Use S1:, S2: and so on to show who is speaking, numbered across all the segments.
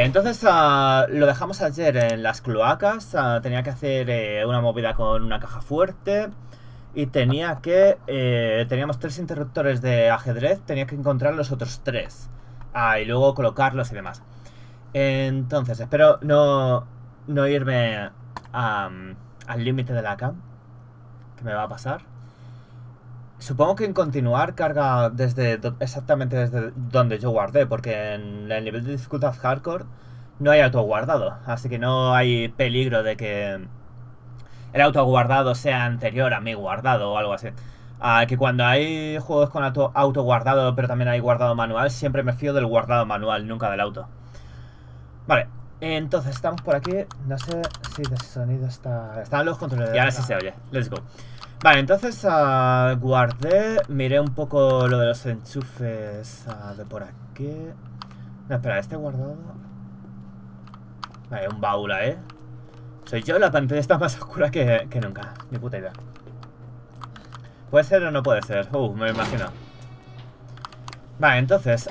S1: Vale, entonces lo dejamos ayer en las cloacas. Tenía que hacer una movida con una caja fuerte. Y tenía que... teníamos 3 interruptores de ajedrez. Tenía que encontrar los otros 3. Y luego colocarlos y demás. Entonces, espero no irme al límite de la cam. ¿Qué me va a pasar? Supongo que en continuar carga exactamente desde donde yo guardé, porque en el nivel de dificultad hardcore no hay autoguardado, así que no hay peligro de que el autoguardado sea anterior a mi guardado o algo así. Que cuando hay juegos con autoguardado, pero también hay guardado manual, siempre me fío del guardado manual, nunca del auto. Vale, entonces estamos por aquí. No sé si de sonido está... Están los controles. Y ahora sí se oye. Let's go. Vale, entonces guardé, miré un poco lo de los enchufes de por aquí. No, espera, este guardado. Vale, un baúl, Soy yo, la pantalla está más oscura que nunca. Ni puta idea. ¿Puede ser o no puede ser? Me imagino. Vale, entonces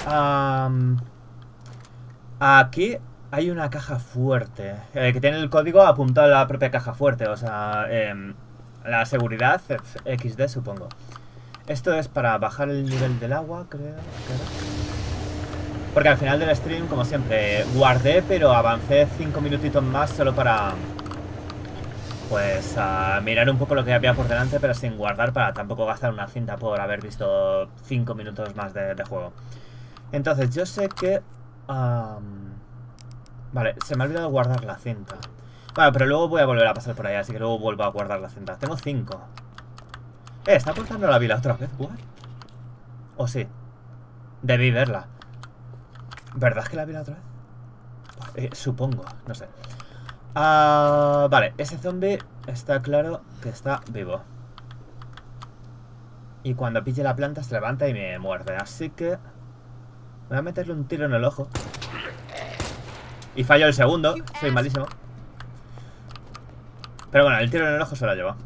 S1: aquí hay una caja fuerte que tiene el código apuntado a la propia caja fuerte. O sea, la seguridad XD, supongo. Esto es para bajar el nivel del agua, creo. Porque al final del stream, como siempre, guardé, pero avancé 5 minutitos más solo para... Pues mirar un poco lo que había por delante, pero sin guardar, para tampoco gastar una cinta por haber visto 5 minutos más de juego. Entonces, yo sé que... vale, se me ha olvidado guardar la cinta. Vale, pero luego voy a volver a pasar por ahí, así que luego vuelvo a guardar la cinta. Tengo 5. ¿Está cortando la vila otra vez? ¿What? ¿O sí? Debí verla. ¿Verdad que la vi la otra vez? Supongo, no sé. Vale, ese zombie está claro que está vivo. Y cuando pille la planta se levanta y me muerde. Así que voy a meterle un tiro en el ojo. Y fallo el segundo, soy malísimo. Pero bueno, el tiro en el ojo se lo lleva.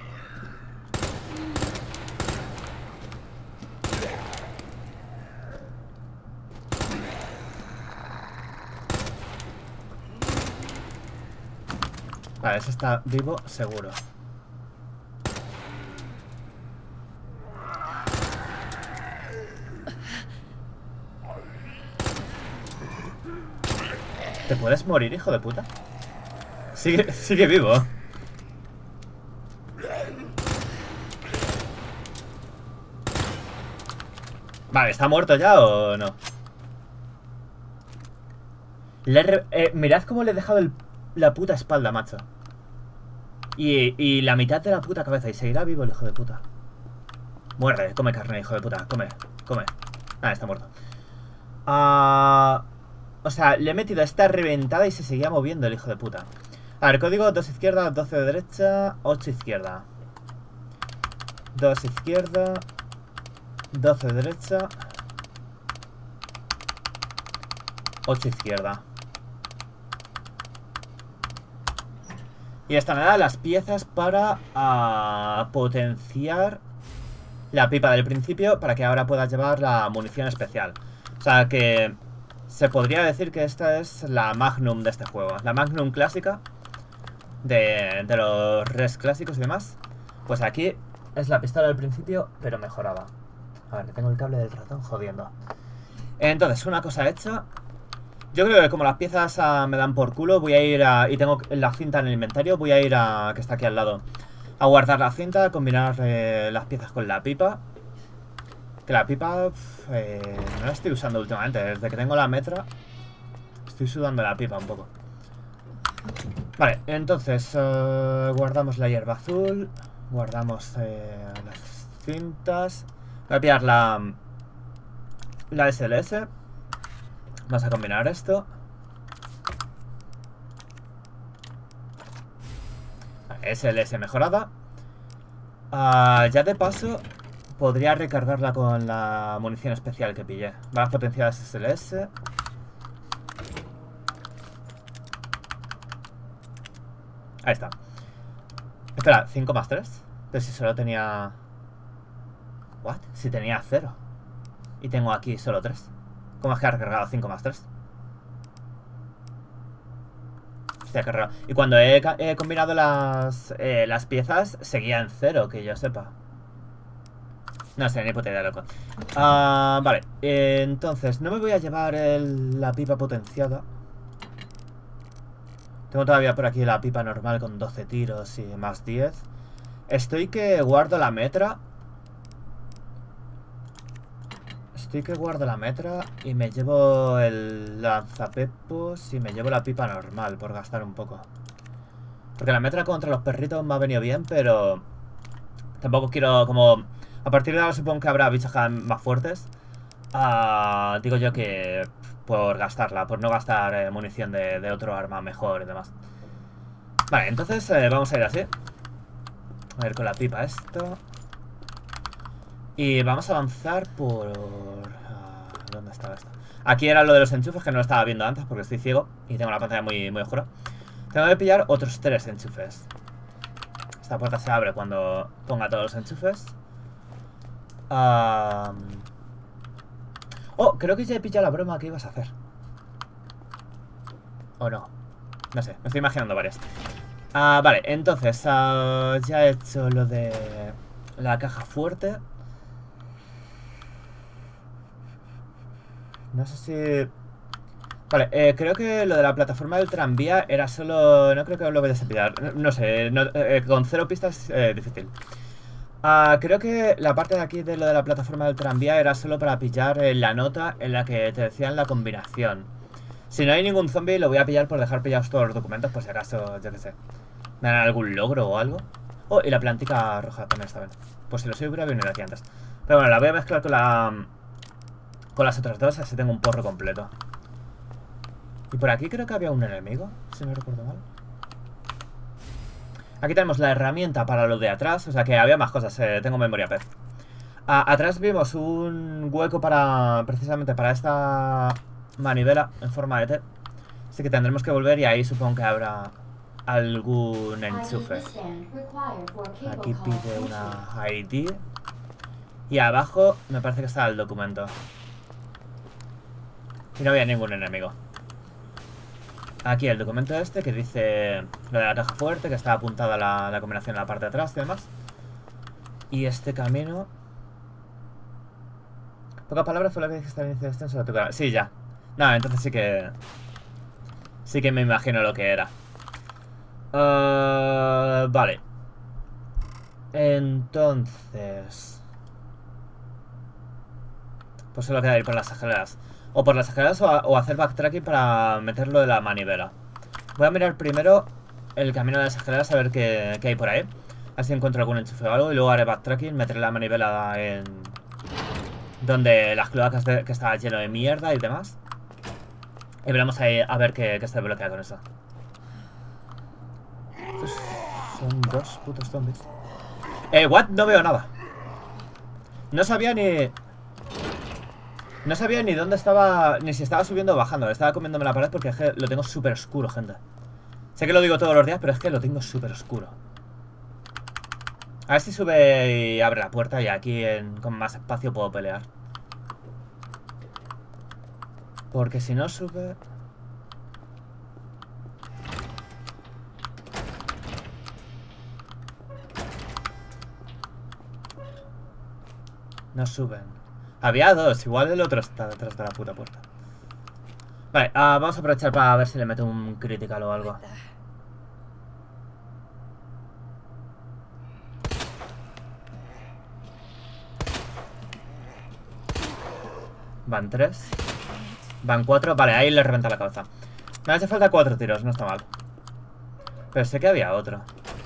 S1: Vale, ese está vivo, seguro. ¿Te puedes morir, hijo de puta? Sigue vivo. Vale, ¿está muerto ya o no? Mirad cómo le he dejado la puta espalda, macho. Y la mitad de la puta cabeza. Y seguirá vivo el hijo de puta. Muerde, come carne, hijo de puta. Come. Está muerto. O sea, le he metido esta reventada y se seguía moviendo el hijo de puta. A ver, código 2 izquierda, 12 de derecha, 8 izquierda. 2 izquierda, 12 de derecha, 8 izquierda. Y esta me da las piezas para potenciar la pipa del principio, para que ahora pueda llevar la munición especial. O sea que se podría decir que esta es la Magnum de este juego. La Magnum clásica de los res clásicos y demás. Pues aquí es la pistola del principio, pero mejorada. A ver, que tengo el cable del ratón jodiendo. Entonces, una cosa hecha. Yo creo que como las piezas me dan por culo, voy a ir y tengo la cinta en el inventario, voy a ir que está aquí al lado, a guardar la cinta, a combinar las piezas con la pipa. Que la pipa no la estoy usando últimamente. Desde que tengo la metra estoy sudando la pipa un poco. Vale, entonces guardamos la hierba azul. Guardamos las cintas. Voy a pillar la SLS. Vamos a combinar esto. SLS mejorada. Ya de paso podría recargarla con la munición especial que pillé. Balas potenciadas SLS. Ahí está. Espera, 5 más 3. Pero si solo tenía... ¿What? Si tenía 0. Y tengo aquí solo 3. ¿Cómo es que ha recargado 5 más 3? Hostia, qué raro. Y cuando he combinado las piezas, seguía en 0, que yo sepa. No sé, ni puta idea, loco. Vale, entonces, no me voy a llevar la pipa potenciada. Tengo todavía por aquí la pipa normal con 12 tiros y más 10. Estoy que guardo la metra. Y me llevo el lanzapepos y me llevo la pipa normal por gastar un poco. Porque la metra contra los perritos me ha venido bien, pero tampoco quiero como... A partir de ahora supongo que habrá bichos más fuertes. Digo yo que por gastarla, por no gastar munición de otro arma mejor y demás. Vale, entonces vamos a ir así. A ver con la pipa esto. Y vamos a avanzar por... ¿dónde estaba esto? Aquí era lo de los enchufes que no lo estaba viendo antes porque estoy ciego y tengo la pantalla muy, muy oscura. Tengo que pillar otros 3 enchufes. Esta puerta se abre cuando ponga todos los enchufes. Oh, creo que ya he pillado la broma que ibas a hacer. ¿O no? No sé, me estoy imaginando varias. Vale, entonces ya he hecho lo de la caja fuerte. No sé si... Vale, creo que lo de la plataforma del tranvía era solo... No creo que lo vayas a pillar. No sé, con 0 pistas es difícil. Creo que la parte de aquí de lo de la plataforma del tranvía era solo para pillar la nota en la que te decían la combinación. Si no hay ningún zombie lo voy a pillar por dejar pillados todos los documentos por si acaso, yo qué sé. ¿Me dan algún logro o algo? Oh, y la plantica roja también está bien. Pues si lo sé hubiera venido aquí antes. Pero bueno, la voy a mezclar con las otras dos, así tengo un porro completo. Y por aquí creo que había un enemigo, si no recuerdo mal. Aquí tenemos la herramienta para lo de atrás, o sea que había más cosas, tengo memoria pez. Atrás vimos un hueco precisamente para esta manivela en forma de T. Así que tendremos que volver y ahí supongo que habrá algún enchufe. Aquí pide una ID. Y abajo me parece que está el documento. Y no había ningún enemigo. Aquí el documento este que dice lo de la caja fuerte, que está apuntada la combinación en la parte de atrás y demás. Y este camino... Pocas palabras fue lo que dijiste al inicio de este sobre tu canal. Sí, ya. No, entonces sí que... Sí que me imagino lo que era. Vale. Entonces... Pues solo queda ir por las escaleras. O por las escaleras o hacer backtracking para meterlo de la manivela. Voy a mirar primero el camino de las escaleras a ver qué hay por ahí. Así encuentro algún enchufe o algo. Y luego haré backtracking, meteré la manivela en... donde las cloacas que está lleno de mierda y demás. Y veremos ahí a ver qué se bloquea con eso. Estos son 2 putos zombies. What? No veo nada. No sabía ni... No sabía ni dónde estaba, ni si estaba subiendo o bajando. Estaba comiéndome la pared porque es que lo tengo súper oscuro, gente. Sé que lo digo todos los días, pero es que lo tengo súper oscuro. A ver si sube y abre la puerta y aquí con más espacio puedo pelear. Porque si no sube... No suben. Había 2, igual el otro está detrás de la puta puerta. Vale, vamos a aprovechar para ver si le meto un critical o algo. Van 3. Van 4, vale, ahí le reventa la cabeza. Me hace falta 4 tiros, no está mal. Pero sé que había otro.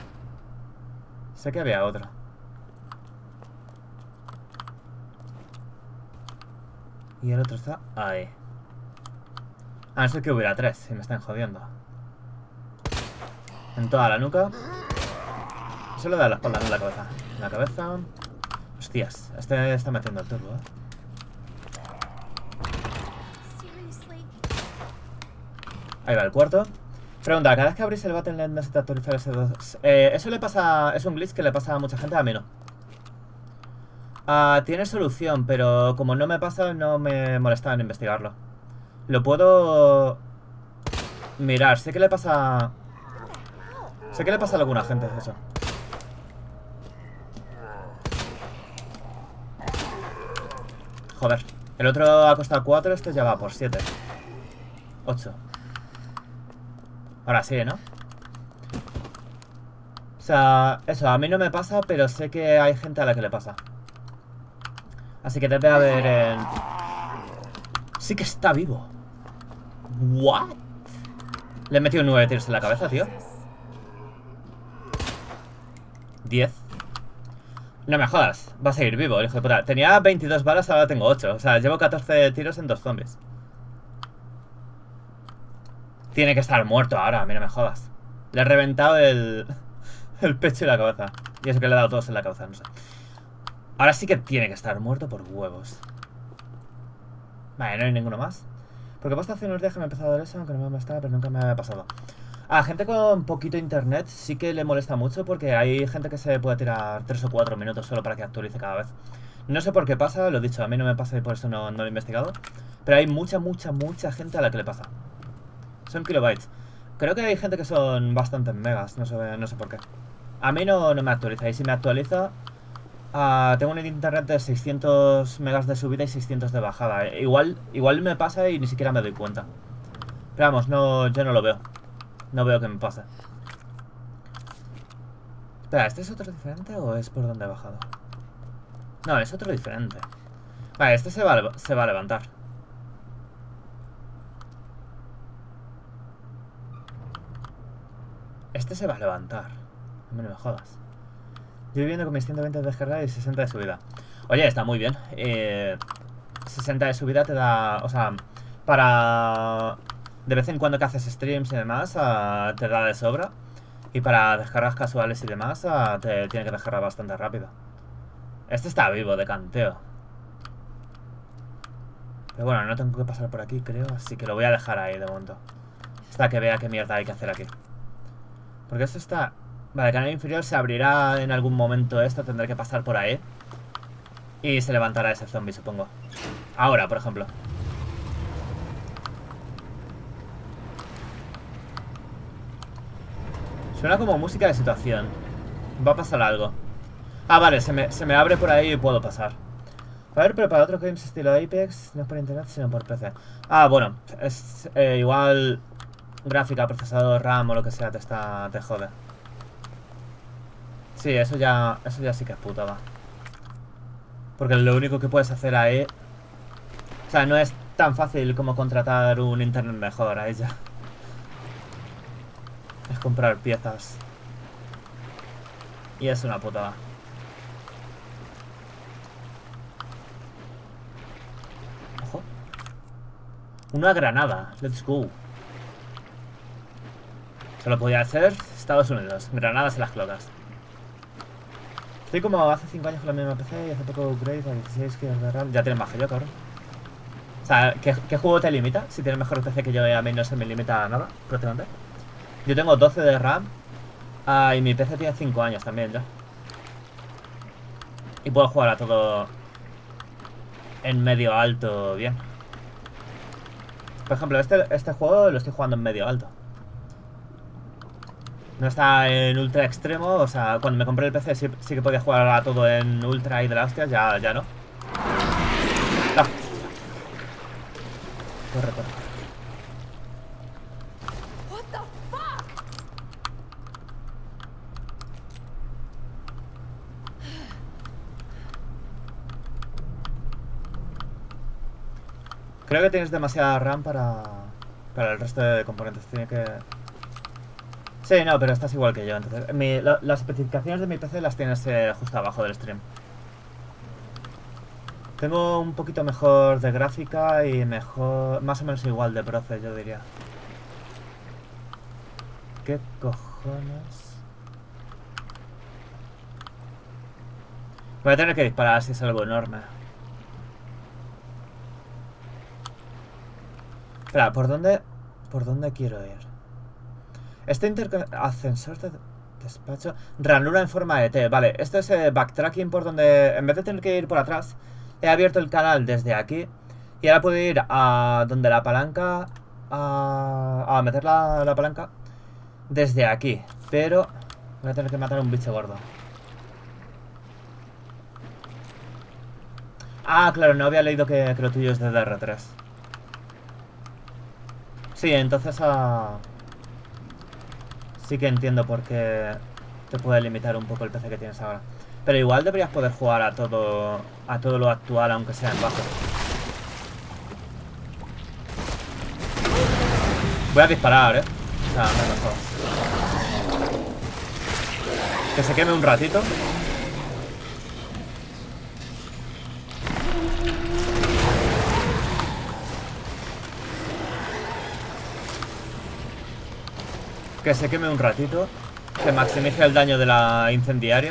S1: Y el otro está ahí. A no ser que hubiera 3 y me están jodiendo. En toda la nuca. Solo da la espalda, no en la cabeza. En la cabeza. Hostias, este está metiendo el turbo, Ahí va el cuarto. Pregunta, cada vez que abrís el Battle.net no se te actualiza el S2. Eso le pasa... Es un glitch que le pasa a mucha gente, a mí no. Tiene solución, pero como no me pasa, no me molesta en investigarlo. Lo puedo mirar. Sé que le pasa Sé que le pasa a alguna gente eso. Joder. El otro ha costado 4, este ya va por 7. 8. Ahora sí, ¿no? O sea, eso, a mí no me pasa, pero sé que hay gente a la que le pasa. Así que debe haber en... Sí que está vivo. ¿What? Le he metido 9 tiros en la cabeza, tío. 10. No me jodas, va a seguir vivo, el hijo de puta. Tenía 22 balas, ahora tengo 8. O sea, llevo 14 tiros en 2 zombies. Tiene que estar muerto ahora, a mí no me jodas. Le he reventado el pecho y la cabeza. Y eso que le he dado todos en la cabeza, no sé. Ahora sí que tiene que estar muerto por huevos. Vale, no hay ninguno más. Porque he puesto hace unos días que me he empezado a ver eso, aunque no me estaba, pero nunca me había pasado. A gente con poquito internet sí que le molesta mucho porque hay gente que se puede tirar 3 o 4 minutos solo para que actualice cada vez. No sé por qué pasa, lo he dicho, a mí no me pasa y por eso no lo he investigado. Pero hay mucha gente a la que le pasa. Son kilobytes. Creo que hay gente que son bastantes megas, no sé por qué. A mí no me actualiza, y si me actualiza... tengo un internet de 600 megas de subida y 600 de bajada. Igual me pasa y ni siquiera me doy cuenta. Pero vamos, yo no lo veo. No veo que me pase. Espera, ¿este es otro diferente o es por donde he bajado? No, es otro diferente. Vale, este se va a levantar. Este se va a levantar. No me jodas. Yo viviendo con mis 120 de descarga y 60 de subida. Oye, está muy bien. 60 de subida te da... O sea, para... De vez en cuando que haces streams y demás, te da de sobra. Y para descargas casuales y demás, te tiene que descargar bastante rápido. Este está vivo de canteo. Pero bueno, no tengo que pasar por aquí, creo. Así que lo voy a dejar ahí de momento. Hasta que vea qué mierda hay que hacer aquí. Porque esto está... Vale, el canal inferior se abrirá en algún momento esto. Tendré que pasar por ahí. Y se levantará ese zombie, supongo. Ahora, por ejemplo. Suena como música de situación. Va a pasar algo. Ah, vale, se me abre por ahí y puedo pasar. A ver, pero para otros games estilo Apex, no es por internet, sino por PC. Ah, bueno, es igual gráfica, procesador, RAM o lo que sea, te jode. Sí, eso ya sí que es putada. Porque lo único que puedes hacer ahí... O sea, no es tan fácil como contratar un internet mejor ahí ya. Es comprar piezas. Y es una putada. Ojo. Una granada. Let's go. Solo podía hacer Estados Unidos. Granadas en las clocas. Estoy como hace 5 años con la misma PC y hace poco upgrade a 16 GB de RAM. Ya tienes más que yo, cabrón. O sea, ¿qué juego te limita? Si tienes mejor PC que yo, a mí no se me limita a nada, prácticamente. Yo tengo 12 de RAM. Y mi PC tiene 5 años también ya. Y puedo jugar a todo en medio alto bien. Por ejemplo, este juego lo estoy jugando en medio alto. No está en ultra extremo, o sea, cuando me compré el PC sí que podía jugar a todo en ultra y de la hostia, ya no. Ah. Corre. Creo que tienes demasiada RAM para el resto de componentes. Tiene que... Sí, no, pero estás igual que yo. Entonces, las especificaciones de mi PC las tienes justo abajo del stream. Tengo un poquito mejor de gráfica y mejor... Más o menos igual de proce, yo diría. ¿Qué cojones? Voy a tener que disparar si es algo enorme. Espera, ¿por dónde quiero ir? Este ascensor de despacho... Ranura en forma de T. Vale, esto es backtracking por donde... En vez de tener que ir por atrás, he abierto el canal desde aquí. Y ahora puedo ir a donde la palanca... A meter la palanca. desde aquí. Pero voy a tener que matar a un bicho gordo. Ah, claro, no había leído que lo tuyo es de DR3. Sí, entonces sí que entiendo por qué te puede limitar un poco el PC que tienes ahora. Pero igual deberías poder jugar a todo lo actual, aunque sea en bajo. Voy a disparar, O sea, me mejor. Que se queme un ratito. Que se queme un ratito. Que maximice el daño de la incendiaria.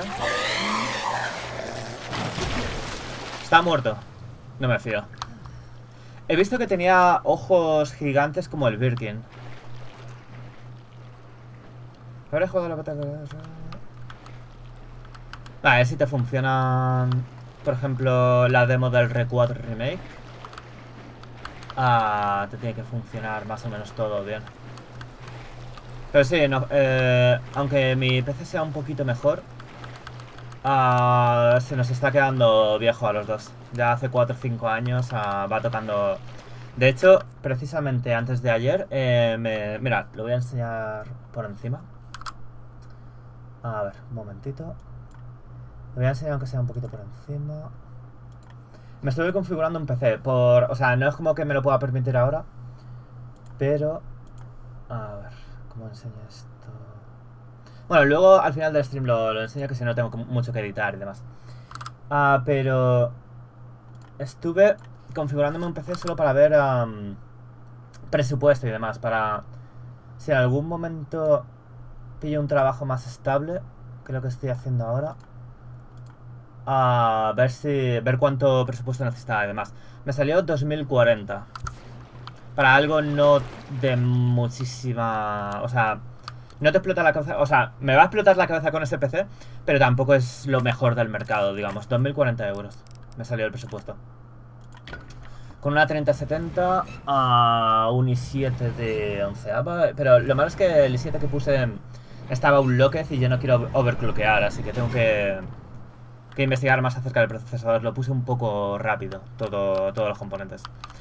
S1: Está muerto. No me fío. He visto que tenía ojos gigantes como el Birkin. Habré jugado la batalla. A ver si te funciona. Por ejemplo, la demo del R4 Remake. Te tiene que funcionar más o menos todo bien. Pero sí, no, aunque mi PC sea un poquito mejor, se nos está quedando viejo a los dos. Ya hace 4 o 5 años va tocando. De hecho, precisamente antes de ayer, mira, lo voy a enseñar por encima. A ver, un momentito. Lo voy a enseñar aunque sea un poquito por encima. Me estoy configurando un PC o sea, no es como que me lo pueda permitir ahora, pero a ver, ¿cómo enseño esto? Bueno, luego al final del stream lo enseño, que si no tengo mucho que editar y demás. Pero estuve configurándome un PC solo para ver presupuesto y demás, para si en algún momento pillo un trabajo más estable, que es lo que estoy haciendo ahora, a ver cuánto presupuesto necesitaba y demás. Me salió 2040. Para algo no de muchísima... O sea, no te explota la cabeza... O sea, me va a explotar la cabeza con ese PC, pero tampoco es lo mejor del mercado, digamos. 2040 euros me salió el presupuesto. Con una 3070 a un i7 de 11ava. Pero lo malo es que el i7 que puse estaba un locked y yo no quiero overclockear, así que tengo que investigar más acerca del procesador. Lo puse un poco rápido, todos los componentes.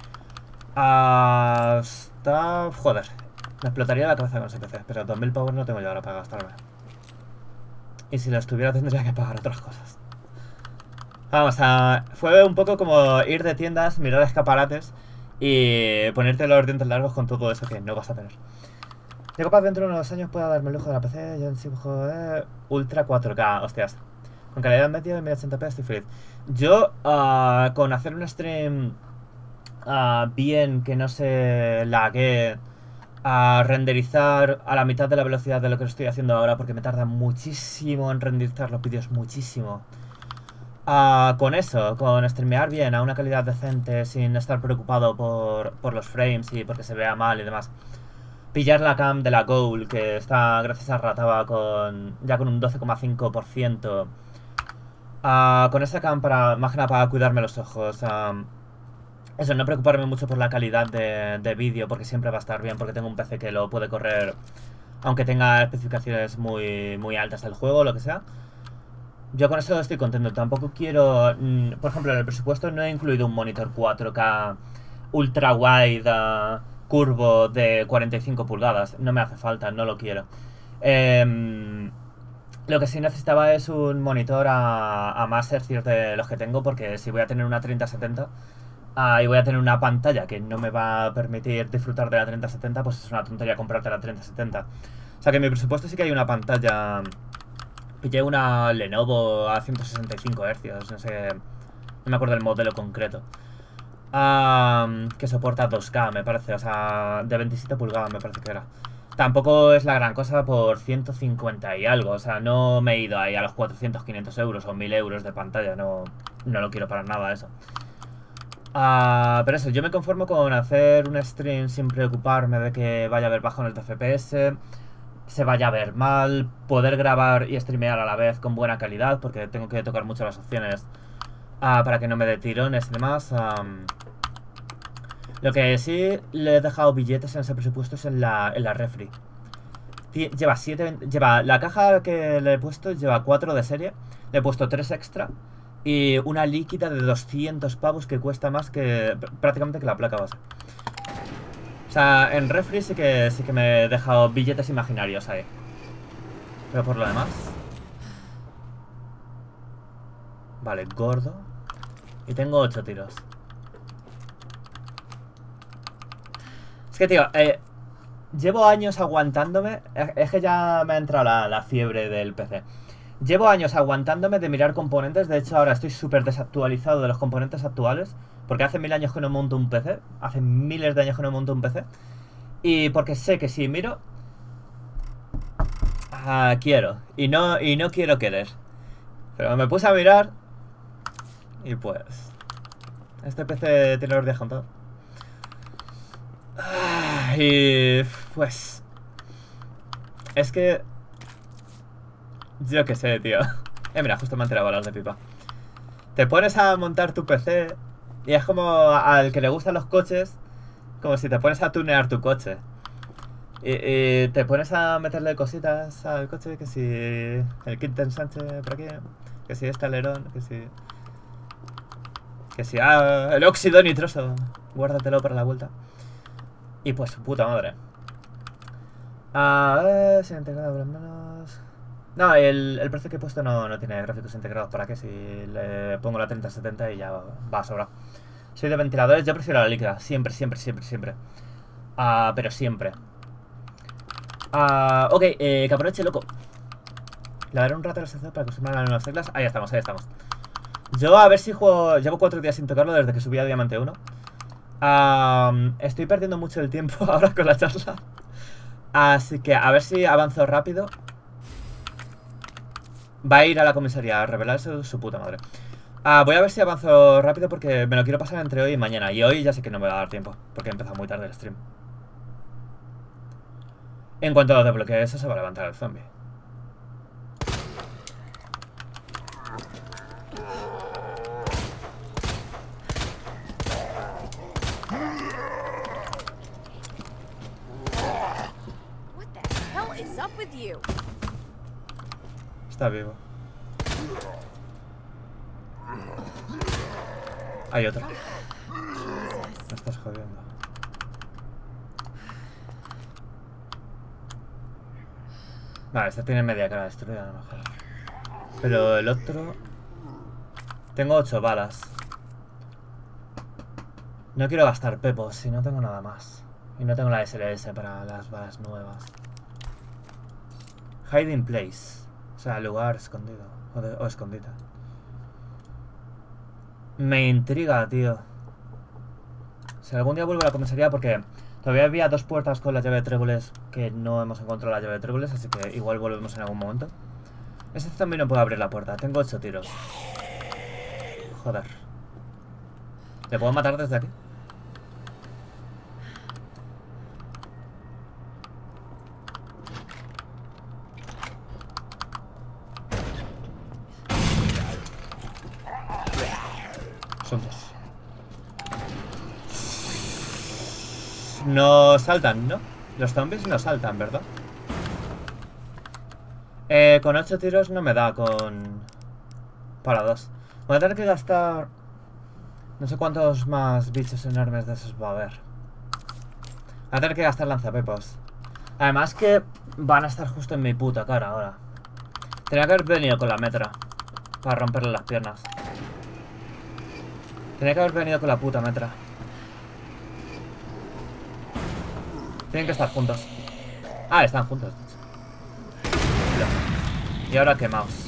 S1: Joder, me explotaría la cabeza con ese PC, pero 2000 power no tengo yo ahora para gastarme. Y si lo estuviera tendría que pagar otras cosas. Vamos, fue un poco como ir de tiendas, mirar escaparates y ponerte los dientes largos con todo eso que no vas a tener. Yo capaz dentro de unos años pueda darme el lujo de la PC, yo en sí Ultra 4K, hostias. Con calidad media y 1080p estoy feliz. Yo, con hacer un stream bien, que no se lague, a renderizar a la mitad de la velocidad de lo que lo estoy haciendo ahora, porque me tarda muchísimo en renderizar los vídeos, muchísimo. Con eso, con streamear bien, a una calidad decente, sin estar preocupado por los frames y porque se vea mal y demás. Pillar la cam de la Goal, que está gracias a Rataba ya con un 12,5%. Con esa cam más que nada para cuidarme los ojos. Eso, no preocuparme mucho por la calidad de vídeo, porque siempre va a estar bien, porque tengo un PC que lo puede correr, aunque tenga especificaciones muy, muy altas del juego o lo que sea. Yo con eso estoy contento. Tampoco quiero... por ejemplo, en el presupuesto no he incluido un monitor 4K ultra wide curvo de 45 pulgadas. No me hace falta, no lo quiero. Lo que sí necesitaba es un monitor a más hercios de los que tengo, porque si voy a tener una 3070 y voy a tener una pantalla que no me va a permitir disfrutar de la 3070, pues es una tontería comprarte la 3070. O sea que en mi presupuesto sí que hay una pantalla... Pillé una Lenovo a 165 Hz, no sé, no me acuerdo el modelo concreto. Que soporta 2K, me parece, o sea, de 27 pulgadas me parece que era. Tampoco es la gran cosa por 150 y algo, o sea, no me he ido ahí a los 400, 500 euros o 1000 euros de pantalla, no lo quiero para nada eso. Pero eso, yo me conformo con hacer un stream sin preocuparme de que vaya a haber bajones de FPS, se vaya a ver mal, poder grabar y streamear a la vez con buena calidad, porque tengo que tocar mucho las opciones para que no me dé tirones y demás. Lo que sí le he dejado billetes en ese presupuesto es en la refri. Lleva 7. Lleva la caja que le he puesto, lleva 4 de serie. Le he puesto 3 extra. Y una líquida de 200 pavos que cuesta más que prácticamente que la placa base. O sea, en refri sí que me he dejado billetes imaginarios ahí. Pero por lo demás... Vale, gordo. Y tengo 8 tiros. Es que, tío, llevo años aguantándome. Es que ya me ha entrado la fiebre del PC. Llevo años aguantándome de mirar componentes. De hecho, ahora estoy súper desactualizado de los componentes actuales. Porque hace 1000 años que no monto un PC. Hace miles de años que no monto un PC. Y porque sé que si miro... quiero. Y no quiero querer. Pero me puse a mirar... Y pues... Este PC tiene los días contados. Y... Pues... Es que... Yo qué sé, tío. Mira, justo me han tirado balas de pipa. Te pones a montar tu PC y es como al que le gustan los coches, como si te pones a tunear tu coche. Y te pones a meterle cositas al coche, que si el kit de ensanche por aquí, que si este alerón, que si el óxido nitroso, guárdatelo para la vuelta. Y pues su puta madre. A ver, si integrado al menos... No, el precio que he puesto no tiene gráficos integrados. ¿Para qué? Si le pongo la 3070 y ya va a sobrar. Soy de ventiladores, yo prefiero la líquida. Siempre, siempre, siempre, siempre. Pero siempre. Ok, que aproveche, loco. Le daré un rato a la sección para acostumbrarme a las nuevas teclas. Ahí estamos, ahí estamos. Yo a ver si juego... Llevo 4 días sin tocarlo desde que subí a Diamante 1. Estoy perdiendo mucho el tiempo ahora con la charla. Así que a ver si avanzo rápido. Va a ir a la comisaría a revelarse su puta madre. Voy a ver si avanzo rápido porque me lo quiero pasar entre hoy y mañana. Y hoy ya sé que no me va a dar tiempo, porque he empezado muy tarde el stream. En cuanto lo desbloquee eso, se va a levantar el zombie. Está vivo. Hay otro. Me estás jodiendo. Vale, este tiene media cara destruida a lo mejor. Pero el otro... Tengo 8 balas. No quiero gastar pepos si no tengo nada más. Y no tengo la SLS para las balas nuevas. Hiding place. O sea, lugar escondido. O escondita. Me intriga, tío. Si algún día vuelvo a la comisaría, porque todavía había 2 puertas con la llave de tréboles que no hemos encontrado la llave de tréboles, así que igual volvemos en algún momento. Ese zombie no puede abrir la puerta. Tengo 8 tiros. Joder. ¿Le puedo matar desde aquí? Son 2. No saltan, ¿no? Los zombies no saltan, ¿verdad? Con 8 tiros no me da con... Para 2. Voy a tener que gastar... No sé cuántos más bichos enormes de esos va a haber. Voy a tener que gastar lanzapepos. Además que van a estar justo en mi puta cara ahora. Tenía que haber venido con la metra para romperle las piernas. Tenía que haber venido con la puta metra. Tienen que estar juntos. Están juntos. Y ahora quemaos.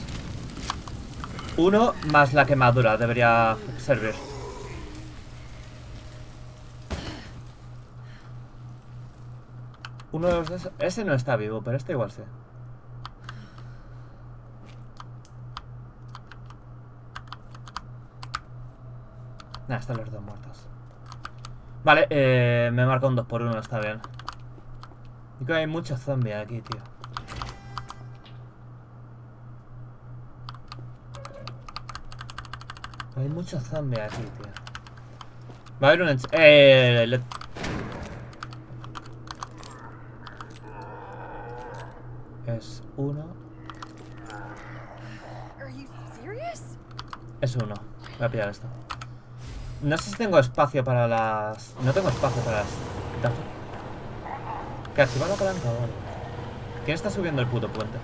S1: 1 más la quemadura debería servir. Uno de los dos... Ese no está vivo, pero este igual sí. Nah, están los 2 muertos. Vale, me marca un 2x1, está bien. Y creo que hay muchos zombies aquí, tío. Hay muchos zombies aquí, tío. Va a haber un... es uno.
S2: Are you serious?
S1: Es uno. Voy a pillar esto. No sé si tengo espacio para las... No tengo espacio para las... ¿Que activar la palanca o algo? ¿Quién está subiendo el puto puente?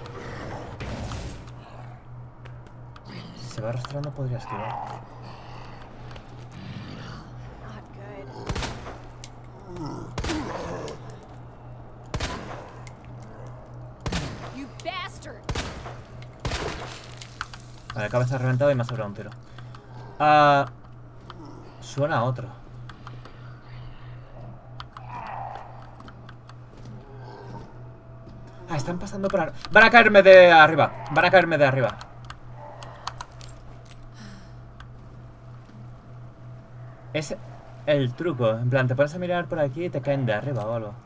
S1: Si se va arrastrando podría esquivar.
S2: Not good. You bastard!
S1: Vale, cabeza reventada y me ha sobrado un tiro. Suena a otro. Están pasando por arriba. Van a caerme de arriba. Van a caerme de arriba. Es el truco. En plan, te pones a mirar por aquí y te caen de arriba o algo.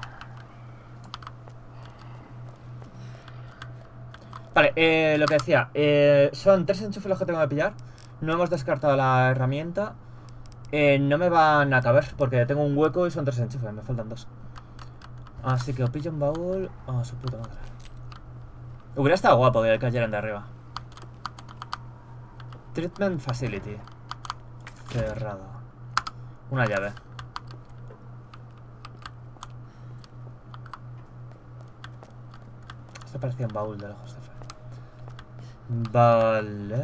S1: Vale, lo que decía. Son 3 enchufes los que tengo que pillar. No hemos descartado la herramienta. No me van a caber porque tengo un hueco y son 3 enchufes. Me faltan 2. Así que o pillo un baúl. Oh, su puta madre. Hubiera estado guapo que cayeran de arriba. Treatment Facility. Cerrado. Una llave. Esto parecía un baúl de lejos de fe. Vale.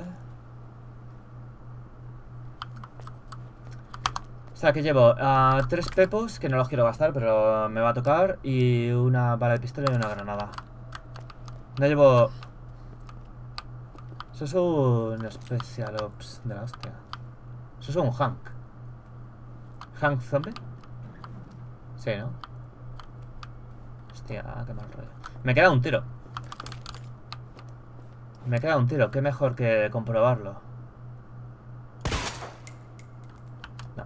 S1: O sea que llevo 3 pepos, que no los quiero gastar, pero me va a tocar. Y una bala de pistola y una granada. No llevo... Eso es un Special Ops de la hostia. Eso es un Hank. ¿Hank Zombie? Sí, ¿no? Hostia, qué mal rollo. Me queda un tiro. Me queda un tiro, qué mejor que comprobarlo. No.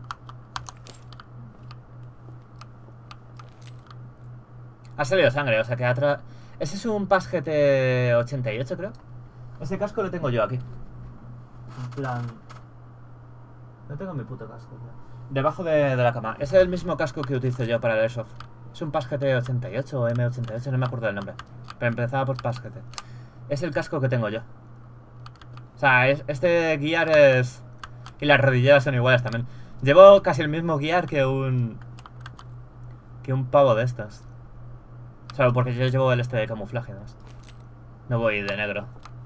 S1: Ha salido sangre, o sea que atrás... Ese es un PAS GT 88, creo. Ese casco lo tengo yo aquí. En plan... No tengo mi puto casco, tío. Debajo de la cama. Ese es el mismo casco que utilizo yo para el Airsoft. Es un PAS GT 88 o M88, no me acuerdo del nombre. Pero empezaba por PAS GT. Es el casco que tengo yo. O sea, este gear es... Y las rodilleras son iguales también. Llevo casi el mismo gear que un pavo de estos. Solo porque yo llevo el este de camuflaje, ¿no? No voy de negro.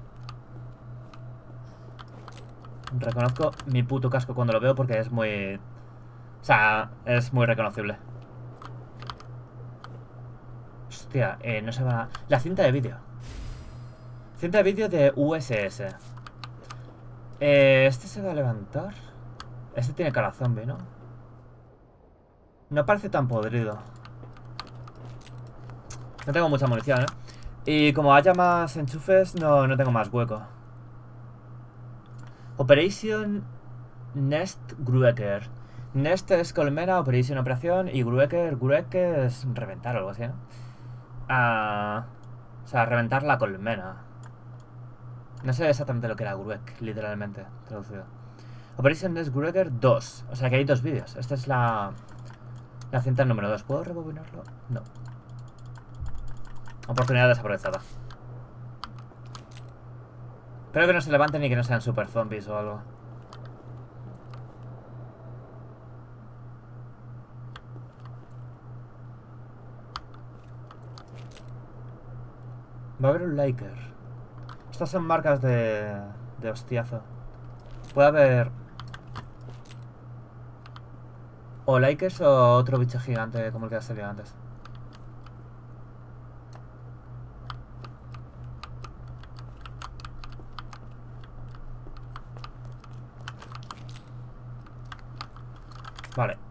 S1: Reconozco mi puto casco cuando lo veo porque es muy... O sea, es muy reconocible. Hostia, no se va... La cinta de vídeo. Cinta de vídeo de USS. Este se va a levantar. Este tiene cara zombie, ¿no? No parece tan podrido. No tengo mucha munición, ¿eh? Y como haya más enchufes, no tengo más hueco. Operation Nest Gruecker. Nest es colmena, Operation operación. Y Gruecker es reventar o algo así, ¿no? O sea, reventar la colmena. No sé exactamente lo que era Gruek, literalmente, traducido. Operation Nest Gruecker 2. O sea que hay 2 vídeos. Esta es la cinta número 2. ¿Puedo rebobinarlo? No. Oportunidad desaprovechada. Espero que no se levanten y que no sean super zombies o algo. Va a haber un liker. Estas son marcas de hostiazo. Puede haber... O likers o otro bicho gigante como el que ha salido antes. Vale,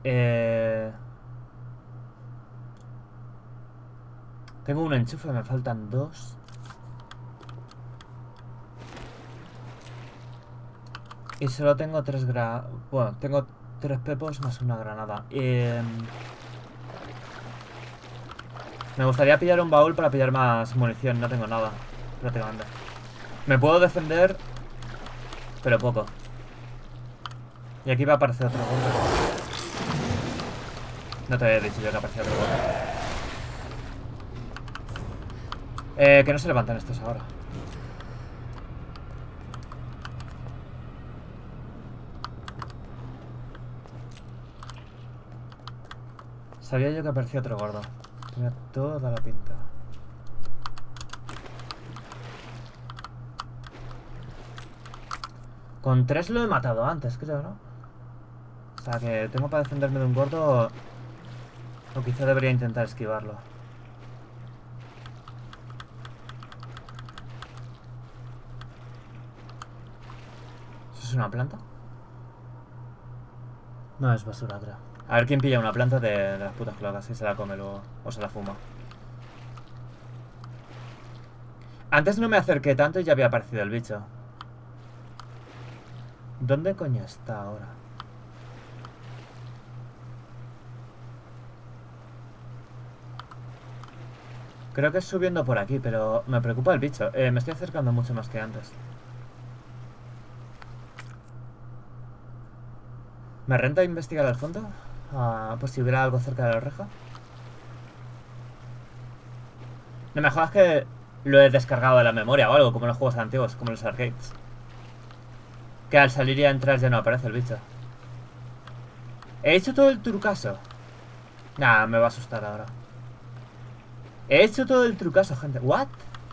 S1: tengo un enchufe, me faltan 2. Y solo tengo 3 Bueno, tengo 3 pepos más una granada. Me gustaría pillar un baúl para pillar más munición. No tengo nada, prácticamente. Me puedo defender, pero poco. Y aquí va a aparecer otro golpe. No te había dicho yo que aparecía otro golpe. Que no se levantan estos ahora. Sabía yo que aparecía otro gordo. Tenía toda la pinta. Con 3 lo he matado antes, creo, ¿no? O sea que tengo para defenderme de un gordo. O quizá debería intentar esquivarlo. ¿Eso es una planta? No es basura, creo. A ver quién pilla una planta de las putas cloacas y se la come luego. O se la fuma. Antes no me acerqué tanto y ya había aparecido el bicho. ¿Dónde coño está ahora? Creo que es subiendo por aquí, pero me preocupa el bicho. Me estoy acercando mucho más que antes. ¿Me renta investigar al fondo? Pues si hubiera algo cerca de la reja. No me jodas que lo he descargado de la memoria o algo, como en los juegos antiguos, como en los arcades. Que al salir y a entrar ya no aparece el bicho. He hecho todo el trucazo. Nah, me va a asustar ahora. He hecho todo el trucazo, gente. ¿What?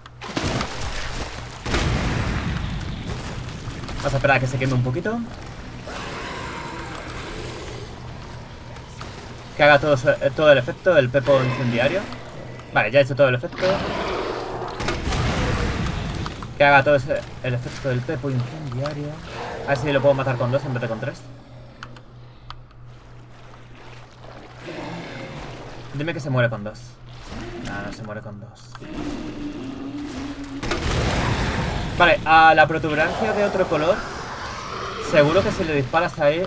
S1: Vamos a esperar a que se queme un poquito. Que haga todo el efecto del pepo incendiario. Vale, ya he hecho todo el efecto. Que haga todo el efecto del pepo incendiario. A ver si lo puedo matar con 2 en vez de con 3. Dime que se muere con 2. No, no se muere con 2. Vale, a la protuberancia de otro color. Seguro que si le disparas ahí.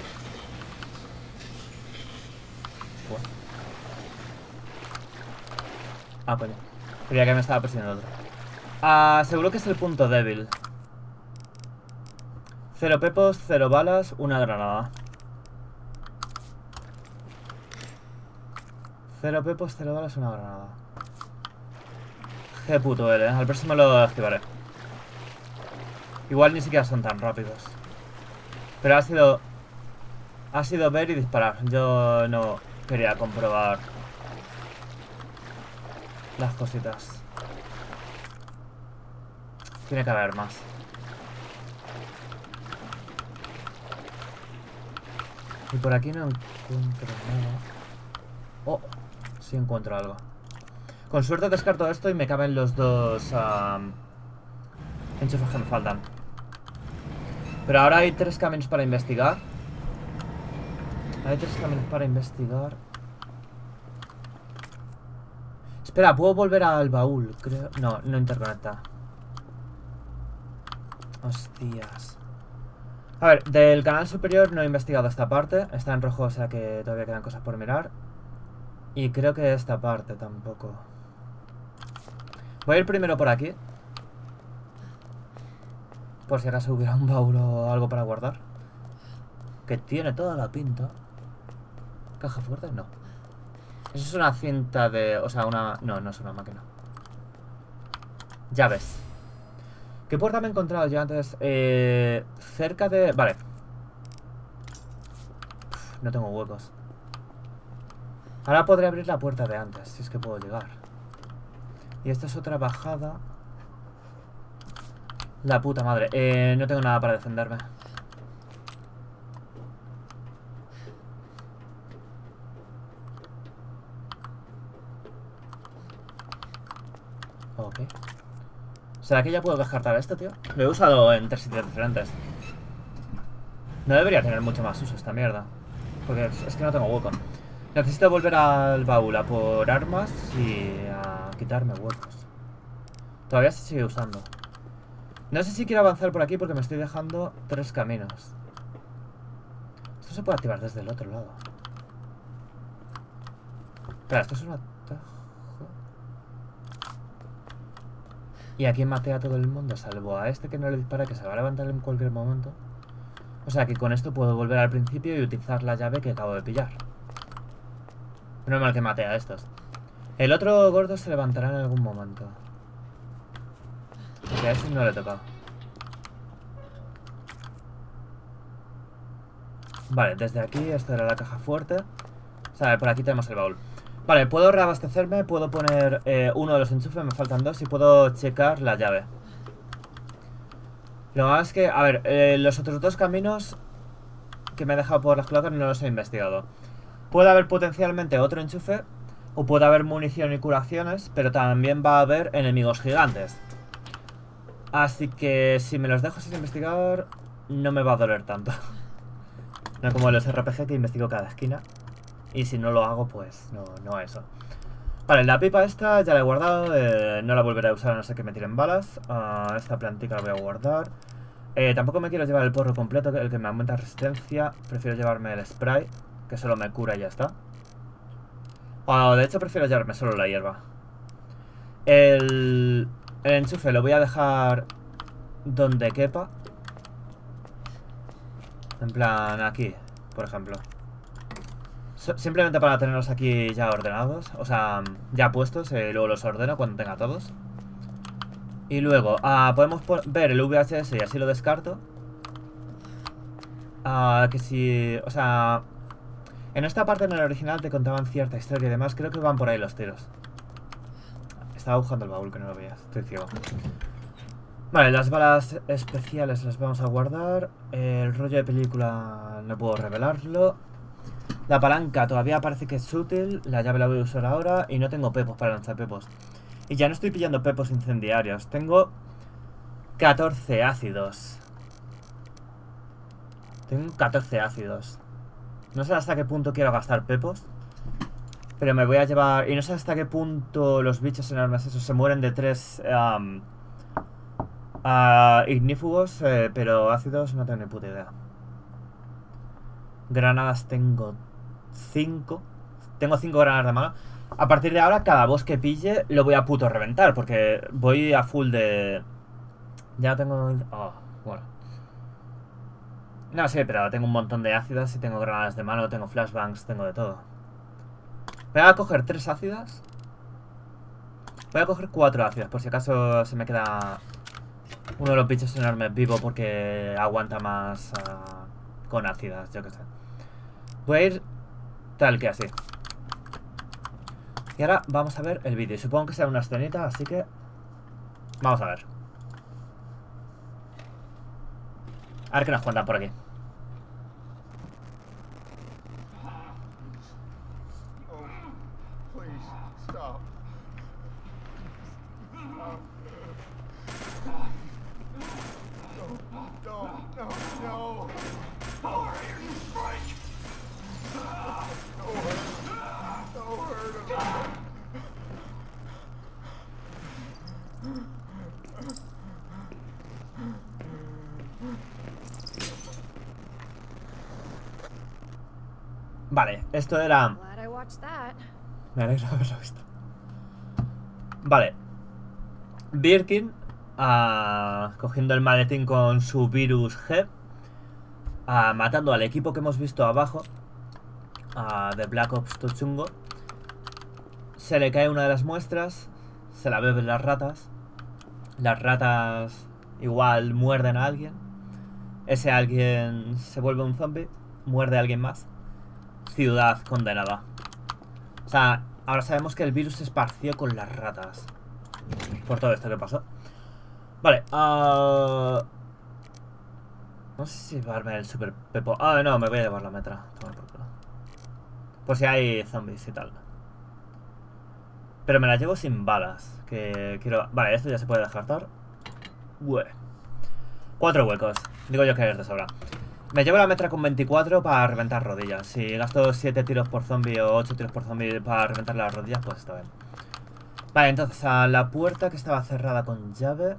S1: Ah, coño. Creía que me estaba persiguiendo otro. Seguro que es el punto débil. 0 pepos, 0 balas, 1 granada. 0 pepos, 0 balas, 1 granada. Qué puto L, al próximo lo activaré. Igual ni siquiera son tan rápidos. Pero ha sido ver y disparar. Yo no quería comprobar las cositas. Tiene que haber más. Y por aquí no encuentro nada. Oh, sí encuentro algo. Con suerte descarto esto y me caben los 2 enchufes que me faltan. Pero ahora hay 3 caminos para investigar. Hay 3 caminos para investigar. Espera, puedo volver al baúl, creo. No, no interconecta. Hostias. A ver, del canal superior no he investigado esta parte. Está en rojo, o sea que todavía quedan cosas por mirar. Y creo que esta parte tampoco. Voy a ir primero por aquí. Por si acaso hubiera un baúl o algo para guardar. Que tiene toda la pinta. ¿Caja fuerte? No. Eso es una cinta de... O sea, una... No, no es una máquina. Llaves. ¿Qué puerta me he encontrado yo antes? Cerca de... Vale. No tengo huecos. Ahora podré abrir la puerta de antes, si es que puedo llegar. Y esta es otra bajada. La puta madre. No tengo nada para defenderme. Ok. ¿Será que ya puedo descartar esto, tío? Lo he usado en 3 sitios diferentes. No debería tener mucho más uso esta mierda. Porque es que no tengo hueco. Necesito volver al baúl a por armas y a quitarme huecos. Todavía se sigue usando. No sé si quiero avanzar por aquí porque me estoy dejando 3 caminos. Esto se puede activar desde el otro lado. Espera, esto es un atajo. Y aquí maté a todo el mundo, salvo a este que no le dispara, que se va a levantar en cualquier momento. O sea que con esto puedo volver al principio y utilizar la llave que acabo de pillar. No es mal que mate a estos. El otro gordo se levantará en algún momento. Que a ese no le toca. Vale, desde aquí, esto era la caja fuerte. O sea, por aquí tenemos el baúl. Vale, puedo reabastecerme, puedo poner uno de los enchufes, me faltan dos, y puedo checar la llave. Lo más es que, a ver, los otros dos caminos que me he dejado por las cloacas no los he investigado. Puede haber potencialmente otro enchufe, o puede haber munición y curaciones, pero también va a haber enemigos gigantes. Así que si me los dejo sin investigar, no me va a doler tanto. No como los RPG que investigo cada esquina. Y si no lo hago, pues no eso. Vale, la pipa esta ya la he guardado. No la volveré a usar a no ser que me tiren balas. Esta plantica la voy a guardar. Tampoco me quiero llevar el porro completo, el que me aumenta resistencia. Prefiero llevarme el spray, que solo me cura y ya está. De hecho prefiero llevarme solo la hierba. El enchufe lo voy a dejar donde quepa. En plan aquí, por ejemplo. Simplemente para tenerlos aquí ya ordenados. O sea, ya puestos. Luego los ordeno cuando tenga todos. Y luego podemos ver el VHS y así lo descarto. Que si... O sea... En esta parte en el original te contaban cierta historia y demás. Creo que van por ahí los tiros. Estaba buscando el baúl que no lo veías. Estoy ciego. Vale, las balas especiales las vamos a guardar. El rollo de película no puedo revelarlo. La palanca todavía parece que es útil. La llave la voy a usar ahora. Y no tengo pepos para lanzar pepos. Y ya no estoy pillando pepos incendiarios. Tengo 14 ácidos. Tengo 14 ácidos. No sé hasta qué punto quiero gastar pepos. Pero me voy a llevar... Y no sé hasta qué punto los bichos enormes esos se mueren de 3 ignífugos. Pero ácidos no tengo ni puta idea. Granadas tengo 5. Tengo 5 granadas de mano. A partir de ahora, cada boss que pille lo voy a puto reventar. Porque voy a full de... Ya tengo... bueno. No sé, pero tengo un montón de ácidas. Y tengo granadas de mano, tengo flashbangs, tengo de todo. Voy a coger 3 ácidas. Voy a coger 4 ácidas. Por si acaso se me queda uno de los bichos enormes vivo. Porque aguanta más con ácidas, yo que sé. Voy a ir tal que así. Y ahora vamos a ver el vídeo. Supongo que será una escenita, así que... Vamos a ver. A ver qué nos cuentan por aquí. Vale, esto era...
S2: Glad I watched that.
S1: Me alegro de haberlo visto. Vale. Birkin cogiendo el maletín con su virus G, matando al equipo que hemos visto abajo, de Black Ops Tochungo. Se le cae una de las muestras, se la beben las ratas. Las ratas igual muerden a alguien. Ese alguien se vuelve un zombie, muerde a alguien más. Ciudad condenada. O sea, ahora sabemos que el virus se esparció con las ratas por todo esto que pasó. Vale, no sé si llevarme el super pepo. No, me voy a llevar la metra. Por si hay zombies y tal. Pero me la llevo sin balas. Que quiero... Vale, esto ya se puede descartar. 4 huecos. Digo yo que es de sobra. Me llevo la metra con 24 para reventar rodillas. Si gasto 7 tiros por zombie o 8 tiros por zombie para reventar las rodillas, pues está bien. Vale, entonces a la puerta que estaba cerrada con llave.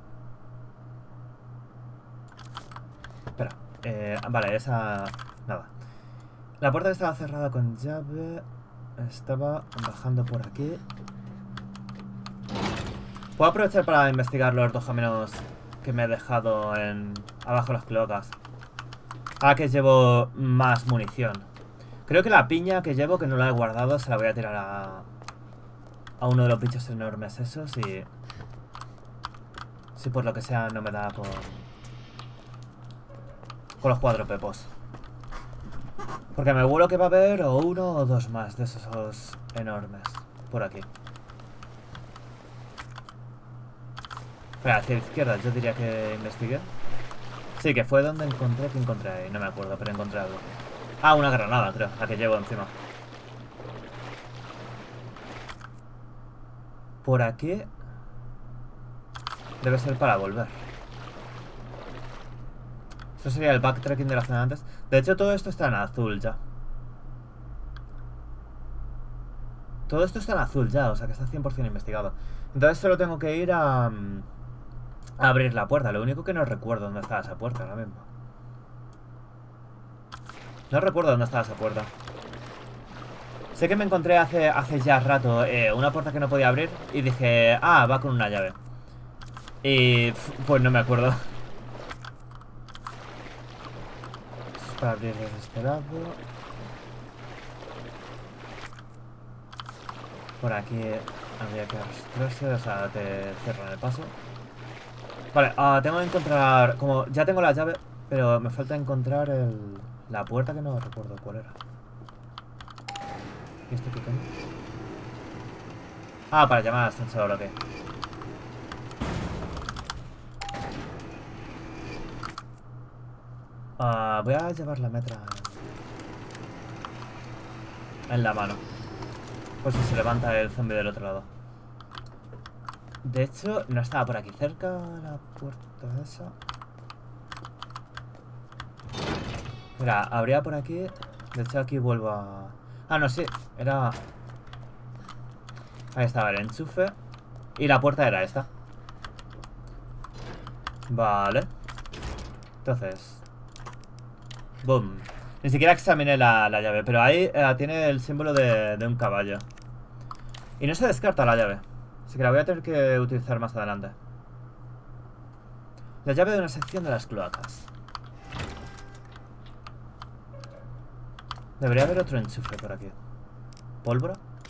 S1: Espera, vale, esa... Nada. La puerta que estaba cerrada con llave estaba bajando por aquí. Puedo aprovechar para investigar los 2 caminos que me he dejado abajo de las cloacas. Ahora que llevo más munición. Creo que la piña que llevo, que no la he guardado, se la voy a tirar a uno de los bichos enormes esos y Si por lo que sea no me da con los 4 pepos. Porque me huelo que va a haber o uno o dos más de esos enormes por aquí. Espera, hacia la izquierda yo diría que investigué. Sí, que fue donde encontré que encontré ahí. No me acuerdo, pero encontré algo. Ah, una granada, creo, la que llevo encima. Por aquí debe ser para volver. Esto sería el backtracking de la zona antes. De hecho, todo esto está en azul ya. Todo esto está en azul ya, o sea que está 100% investigado. Entonces solo tengo que ir a abrir la puerta. Lo único que no recuerdo dónde estaba esa puerta ahora mismo. No recuerdo dónde estaba esa puerta. Sé que me encontré hace ya rato una puerta que no podía abrir y dije, ah, va con una llave. Y pues no me acuerdo. Esto es para abrir desde este lado. Por aquí habría que arrastrarse, o sea, te cierran el paso. Vale, tengo que encontrar... Como ya tengo la llave, pero me falta encontrar la puerta que no recuerdo cuál era. ¿Y esto qué tengo? Ah, para llamar al ascensor, ok. Voy a llevar la metra en la mano. Pues si se levanta el zombie del otro lado. De hecho, no estaba por aquí cerca la puerta esa. Mira, habría por aquí. De hecho, aquí vuelvo a... Ah, no, sí. Era... Ahí estaba el enchufe. Y la puerta era esta. Vale. Entonces... Boom. Ni siquiera examiné la llave. Pero ahí tiene el símbolo de un caballo. Y no se descarta la llave. Así que la voy a tener que utilizar más adelante. La llave de una sección de las cloacas. Debería haber otro enchufe por aquí. ¿Pólvora?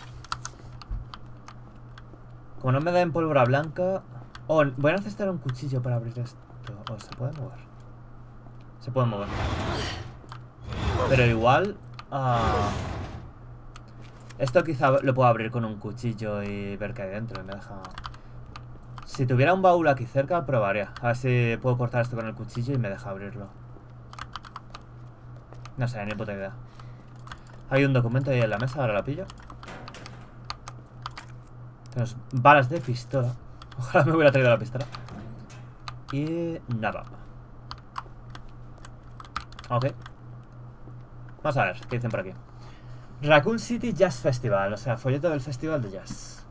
S1: Como no me da en pólvora blanca... Oh, voy a necesitar un cuchillo para abrir esto. Oh, ¿se puede mover? Se puede mover. Pero igual... esto quizá lo puedo abrir con un cuchillo y ver qué hay dentro. Y me deja... Si tuviera un baúl aquí cerca, probaría. A ver si puedo cortar esto con el cuchillo y me deja abrirlo. No sé, ni puta idea. Hay un documento ahí en la mesa, ahora la pillo. Tenemos balas de pistola. Ojalá me hubiera traído la pistola. Y nada. Ok. Vamos a ver, ¿qué dicen por aquí? Raccoon City Jazz Festival, o sea, folleto del festival de jazz.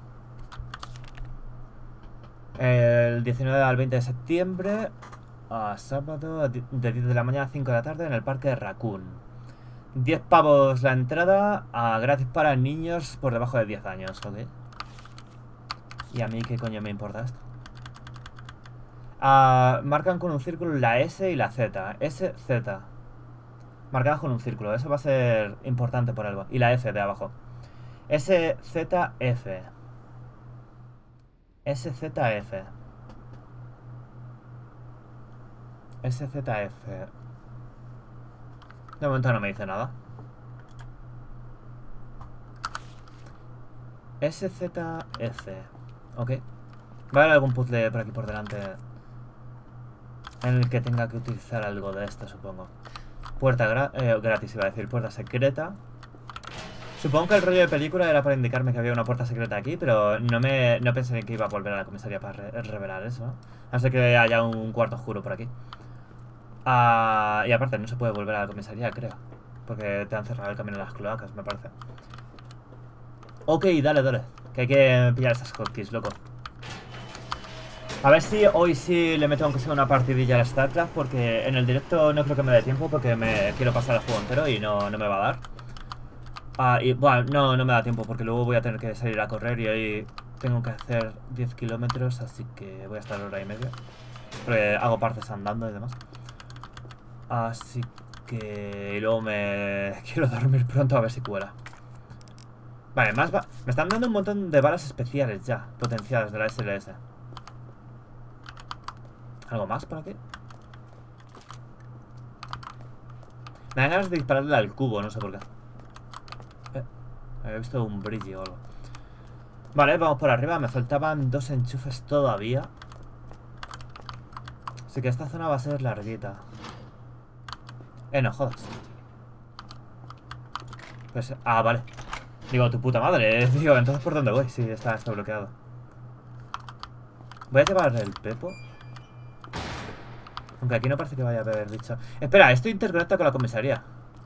S1: El 19 al 20 de septiembre, a sábado, de 10 de la mañana a 5 de la tarde en el parque de Raccoon. 10 pavos la entrada, gratis para niños por debajo de 10 años, ok. ¿Y a mí qué coño me importa esto? Marcan con un círculo la S y la Z. SZ. Marcadas con un círculo, eso va a ser importante por algo. Y la F de abajo. SZF. SZF. SZF. De momento no me dice nada. SZF. Ok. Va a haber algún puzzle por aquí por delante en el que tenga que utilizar algo de esto, supongo. Puerta gratis, iba a decir, puerta secreta. Supongo que el rollo de película era para indicarme que había una puerta secreta aquí, pero no pensé que iba a volver a la comisaría para revelar eso, ¿no? Así que haya un cuarto oscuro por aquí. Y aparte, no se puede volver a la comisaría, creo. Porque te han cerrado el camino a las cloacas, me parece. Ok, dale. Que hay que pillar esas hotkeys, loco. A ver si hoy sí le meto aunque sea una partidilla a StarCraft, porque en el directo no creo que me dé tiempo, porque me quiero pasar el juego entero y no me va a dar. Y bueno, no me da tiempo, porque luego voy a tener que salir a correr y hoy tengo que hacer 10 kilómetros, así que voy a estar hora y media. Porque hago partes andando y demás. Así que... Y luego me quiero dormir pronto a ver si cuela. Vale, me están dando un montón de balas especiales ya, potenciadas de la SLS. ¿Algo más por aquí? Me dan ganas de dispararle al cubo, no sé por qué. Había visto un brillo o algo. Vale, vamos por arriba. Me faltaban 2 enchufes todavía. Así que esta zona va a ser larguita. No jodas. Pues, vale. Digo, tu puta madre. Digo, entonces ¿por dónde voy? Sí, está bloqueado. Voy a llevar el pepo. Aunque aquí no parece que vaya a haber dicho. Espera, esto interconecta con la comisaría.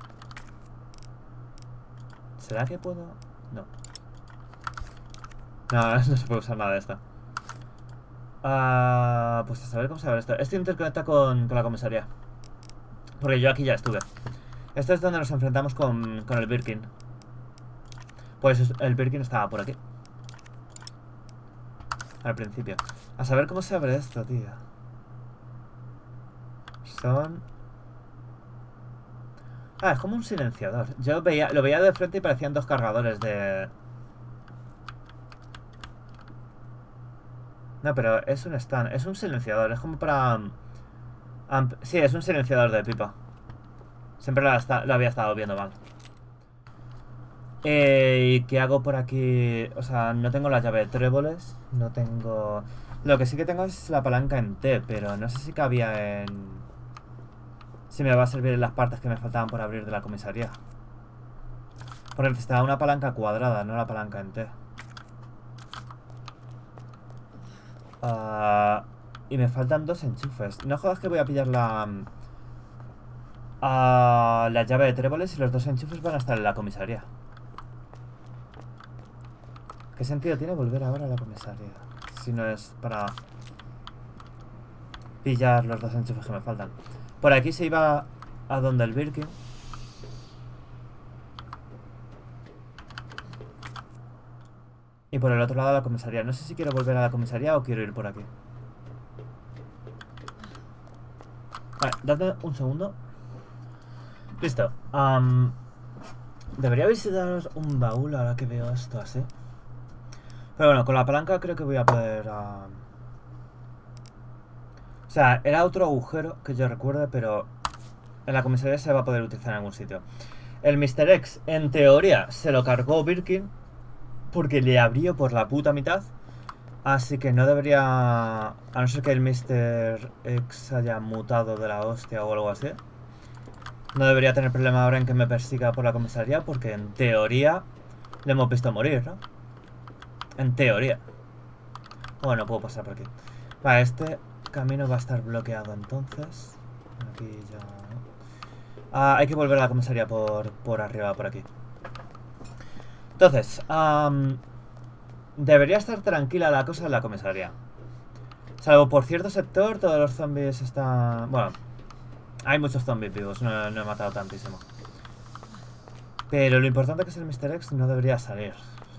S1: ¿Será que puedo...? No. No, no se puede usar nada de esto. Pues a saber cómo se abre esto. Esto interconecta con la comisaría. Porque yo aquí ya estuve. Esto es donde nos enfrentamos con el Birkin. Pues el Birkin estaba por aquí. Al principio. A saber cómo se abre esto, tío. Son... es como un silenciador. Yo lo veía de frente y parecían 2 cargadores de... No, pero es un stand. Es un silenciador. Es como para... sí, es un silenciador de pipa. Siempre lo había estado viendo mal. ¿Y qué hago por aquí? O sea, no tengo la llave de tréboles. No tengo... Lo que sí que tengo es la palanca en T, pero no sé si cabía en... Si me va a servir en las partes que me faltaban por abrir de la comisaría. Porque necesitaba una palanca cuadrada, no la palanca en T. Y me faltan 2 enchufes. No jodas que voy a pillar la llave de tréboles y los 2 enchufes van a estar en la comisaría. ¿Qué sentido tiene volver ahora a la comisaría? Si no es para pillar los 2 enchufes que me faltan. Por aquí se iba a donde el Birkin. Y por el otro lado a la comisaría. No sé si quiero volver a la comisaría o quiero ir por aquí. Vale, dadme un segundo. Listo. Debería visitar un baúl ahora que veo esto así. Pero bueno, con la palanca creo que voy a poder... O sea, era otro agujero que yo recuerde, pero en la comisaría se va a poder utilizar en algún sitio. El Mr. X, en teoría, se lo cargó Birkin porque le abrió por la puta mitad. Así que no debería... A no ser que el Mr. X haya mutado de la hostia o algo así. No debería tener problema ahora en que me persiga por la comisaría, porque en teoría le hemos visto morir, ¿no? En teoría. Bueno, no puedo pasar por aquí. Vale, este camino va a estar bloqueado entonces. Aquí ya... hay que volver a la comisaría por arriba, por aquí. Entonces, debería estar tranquila la cosa en la comisaría. Salvo por cierto sector, todos los zombies están... Bueno, hay muchos zombies vivos, no he matado tantísimo. Pero lo importante que es el Mr. X no debería salir.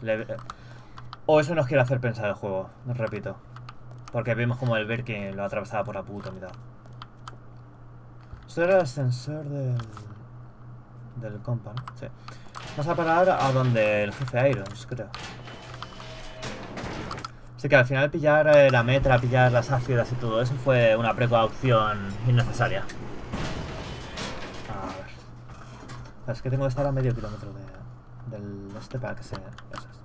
S1: O eso nos quiere hacer pensar el juego, os repito. Porque vimos como el Birkin lo atravesaba por la puta mitad. Esto era el ascensor del compa, ¿no? Sí. Vamos a parar a donde el jefe Irons, creo. Así que al final pillar la metra, pillar las ácidas y todo eso fue una precaución innecesaria. A ver. Es que tengo que estar a medio kilómetro del este para que se... Eso es.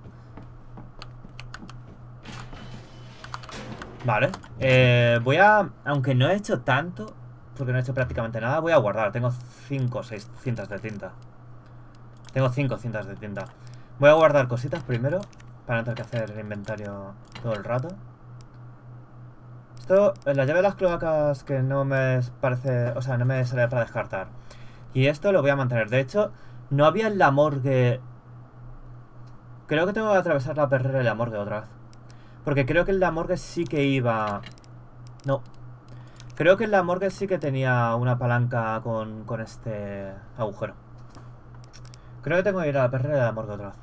S1: Vale. Voy a... Aunque no he hecho tanto, porque no he hecho prácticamente nada, voy a guardar. Tengo 5 o 6 cintas de tinta. Tengo 5 cintas de tinta. Voy a guardar cositas primero, para no tener que hacer el inventario todo el rato. Esto, la llave de las cloacas que no me parece... O sea, no me sale para descartar. Y esto lo voy a mantener. De hecho, no había en la morgue... Creo que tengo que atravesar la perrera y la morgue otra vez. Porque creo que en la morgue sí que iba... No. Creo que en la morgue sí que tenía una palanca con este agujero. Creo que tengo que ir a la perrera y a la morgue otra vez.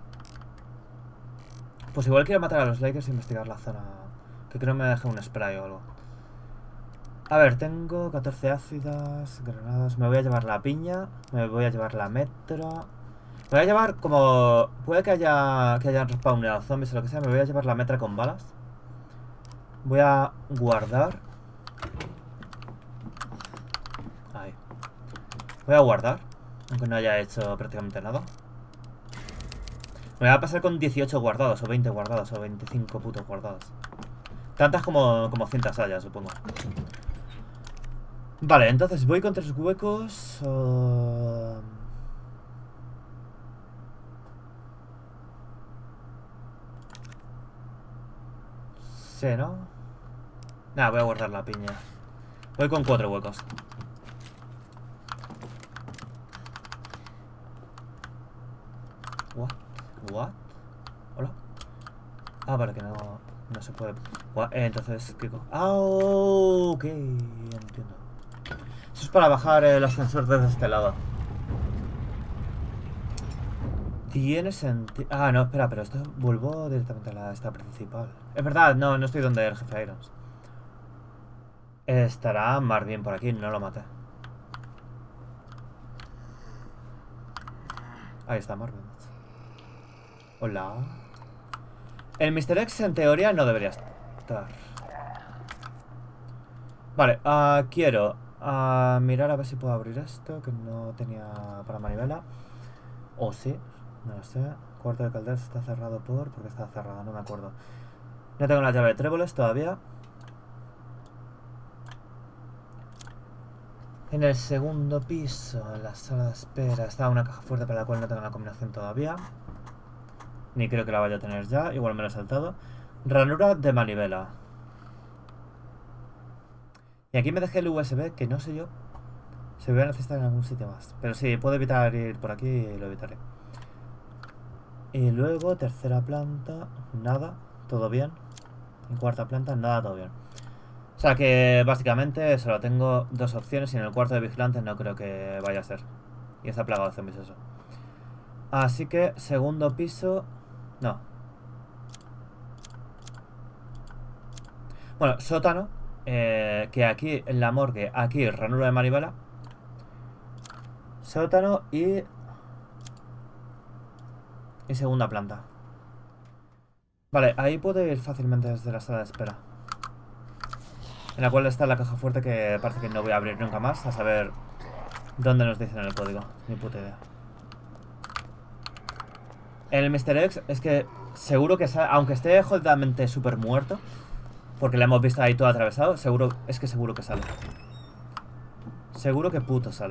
S1: Pues igual quiero matar a los Lakers e investigar la zona. Que creo que me deje un spray o algo. A ver, tengo 14 ácidas, granadas. Me voy a llevar la piña. Me voy a llevar la metro. Me voy a llevar como... Puede que hayan respawnado zombies o lo que sea. Me voy a llevar la metra con balas. Voy a guardar. Voy a guardar, aunque no haya hecho prácticamente nada. Me voy a pasar con 18 guardados, o 20 guardados, o 25 putos guardados. Tantas como cintas haya, supongo. Vale, entonces voy con 3 huecos. Sí, ¿no? Nada, voy a guardar la piña. Voy con 4 huecos. What? Hola. Ah, vale, que no se puede. Entonces, ¿qué cojo? Ah, ok, entiendo. Eso es para bajar el ascensor desde este lado. Tiene sentido. Ah, no, espera, pero esto vuelvo directamente a la esta principal. Es verdad, no estoy donde el jefe Irons. Estará Marvin por aquí, no lo maté. Ahí está Marvin. Hola. El Mr. X en teoría no debería estar. Vale, quiero mirar a ver si puedo abrir esto, que no tenía para manivela. O sí, no lo sé. Cuarto de Calderas está cerrado ¿por qué está cerrado? No me acuerdo. No tengo la llave de tréboles todavía. En el segundo piso, en la sala de espera, está una caja fuerte para la cual no tengo la combinación todavía. Ni creo que la vaya a tener ya, igual me lo he saltado. Ranura de manivela. Y aquí me dejé el USB, que no sé yo. Se voy a necesitar en algún sitio más. Pero sí, puedo evitar ir por aquí y lo evitaré. Y luego, tercera planta, nada, todo bien. En cuarta planta, nada, todo bien. O sea que básicamente solo tengo 2 opciones y en el cuarto de vigilantes no creo que vaya a ser. Y está plagado de zombies eso. Así que, segundo piso... No. Bueno, sótano. Que aquí en la morgue, aquí ranura de manivela. Sótano y segunda planta. Vale, ahí puedo ir fácilmente desde la sala de espera. En la cual está la caja fuerte que parece que no voy a abrir nunca más. A saber dónde nos dicen el código. Ni puta idea. El Mr. X es que seguro que sale, aunque esté jodidamente súper muerto, porque le hemos visto ahí todo atravesado, seguro que sale. Seguro que puto sale.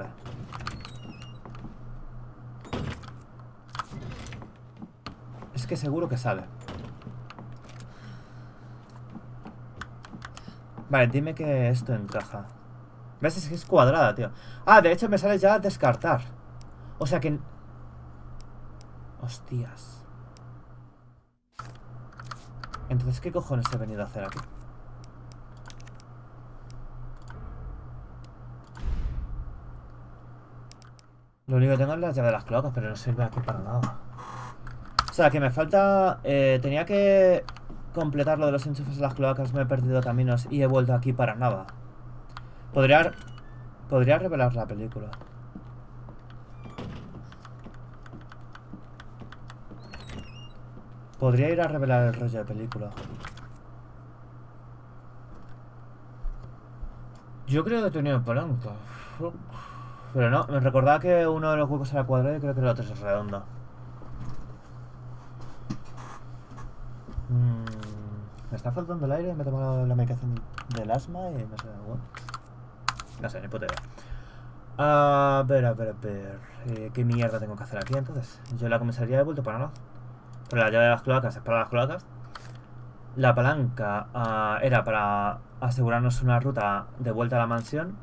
S1: Es que seguro que sale. Vale, dime que esto encaja. ¿Ves? Es que es cuadrada, tío. Ah, de hecho me sale ya descartar. O sea que... Hostias. Entonces, ¿qué cojones he venido a hacer aquí? Lo único que tengo es la llave de las cloacas, pero no sirve aquí para nada. O sea, que me falta... tenía que completar lo de los enchufes de las cloacas, me he perdido caminos y he vuelto aquí para nada. Podría revelar la película. Podría ir a revelar el rollo de película. Yo creo que tenía palanca. Pero no, me recordaba que uno de los huecos era cuadrado y creo que el otro es redondo. Me está faltando el aire, me he tomado la medicación del asma y no sé, bueno. No sé, ni puta idea. A ver. ¿Qué mierda tengo que hacer aquí entonces? Yo en la comisaría he vuelto para nada. Pero la llave de las cloacas es para las cloacas. La palanca era para asegurarnos una ruta de vuelta a la mansión.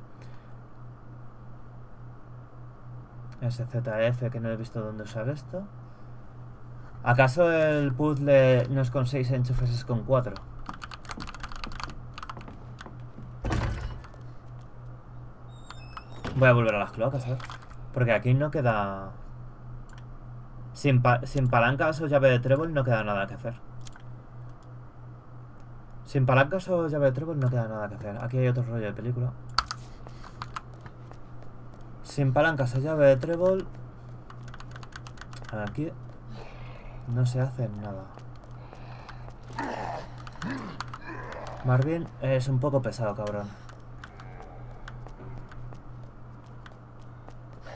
S1: SZF, que no he visto dónde usar esto. ¿Acaso el puzzle no es con 6 enchufes, es con 4? Voy a volver a las cloacas, a ver. Porque aquí no queda... Sin palancas o llave de trébol no queda nada que hacer. Sin palancas o llave de trébol no queda nada que hacer. Aquí hay otro rollo de película. Sin palancas o llave de trébol... Aquí... No se hace nada. Marvin es un poco pesado, cabrón.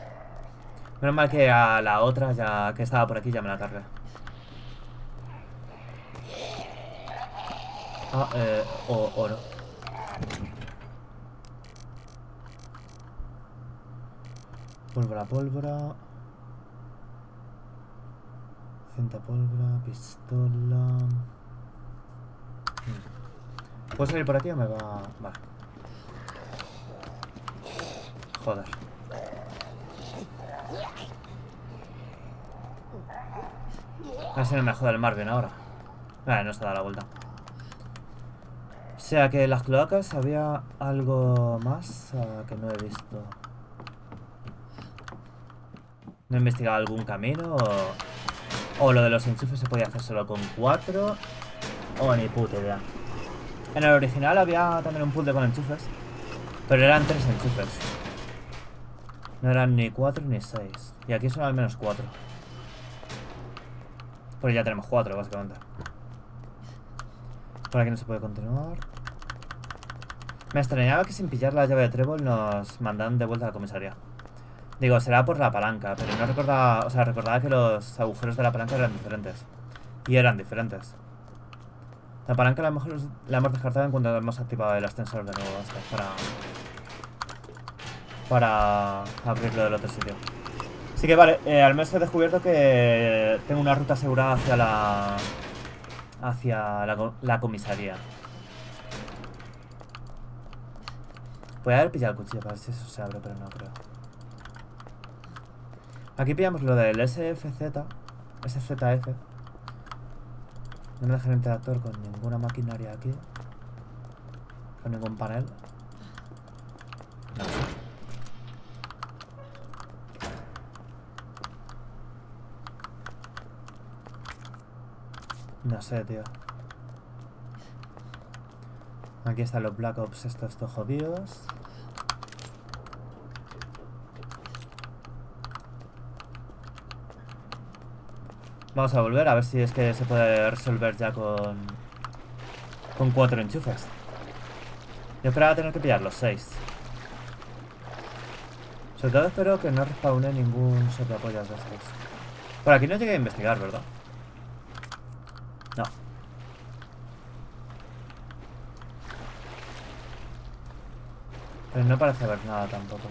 S1: Menos mal que a la otra ya que estaba por aquí ya me la cargué. Ah, oro. Pólvora, pólvora. Cinta pólvora, pistola. ¿Puedo salir por aquí o me va...? Vale. Joder. A ver si no me jode el Marvin ahora. Vale, no se da la vuelta. O sea que en las cloacas había algo más que no he visto. ¿No he investigado algún camino o lo de los enchufes se podía hacer solo con 4? O ni puta idea. En el original había también un puzzle con enchufes, pero eran 3 enchufes. No eran ni 4 ni 6. Y aquí son al menos 4. Pues ya tenemos 4 básicamente. Por aquí no se puede continuar. Me extrañaba que sin pillar la llave de trébol nos mandan de vuelta a la comisaría. Digo, será por la palanca, pero no recordaba... O sea, recordaba que los agujeros de la palanca eran diferentes. Y eran diferentes. La palanca a lo mejor la hemos descartado en cuanto hemos activado el ascensor de nuevo. Para abrirlo del otro sitio. Así que vale, al menos he descubierto que tengo una ruta asegurada hacia la comisaría. Voy a haber pillado el cuchillo para ver si eso se abre, pero no creo. Aquí pillamos lo del SFZ. SZF. No me dejan interactuar con ninguna maquinaria aquí. Con ningún panel. No sé. No sé, tío. Aquí están los Black Ops estos jodidos. Vamos a volver a ver si es que se puede resolver ya con 4 enchufes. Yo esperaba tener que pillar los 6. Sobre todo espero que no respawne ningún soplapollas de estos. Por aquí no llegué a investigar, ¿verdad? No. Pero no parece haber nada tampoco.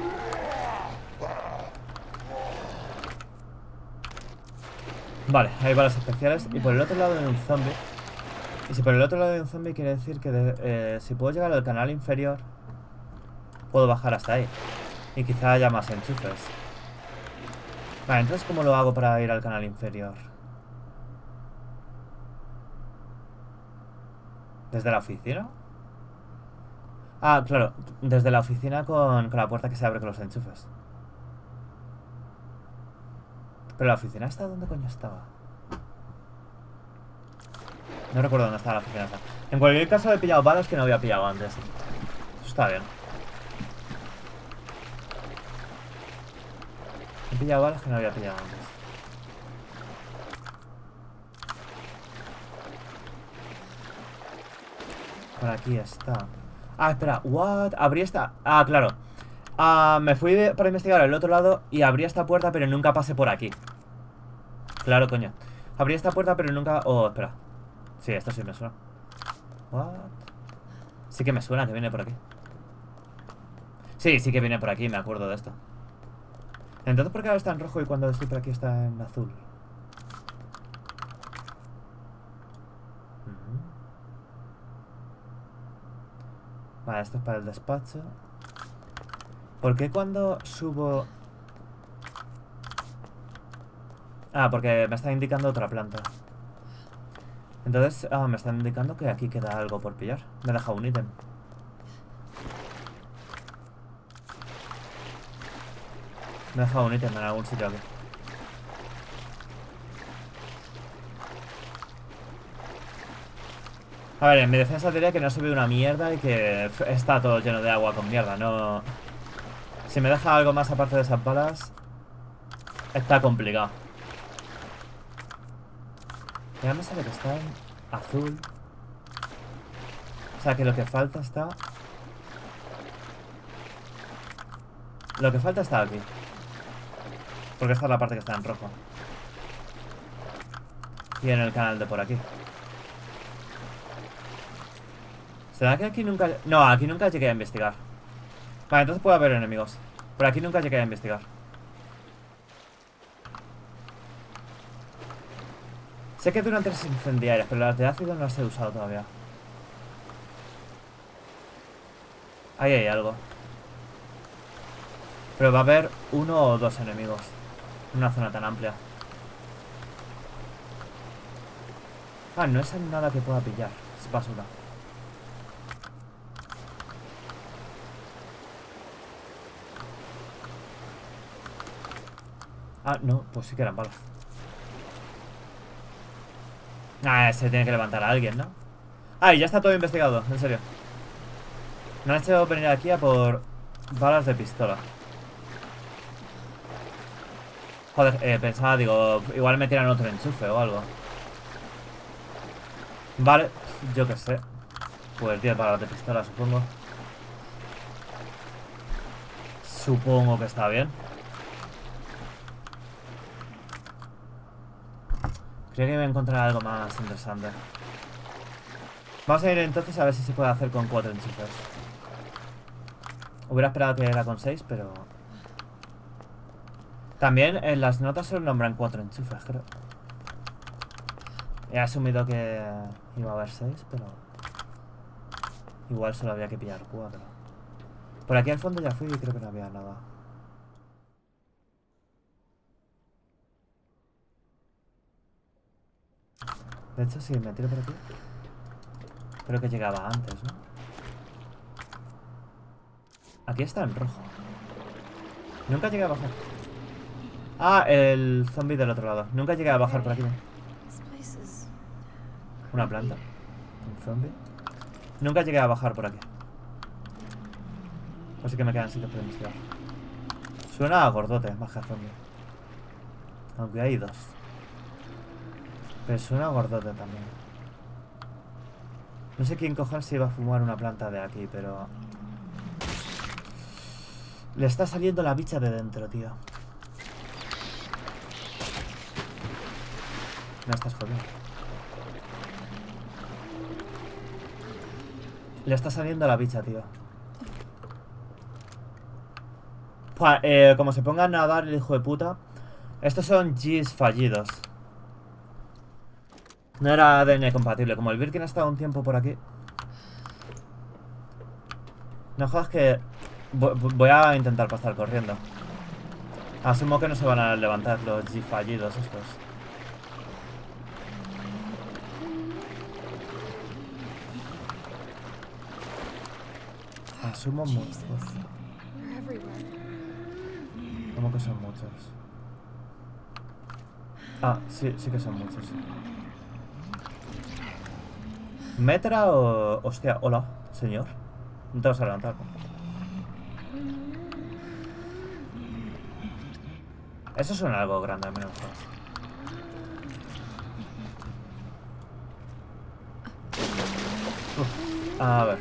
S1: Vale, hay balas especiales. Y por el otro lado hay un zombie. Y si por el otro lado hay un zombie quiere decir que si puedo llegar al canal inferior, puedo bajar hasta ahí. Y quizá haya más enchufes. Vale, entonces ¿cómo lo hago para ir al canal inferior? ¿Desde la oficina? Ah, claro, desde la oficina con la puerta que se abre con los enchufes. Pero la oficina está... ¿Dónde coño estaba? No recuerdo dónde estaba la oficina esa. En cualquier caso he pillado balas que no había pillado antes. Eso está bien. He pillado balas que no había pillado antes. Por aquí está. Ah, espera, what? Abrí esta... Ah, claro. Me fui para investigar al otro lado y abrí esta puerta, pero nunca pasé por aquí. Claro, coño. Abrí esta puerta, pero nunca... Oh, espera. Sí, esto sí me suena. What? Sí que me suena que viene por aquí. Sí, sí que viene por aquí, me acuerdo de esto. Entonces, ¿por qué ahora está en rojo y cuando estoy por aquí está en azul? Vale, esto es para el despacho. ¿Por qué cuando subo...? Ah, porque me está indicando otra planta. Entonces, me está indicando que aquí queda algo por pillar. Me ha dejado un ítem. Me ha dejado un ítem en algún sitio aquí. A ver, en mi defensa diría que no se ve una mierda y que está todo lleno de agua con mierda, no... Si me deja algo más aparte de esas balas, está complicado. Ya me sale que está en azul. O sea que lo que falta está... Lo que falta está aquí. Porque esta es la parte que está en rojo. Y en el canal de por aquí. ¿Será que aquí nunca...? No, aquí nunca llegué a investigar. Vale, entonces puede haber enemigos. Pero aquí nunca llegué a investigar. Sé que duran 3 incendiarias, pero las de ácido no las he usado todavía. Ahí hay algo. Pero va a haber 1 o 2 enemigos en una zona tan amplia. Ah, no es nada que pueda pillar. Es basura. Ah, no, pues sí que eran balas. Ah, se tiene que levantar a alguien, ¿no? Ah, y ya está todo investigado, en serio. Me han hecho venir aquí a por balas de pistola. Joder, pensaba, digo, igual me tiran otro enchufe o algo. Vale, yo qué sé. Pues 10 balas de pistola, supongo. Supongo que está bien. Creo que voy a encontrar algo más interesante. Vamos a ir entonces a ver si se puede hacer con 4 enchufes. Hubiera esperado que era con 6, pero... También en las notas solo nombran 4 enchufes, creo. He asumido que iba a haber 6, pero... Igual solo había que pillar 4. Por aquí al fondo ya fui y creo que no había nada. De hecho, si me tiro por aquí... Creo que llegaba antes, ¿no? Aquí está en rojo. Nunca llegué a bajar. Ah, el zombie del otro lado. Nunca llegué a bajar por aquí. Una planta. Un zombie. Nunca llegué a bajar por aquí. Así que me quedan sitios para investigar. Suena a gordote, más que a zombie. Aunque hay 2. Pero suena a gordote también. No sé quién cojones se iba a fumar una planta de aquí, pero... Le está saliendo la bicha de dentro, tío. Me estás jodiendo. Le está saliendo la bicha, tío. Pua, como se ponga a nadar el hijo de puta. Estos son Gs fallidos. No era ADN compatible. Como el Birkin ha estado un tiempo por aquí. No jodas que... Voy a intentar pasar corriendo. Asumo que no se van a levantar los G fallidos estos. Asumo muchos. ¿Cómo que son muchos? Ah, sí, sí que son muchos. ¿Metra o...? Hostia, hola, señor. No te vas a levantar, ¿no? Eso suena algo grande, al menos. A ver.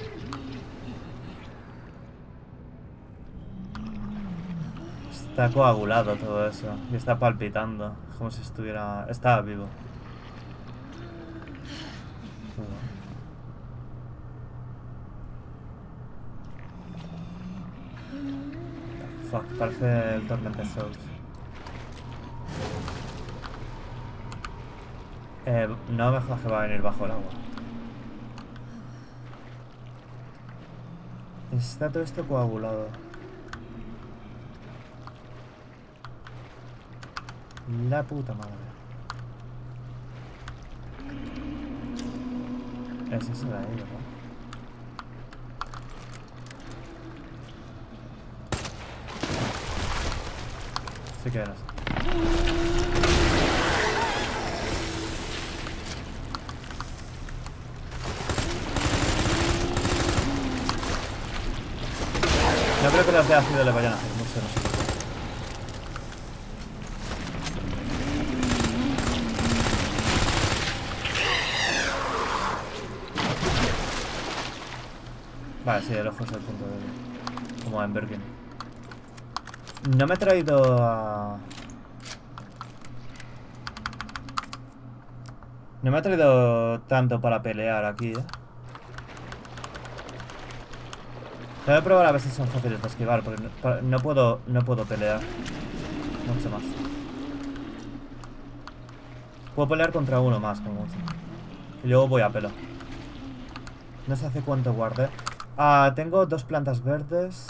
S1: Está coagulado todo eso. Y está palpitando. Como si estuviera... Estaba vivo. Fuck, parece el Tormented Souls. No me jodas que va a venir bajo el agua. Está todo esto coagulado. La puta madre. Es eso de ahí, ¿verdad? Sí que eras. No creo que las de ácido le vayan a hacer mucho, no sé. Vale, sí, el ojo es el punto débil. Como en Birkin. No me he traído a... No me he traído tanto para pelear aquí, ¿eh? Voy a probar a ver si son fáciles de esquivar, porque no puedo pelear mucho más. Puedo pelear contra uno más, como mucho. Y luego voy a pelo. No sé hace cuánto guardé. Ah, tengo 2 plantas verdes.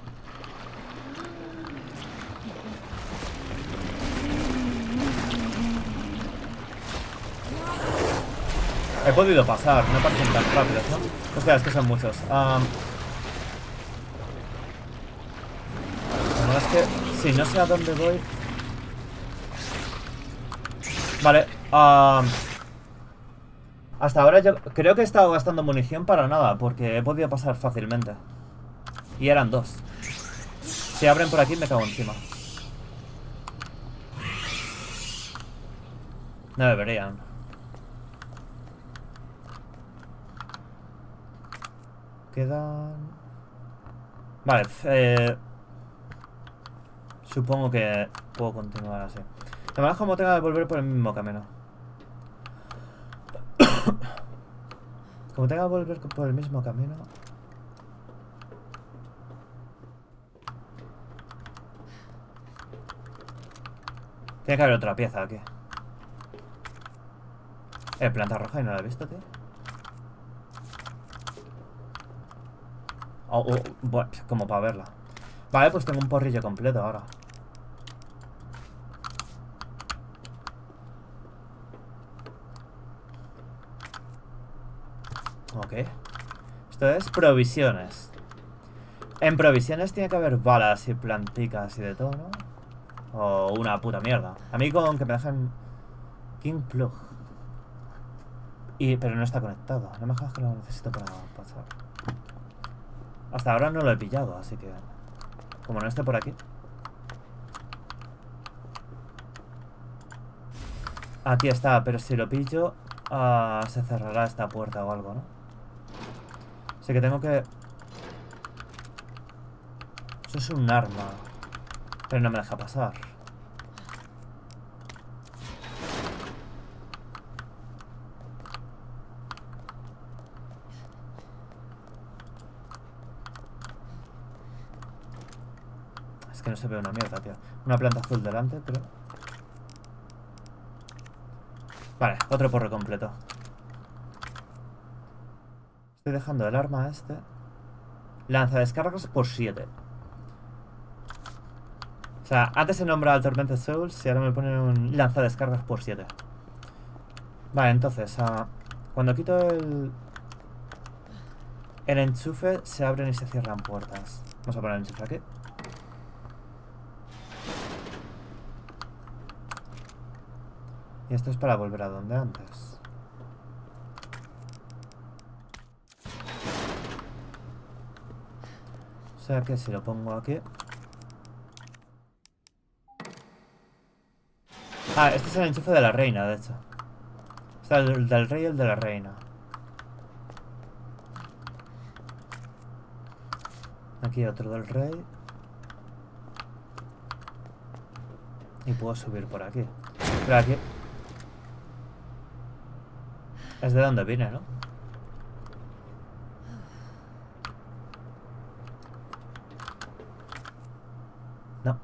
S1: He podido pasar, no parecen tan rápidos, ¿no? Hostia, es que son muchos. Bueno, es que si no sé a dónde voy... Vale, hasta ahora yo creo que he estado gastando munición para nada, porque he podido pasar fácilmente. Y eran 2. Si abren por aquí me cago encima. No deberían. Quedan... Vale, supongo que puedo continuar así. De manera como tenga que volver por el mismo camino. Como tenga que volver por el mismo camino... Tiene que haber otra pieza aquí. Planta roja y no la he visto, tío. Bueno, como para verla. Vale, pues tengo un porrillo completo ahora. Ok. Esto es provisiones. En provisiones tiene que haber balas y planticas y de todo, ¿no? O una puta mierda. A mí con que me dejen... King Plug. Pero no está conectado. No me jodas que lo necesito para pasar. Hasta ahora no lo he pillado, así que... Como no esté por aquí... Aquí está, pero si lo pillo... se cerrará esta puerta o algo, ¿no? Así que tengo que... Eso es un arma. Pero no me deja pasar. Es que no se ve una mierda, tío. Una planta azul delante, pero... Vale, otro porro completo. Estoy dejando el arma este. Lanza descargas por 7. O sea, antes se nombraba el Tormented Souls y ahora me ponen un lanza descargas por 7. Vale, entonces, cuando quito el enchufe, se abren y se cierran puertas. Vamos a poner el enchufe aquí. Y esto es para volver a donde antes. O sea que si lo pongo aquí... este es el enchufe de la reina, de hecho. Está el del rey y el de la reina. Aquí otro del rey. Y puedo subir por aquí. Pero aquí... Es de donde vine, ¿no? No.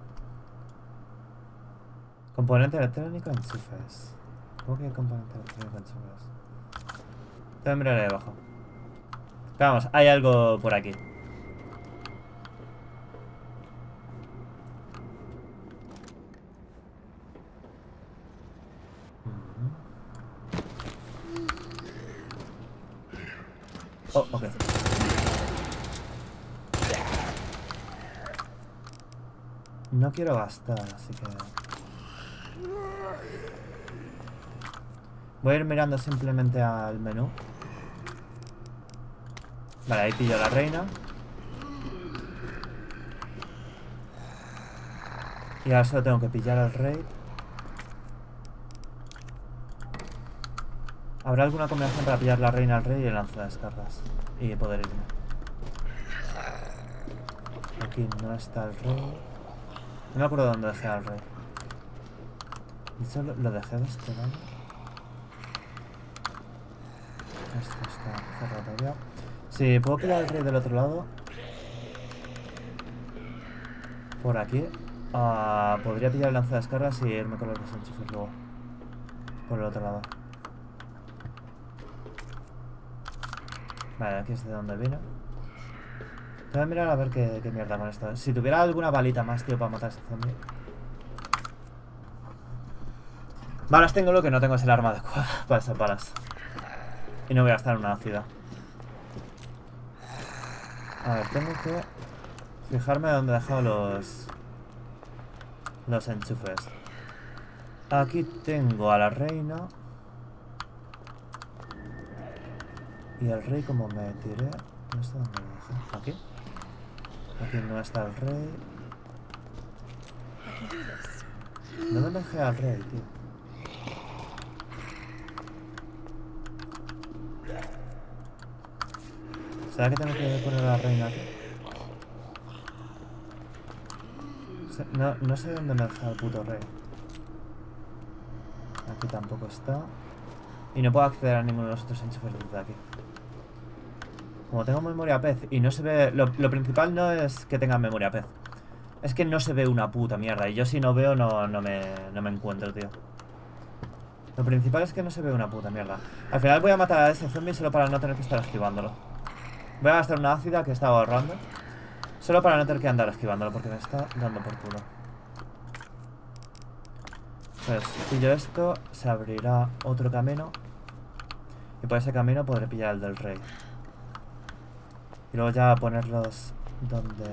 S1: Componente electrónico, enchufes. ¿Cómo que hay componente electrónico, enchufes? Te voy a mirar ahí abajo. Vamos, hay algo por aquí. Oh, ok. No quiero gastar, así que... Voy a ir mirando simplemente al menú. Vale, ahí pillo a la reina. Y ahora solo tengo que pillar al rey. ¿Habrá alguna combinación para pillar la reina al rey y el lanzadescargas? Y poder irme. Aquí no está el rey. No me acuerdo dónde dejé al rey. ¿Y eso lo dejé de este lado? Esto está cerrado todavía. Si puedo pillar el rey del otro lado. Por aquí. Podría pillar el lanzadescargas y irme con los desenchufes luego. Por el otro lado. Vale, aquí es de donde vino. Voy a mirar a ver qué mierda con esto. Si tuviera alguna balita más, tío, para matar a ese zombie. Balas tengo, lo que no tengo es el arma adecuada para esas balas. Y no voy a estar en una ciudad. A ver, tengo que fijarme dónde he dejado los enchufes. Aquí tengo a la reina. Y el rey, como me tiré... No sé dónde lo dejé. ¿Aquí? Aquí no está el rey. ¿Dónde me dejé al rey, tío? ¿Será que tengo que poner a la reina aquí? No sé dónde me ha dejado el puto rey. Aquí tampoco está. Y no puedo acceder a ninguno de los otros enchufes desde aquí. Como tengo memoria pez y no se ve... Lo principal no es que tenga memoria pez. Es que no se ve una puta mierda. Y yo si no veo no me encuentro, tío. Lo principal es que no se ve una puta mierda. Al final voy a matar a ese zombie solo para no tener que estar esquivándolo. Voy a gastar una ácida que estaba ahorrando. Solo para no tener que andar esquivándolo porque me está dando por culo. Pues pillo esto, se abrirá otro camino. Y por ese camino podré pillar el del rey. Y luego ya ponerlos donde...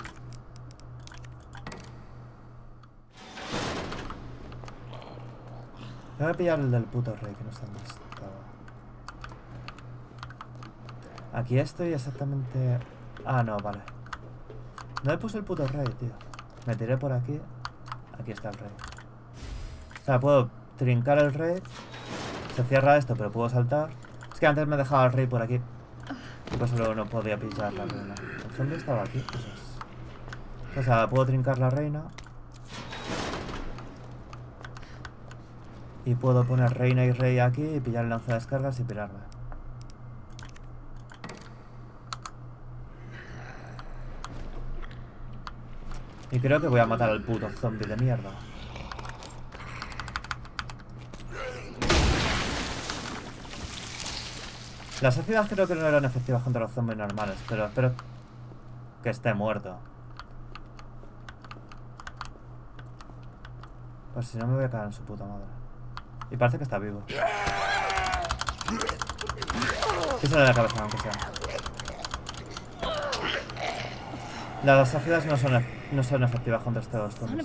S1: Voy a pillar el del puto rey, que no sé dónde estaba. Aquí estoy exactamente... Ah, no, vale. No he puesto el puto rey, tío. Me tiré por aquí. Aquí está el rey. O sea, puedo trincar el rey. Se cierra esto, pero puedo saltar. Es que antes me dejaba el rey por aquí. Y por eso luego no podía pillar la reina. ¿El zombie estaba aquí? Pues es... O sea, puedo trincar la reina. Y puedo poner reina y rey aquí y pillar el lanzadescargas y pirarme. Y creo que voy a matar al puto zombie de mierda. Las ácidas creo que no eran efectivas contra los zombies normales, pero espero que esté muerto. Pues si no me voy a caer en su puta madre. Y parece que está vivo. Písale la cabeza, aunque sea. Las ácidas no son efectivas contra estos zombies.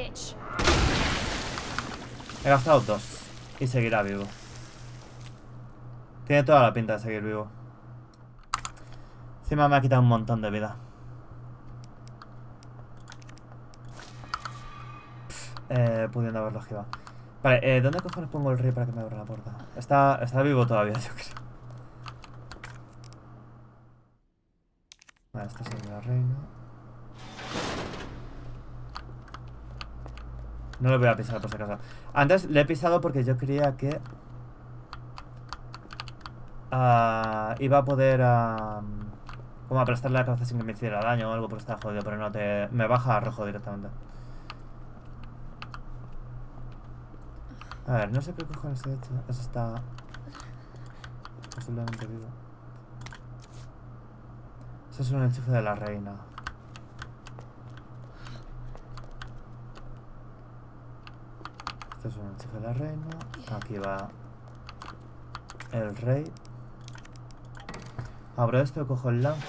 S1: He gastado 2. Y seguirá vivo. Tiene toda la pinta de seguir vivo. Encima me ha quitado un montón de vida. Pudiendo haberlo esquivado. Vale, ¿dónde cojones pongo el rey para que me abra la puerta? Está vivo todavía, yo creo. Vale, esta es la reina. No lo voy a pisar por si acaso. Antes le he pisado porque yo creía que... iba a poder... como aplastarle la cabeza sin que me hiciera daño o algo porque estaba jodido, pero no te... Me baja a rojo directamente. A ver, no sé qué cojones he hecho. Eso está... posiblemente vivo. Eso es un enchufe de la reina. Esto es un enchufe de la reina. Aquí va el rey. Abro esto, cojo el lanza.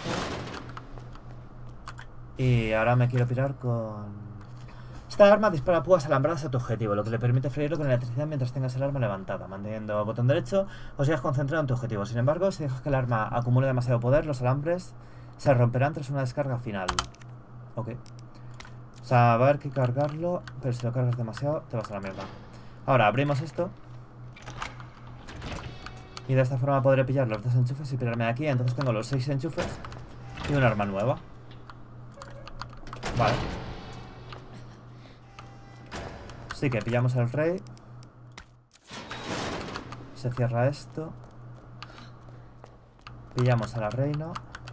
S1: Y ahora me quiero pirar con... Esta arma dispara púas alambradas a tu objetivo, lo que le permite freírlo con electricidad mientras tengas el arma levantada. Manteniendo el botón derecho, o sigas concentrado en tu objetivo. Sin embargo, si dejas que el arma acumule demasiado poder, los alambres se romperán tras una descarga final. Ok. O sea, va a haber que cargarlo, pero si lo cargas demasiado, te vas a la mierda. Ahora, abrimos esto. Y de esta forma podré pillar los 2 enchufes y pirarme de aquí. Entonces tengo los 6 enchufes y un arma nueva. Vale. Así que pillamos al rey. Se cierra esto. Pillamos a la reina.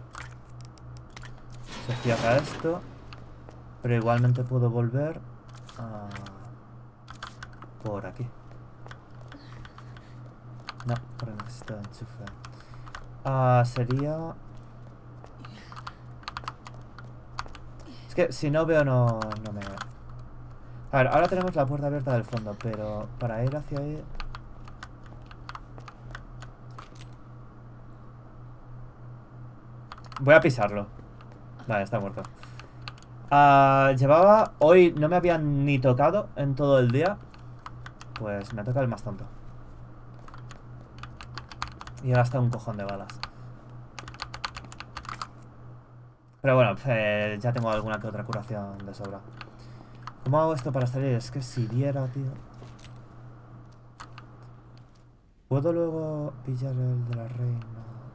S1: Se cierra esto. Pero igualmente puedo volver por aquí. No, porque necesito enchufe. Sería... Es que si no veo no me... A ver, ahora tenemos la puerta abierta del fondo, pero para ir hacia ahí... Voy a pisarlo. Vale, está muerto. Llevaba... Hoy no me habían ni tocado en todo el día. Pues me toca el más tonto. Y he gastado un cojón de balas. Pero bueno, ya tengo alguna que otra curación de sobra. ¿Cómo hago esto para salir? Es que si diera, tío. ¿Puedo luego pillar el de la reina?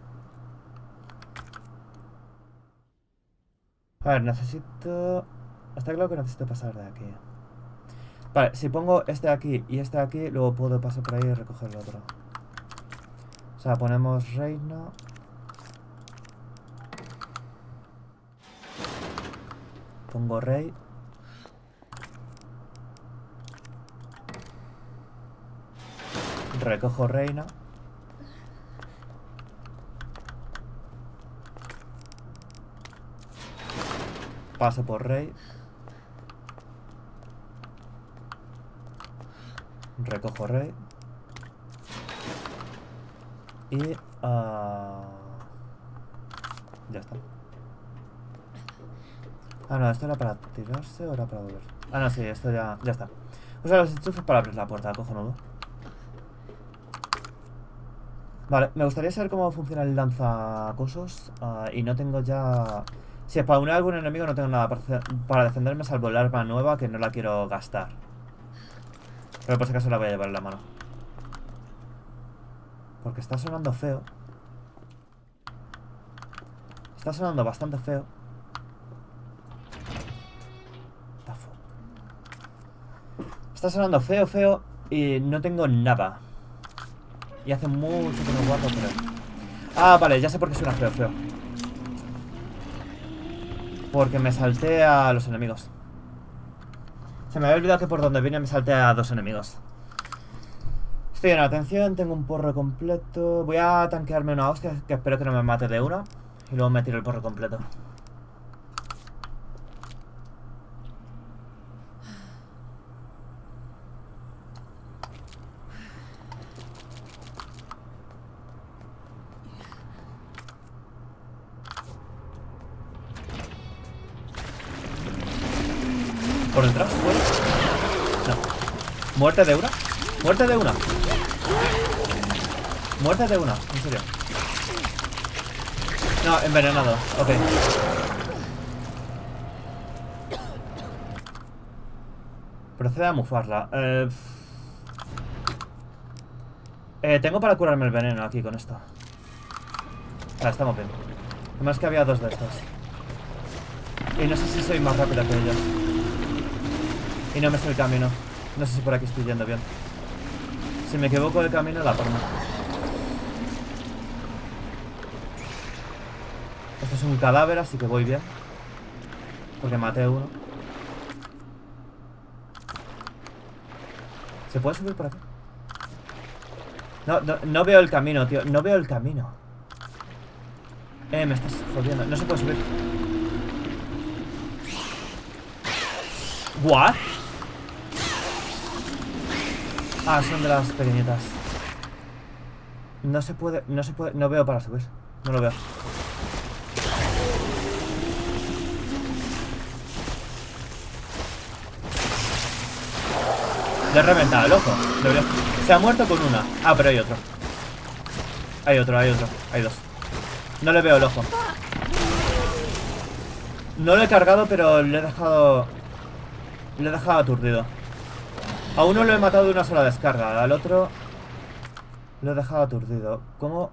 S1: A ver, necesito... Está claro que necesito pasar de aquí. Vale, si pongo este aquí y este aquí, luego puedo pasar por ahí y recoger el otro. O sea, ponemos reina. Pongo rey. Recojo reina. Paso por rey. Recojo rey. Y... ya está. No, ¿esto era para tirarse o era para volver? No, sí, esto ya está. Usa los enchufes para abrir la puerta, cojonudo. Vale, me gustaría saber cómo funciona el lanzacosos. Y no tengo ya... Si spawné algún enemigo no tengo nada para defenderme, salvo el arma nueva que no la quiero gastar. Pero por si acaso la voy a llevar en la mano. Porque está sonando feo. Está sonando bastante feo. Está sonando feo y no tengo nada. Y hace mucho que no guardo, pero... vale, ya sé por qué suena feo. Porque me salté a los enemigos. Se me había olvidado que por donde vine me salté a 2 enemigos. Estoy en atención, tengo un porro completo. Voy a tanquearme una hostia, que espero que no me mate de una. Y luego me tiro el porro completo. ¿Por detrás? ¿Puedo? No. ¿Muerte de una? ¡Muerte de una! ¡Muerte de una! En serio. No, envenenado. Ok. Procede a mufarla. Tengo para curarme el veneno aquí con esto. Vale, estamos bien. Además que había 2 de estos. Y no sé si soy más rápido que ellos. Y no me sé el camino. No sé si por aquí estoy yendo bien. Si me equivoco de camino, la palma. Esto es un cadáver, así que voy bien. Porque maté a uno. ¿Se puede subir por aquí? No veo el camino, tío. No veo el camino. Me estás jodiendo. No se puede subir. ¿What? Son de las pequeñitas. No se puede, no veo para subir. No lo veo. Le he reventado el ojo. Se ha muerto con una. Pero hay otro. Hay 2. No le veo el ojo. No lo he cargado, pero le he dejado... Le he dejado aturdido. A uno lo he matado de una sola descarga. Al otro lo he dejado aturdido. ¿Cómo?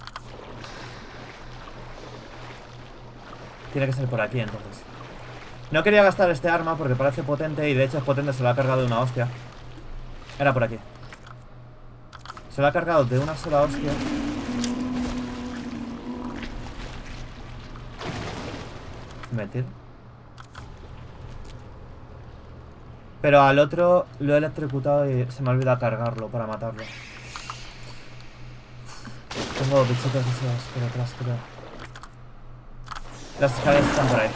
S1: Tiene que ser por aquí entonces. No quería gastar este arma porque parece potente y de hecho es potente, se lo ha cargado de una hostia. Era por aquí. Se lo ha cargado de una sola hostia. Metir. Pero al otro lo he electrocutado y se me ha olvidado cargarlo para matarlo. Tengo bichitos de esos por atrás, creo. Las escaleras están por ahí.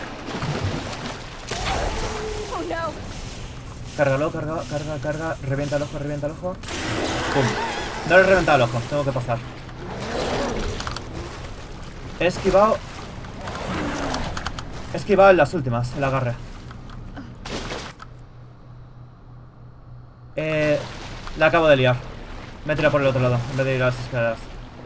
S2: Oh no.
S1: Cárgalo, carga. Revienta el ojo, Pum. No le he reventado el ojo, tengo que pasar. He esquivado. He esquivado en las últimas, el agarre. La acabo de liar. Me he tirado por el otro lado, en vez de ir a las escaleras.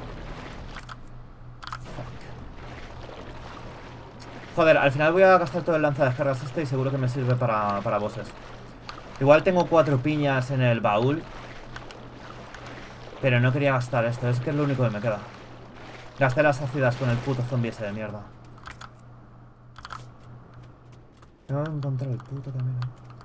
S1: Joder, al final voy a gastar todo el lanzadescargas este y seguro que me sirve para bosses. Igual tengo 4 piñas en el baúl. Pero no quería gastar esto, es que es lo único que me queda. Gasté las ácidas con el puto zombie ese de mierda. Tengo que encontrar el puto camino.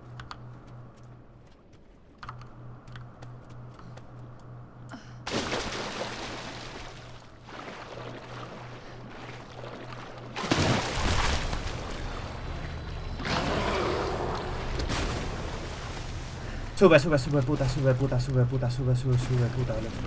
S1: Sube, puta, puta, vale.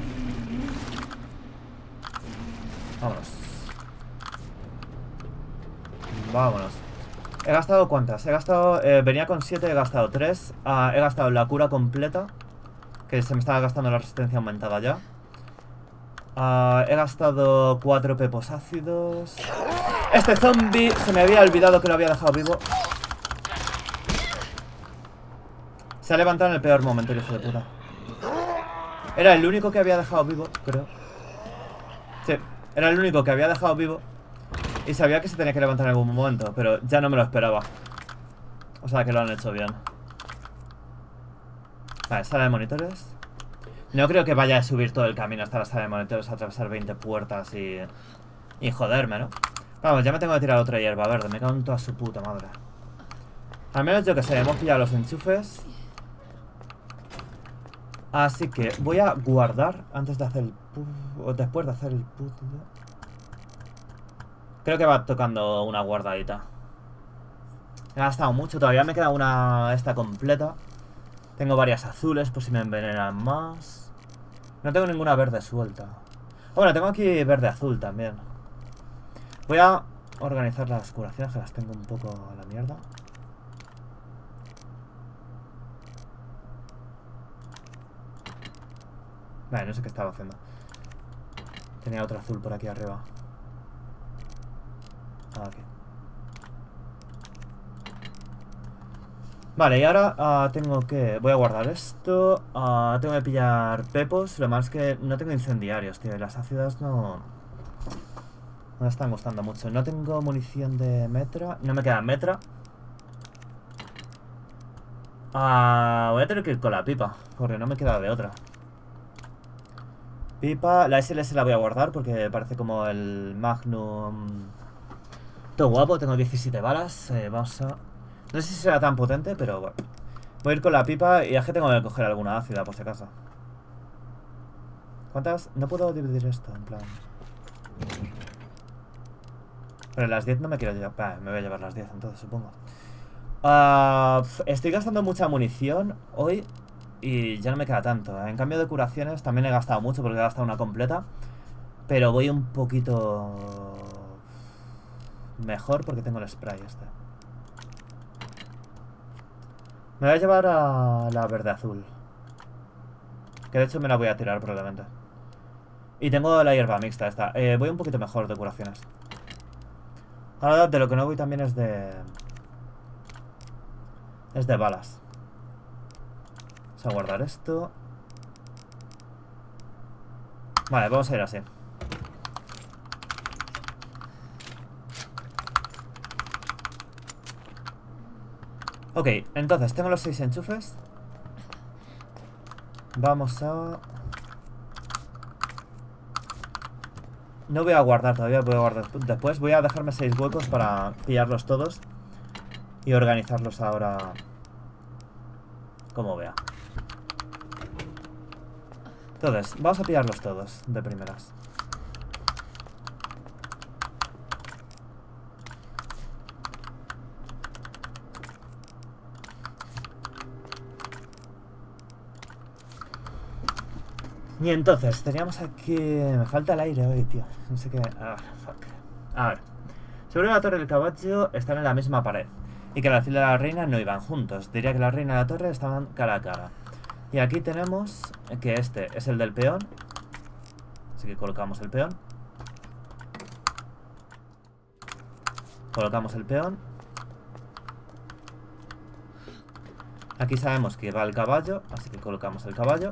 S1: Vámonos. He gastado ¿cuántas? He gastado, venía con 7, he gastado 3. He gastado la cura completa, que se me estaba gastando la resistencia aumentada ya. He gastado 4 pepos ácidos. Este zombie se me había olvidado que lo había dejado vivo. Se ha levantado en el peor momento, el hijo de puta. Era el único que había dejado vivo, creo. Sí, era el único que había dejado vivo. Y sabía que se tenía que levantar en algún momento, pero ya no me lo esperaba. O sea que lo han hecho bien. Vale, sala de monitores. No creo que vaya a subir todo el camino hasta la sala de monitores, a atravesar 20 puertas y joderme, ¿no? Vamos, ya me tengo que tirar otra hierba verde. Me cago en toda su puta madre. Al menos yo que sé, hemos pillado los enchufes. Así que voy a guardar antes de hacer el o después de hacer el puzzle. Creo que va tocando una guardadita. He gastado mucho, todavía me queda una esta completa. Tengo varias azules por si me envenenan más. No tengo ninguna verde suelta. Bueno, tengo aquí verde azul también. Voy a organizar las curaciones, que las tengo un poco a la mierda. Vale, no sé qué estaba haciendo. Tenía otro azul por aquí arriba. Aquí. Vale, y ahora tengo que... Voy a guardar esto. Tengo que pillar pepos. Lo más es que no tengo incendiarios, tío. Y las ácidas no me están gustando mucho. No tengo munición de metra. No me queda metra. Voy a tener que ir con la pipa, porque no me queda de otra. Pipa, la SLS la voy a guardar porque parece como el Magnum. Todo guapo, tengo 17 balas. Vamos a... No sé si será tan potente, pero bueno. Voy a ir con la pipa y es que tengo que coger alguna ácida por si acaso. ¿Cuántas? No puedo dividir esto, en plan. Pero las 10 no me quiero llevar. Me voy a llevar las 10 entonces, supongo. Estoy gastando mucha munición hoy. Y ya no me queda tanto. En cambio de curaciones también he gastado mucho porque he gastado una completa. Pero voy un poquito mejor porque tengo el spray este. Me voy a llevar a la verde azul. Que de hecho me la voy a tirar probablemente. Y tengo la hierba mixta esta. Voy un poquito mejor de curaciones. Ahora de lo que no voy también es de... Es de balas. Vamos a guardar esto. Vale, vamos a ir así. Ok, entonces tengo los 6 enchufes. Vamos a... No voy a guardar todavía, voy a guardar después. Voy a dejarme 6 huecos para pillarlos todos. y organizarlos ahora como vea. Entonces, vamos a pillarlos todos de primeras. Y entonces, teníamos aquí... Me falta el aire hoy, tío. No sé qué... Ah, fuck. A ver. Seguro que la torre y el caballo están en la misma pared. Y que el alfil de la reina no iban juntos. Diría que la reina y la torre estaban cara a cara. Y aquí tenemos que este es el del peón. Así que colocamos el peón. Colocamos el peón. Aquí sabemos que va el caballo, así que colocamos el caballo.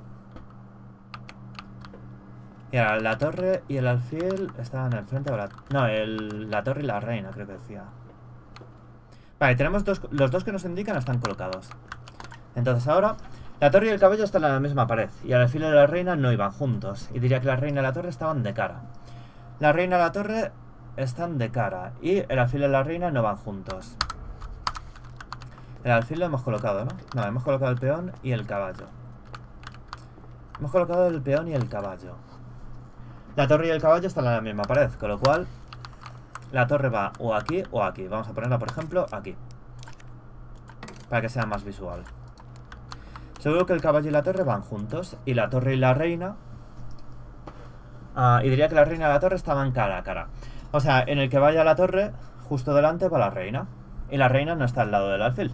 S1: Y ahora la torre y el alfil estaban al frente de la... No, la torre y la reina, creo que decía. Vale, tenemos los dos que nos indican están colocados. Entonces ahora, la torre y el caballo están en la misma pared. Y el alfil y la reina no iban juntos. Y diría que la reina y la torre estaban de cara. La reina y la torre están de cara. Y el alfil y la reina no van juntos. El alfil lo hemos colocado, ¿no? No, hemos colocado el peón y el caballo. Hemos colocado el peón y el caballo. La torre y el caballo están en la misma pared, con lo cual la torre va o aquí o aquí. Vamos a ponerla, por ejemplo, aquí, para que sea más visual. Seguro que el caballo y la torre van juntos. Y la torre y la reina... y diría que la reina y la torre estaban cara a cara. O sea, en el que vaya la torre, justo delante va la reina. Y la reina no está al lado del alfil.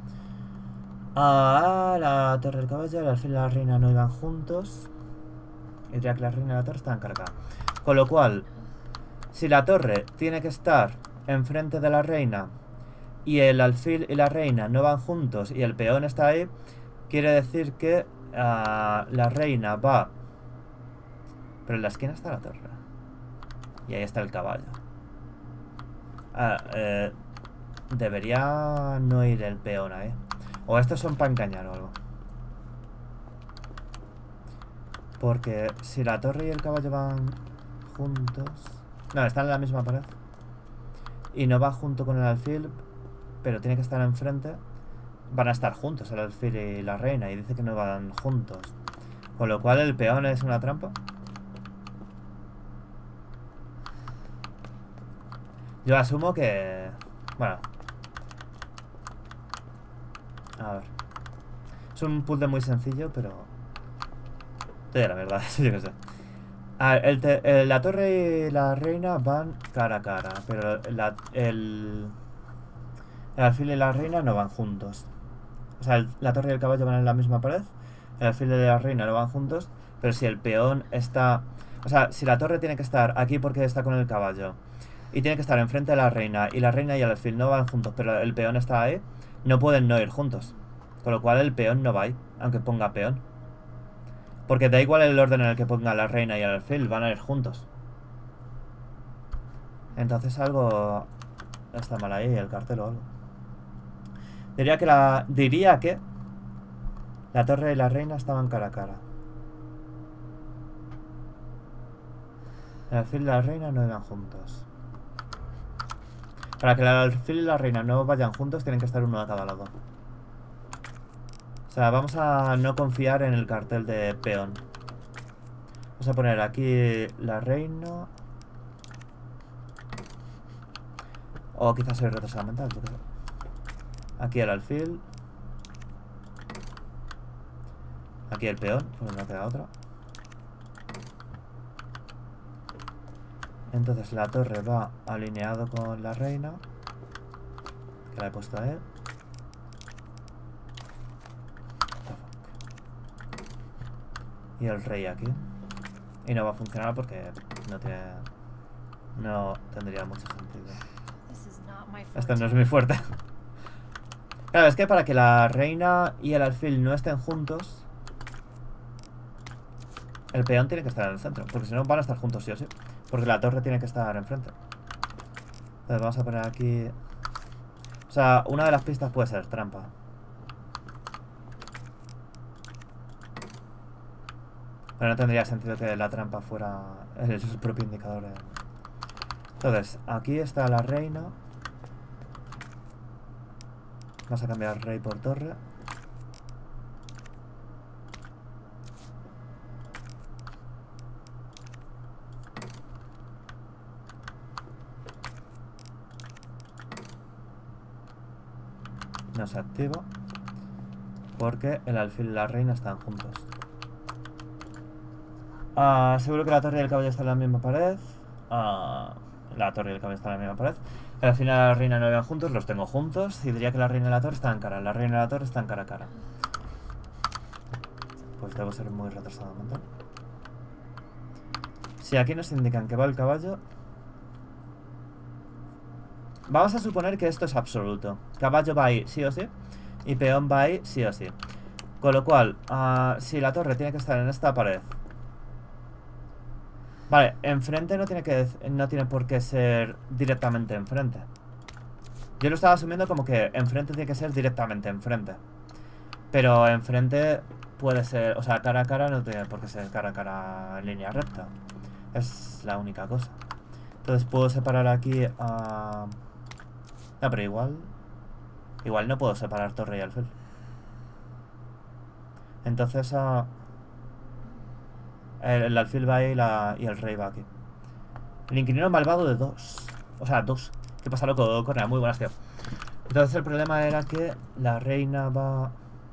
S1: La torre y el caballo, el alfil y la reina no iban juntos. Y diría que la reina y la torre estaban cara a cara. Con lo cual, si la torre tiene que estar enfrente de la reina y el alfil y la reina no van juntos y el peón está ahí, quiere decir que la reina va... Pero en la esquina está la torre. Y ahí está el caballo. Debería no ir el peón ahí. O estos son para engañar o algo. Porque si la torre y el caballo van juntos... No, están en la misma pared. Y no va junto con el alfil, pero tiene que estar enfrente. Van a estar juntos el alfil y la reina. Y dice que no van juntos. Con lo cual el peón es una trampa. Yo asumo que... Bueno. A ver. Es un puzzle muy sencillo, pero... la verdad, yo qué sé. La torre y la reina van cara a cara, pero el alfil y la reina no van juntos. O sea, la torre y el caballo van en la misma pared, el alfil y la reina no van juntos, pero si el peón está... O sea, si la torre tiene que estar aquí porque está con el caballo, y tiene que estar enfrente de la reina, y la reina y el alfil no van juntos, pero el peón está ahí, no pueden no ir juntos. Con lo cual el peón no va ahí, aunque ponga peón. Porque da igual el orden en el que ponga la reina y el alfil, van a ir juntos. Entonces algo está mal ahí, el cartel o algo. Diría que la torre y la reina estaban cara a cara. El alfil y la reina no iban juntos. Para que el alfil y la reina no vayan juntos, tienen que estar uno a cada lado. O sea, vamos a no confiar en el cartel de peón. Vamos a poner aquí la reina. O quizás soy retrasado mental, yo qué sé. Aquí el alfil. Aquí el peón, pues no queda otra. Entonces la torre va alineado con la reina, que la he puesto a él. Y el rey aquí. Y no va a funcionar porque no tendría mucho sentido. Esto no es muy fuerte. Claro, es que para que la reina y el alfil no estén juntos, el peón tiene que estar en el centro, porque si no van a estar juntos sí o sí. Porque la torre tiene que estar enfrente. Entonces vamos a poner aquí... O sea, una de las pistas puede ser trampa. Pero no tendría sentido que la trampa fuera el propio indicador. Entonces, aquí está la reina. Vamos a cambiar rey por torre. No se activa porque el alfil y la reina están juntos. Seguro que la torre y el caballo están en la misma pared. La torre y el caballo están en la misma pared. El alfil y la reina no iban juntos, los tengo juntos. Y diría que la reina y la torre están cara. La reina y la torre están cara a cara. Pues debo ser muy retrasado mental. Si aquí nos indican que va el caballo, vamos a suponer que esto es absoluto. Caballo va ahí sí o sí y peón va ahí sí o sí. Con lo cual, si la torre tiene que estar en esta pared. Vale, enfrente no tiene por qué ser directamente enfrente. Yo lo estaba asumiendo como que enfrente tiene que ser directamente enfrente. Pero enfrente puede ser, o sea, cara a cara no tiene por qué ser cara a cara en línea recta. Es la única cosa. Entonces puedo separar aquí a... No, pero igual no puedo separar torre y alfil. Entonces el alfil va ahí y el rey va aquí. El inquilino malvado de 2. O sea, 2. ¿Qué pasa, loco? Cornea, muy buenas, tío. Entonces el problema era que la reina va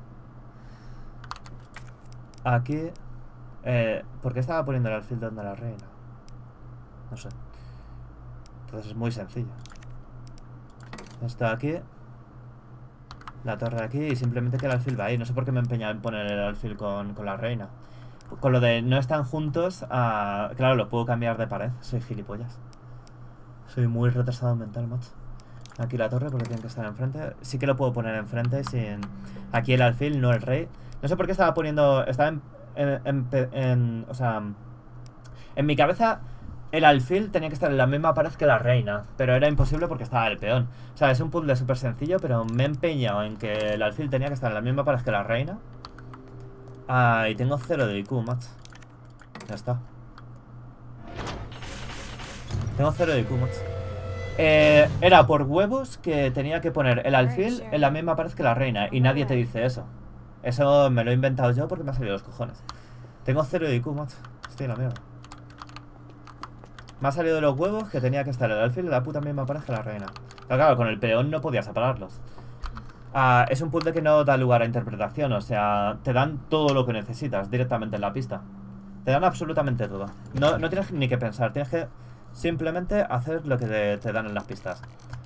S1: aquí. ¿Por qué estaba poniendo el alfil donde la reina? No sé. Entonces es muy sencillo. Está aquí. La torre aquí y simplemente que el alfil va ahí. No sé por qué me empeña en poner el alfil con la reina. Con lo de no están juntos, claro, lo puedo cambiar de pared. Soy gilipollas. Soy muy retrasado mental, macho. Aquí la torre porque tiene que estar enfrente. Sí que lo puedo poner enfrente sin... Aquí el alfil, no el rey. No sé por qué estaba poniendo... Estaba o sea... En mi cabeza... El alfil tenía que estar en la misma pared que la reina, pero era imposible porque estaba el peón. O sea, es un puzzle súper sencillo, pero me he empeñado en que el alfil tenía que estar en la misma pared que la reina. Y tengo 0 de IQ, macho. Ya está. Tengo 0 de IQ, macho. Era por huevos que tenía que poner el alfil en la misma pared que la reina, y nadie te dice eso. Eso me lo he inventado yo porque me ha salido los cojones. Tengo 0 de IQ, macho. Estoy en la mierda. Me ha salido de los huevos que tenía que estar el alfil en la puta misma pared que la reina. Pero claro, con el peón no podía separarlos. Es un puzzle que no da lugar a interpretación. O sea, te dan todo lo que necesitas directamente en la pista. Te dan absolutamente todo. No tienes ni que pensar. Tienes que simplemente hacer lo que te dan en las pistas.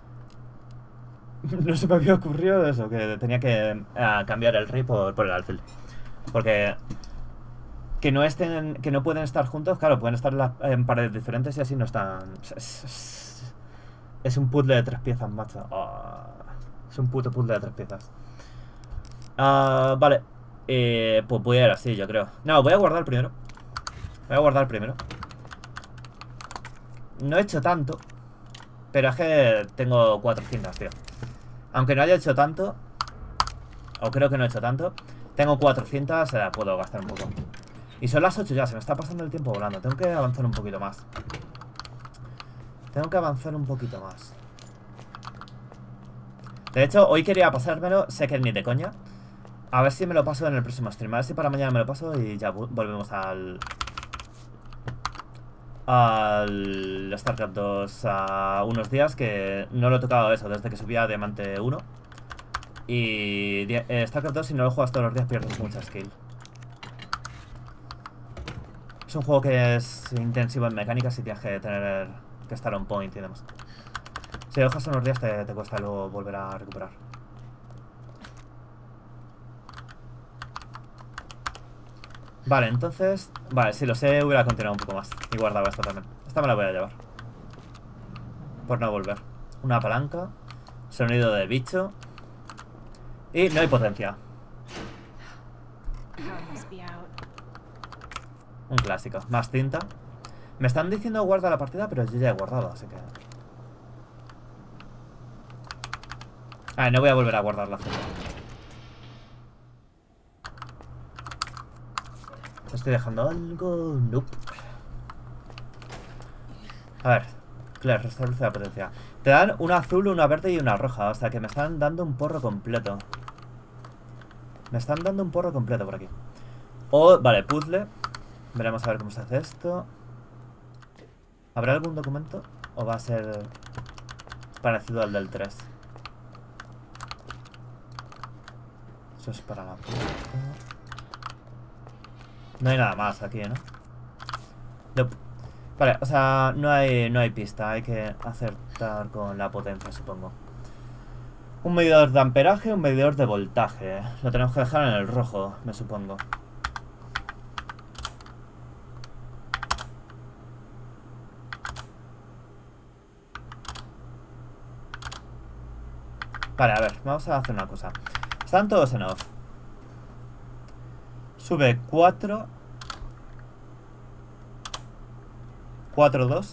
S1: No se me había ocurrido eso, que tenía que cambiar el rey por el alfil. Porque... Que no pueden estar juntos, claro, pueden estar en paredes diferentes y así no están... Es un puzzle de 3 piezas, macho. Es un puto puzzle de 3 piezas. Vale. Pues voy a ir así, yo creo. No, voy a guardar primero. No he hecho tanto, pero es que tengo 400, tío. Aunque no haya hecho tanto, o creo que no he hecho tanto, tengo 400, puedo gastar un poco. Y son las 8 ya, se me está pasando el tiempo volando. Tengo que avanzar un poquito más. De hecho, hoy quería pasármelo, sé que ni de coña. A ver si me lo paso en el próximo stream. A ver si para mañana me lo paso y ya volvemos al StarCraft 2 a unos días que no lo he tocado eso desde que subí a Diamante 1. Y StarCraft 2 si no lo juegas todos los días pierdes mucha skill. Es un juego que es intensivo en mecánicas y tienes que tener que estar on point y demás. Si lo dejas unos días te cuesta luego volver a recuperar. Vale, entonces... Vale, si lo sé hubiera continuado un poco más. Y guardaba esta también. Esta me la voy a llevar. Por no volver. Una palanca. Sonido de bicho. Y no hay potencia. Un clásico. Más cinta. Me están diciendo guarda la partida, pero yo ya he guardado, así que... no voy a volver a guardar la cinta. ¿Estoy dejando algo? Nope. A ver. Claire, restablece la potencia. Te dan una azul, una verde y una roja. O sea que me están dando un porro completo. Me están dando un porro completo por aquí. Vale, puzzle. Veremos a ver cómo se hace esto. ¿Habrá algún documento? ¿O va a ser parecido al del 3? Eso es para la puerta. No hay nada más aquí, ¿no? Nope. Vale, o sea, no hay pista. Hay que acertar con la potencia, supongo. Un medidor de amperaje, un medidor de voltaje. Lo tenemos que dejar en el rojo, me supongo. Vale, a ver, vamos a hacer una cosa. Están todos en off. Sube 4 4 2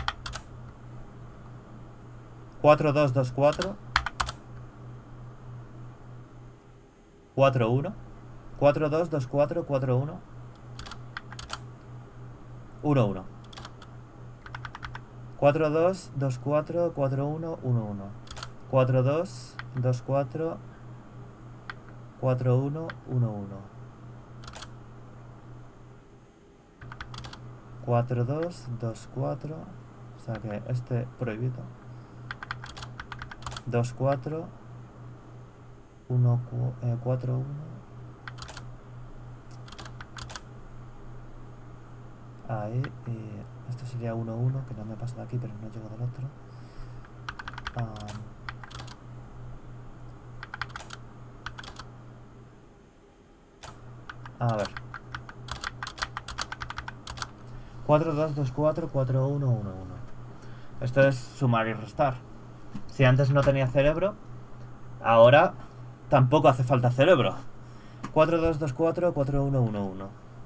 S1: 4 2 2 4 4 1 4 2 2 4 4 1 1 1 4 2 2 4 4 1 1 1 4 2 2 4 4 1 1 1 4 2 2 4. O sea que este prohibido. 2 4 1 4 1. Ahí, y esto sería 1 1, que no me pasa de aquí, pero no llego del otro. A ver. 4 2 2 4 4 1 1 1. Esto es sumar y restar. Si antes no tenía cerebro, ahora tampoco hace falta cerebro. 4 2 2 4 4 1 1 1.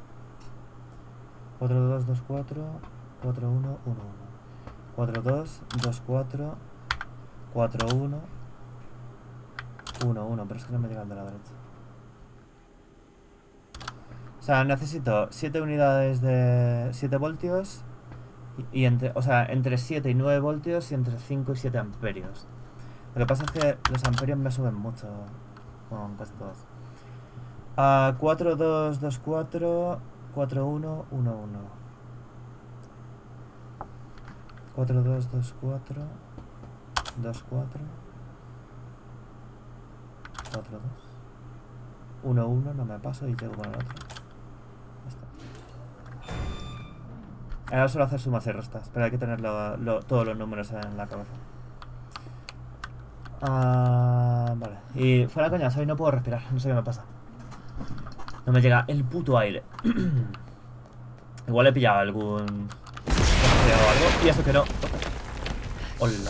S1: 4 2 2 4 4 1 1 1. 4 2 2 4 4 1 1 1. Pero es que no me llegan de la derecha. O sea, necesito 7 unidades de 7 voltios y entre 7 y 9 voltios y entre 5 y 7 amperios. Lo que pasa es que los amperios me suben mucho con casi todos. 4 2 2 4 4 1 1 1. 4 2 2 4 2 4 4 2 1 1. No me paso y llego con el otro. Ahora solo hacer sumas y restas, pero hay que tener todos los números en la cabeza. Vale. Y fuera coñas, hoy no puedo respirar, no sé qué me pasa. No me llega el puto aire. Igual he pillado algún... o algo, y eso que no. Hola.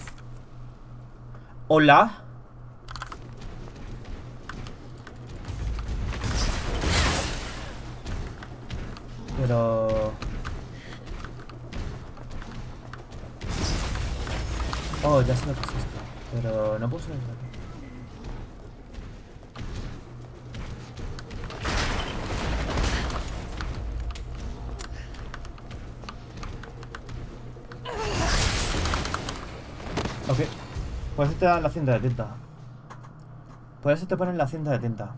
S1: Hola. Pero... Oh, ya sé lo que es esto. Pero no puedo salir de aquí. Ok. Pues te dan la cinta de tinta. Por eso te ponen la cinta de tinta.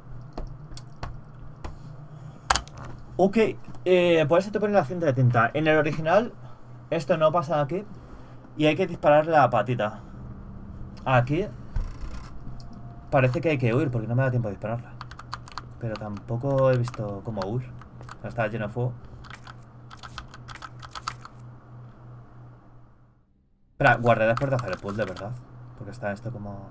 S1: Ok. Por eso te ponen la cinta de tinta. En el original, esto no pasa aquí. Y hay que dispararle la patita. Aquí parece que hay que huir porque no me da tiempo de dispararla. Pero tampoco he visto cómo huir. Está lleno de fuego. Espera, guardé después de hacer el puzzle, ¿verdad? Porque está esto como...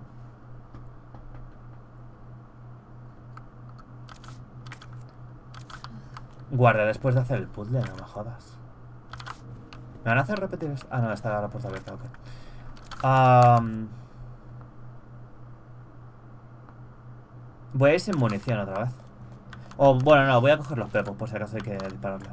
S1: Guardé después de hacer el puzzle, no me jodas. ¿Me van a hacer repetir eso? Ah, no, está la puerta abierta, ok. Voy a ir sin munición otra vez. Bueno, no, voy a coger los pepos por si acaso hay que dispararle.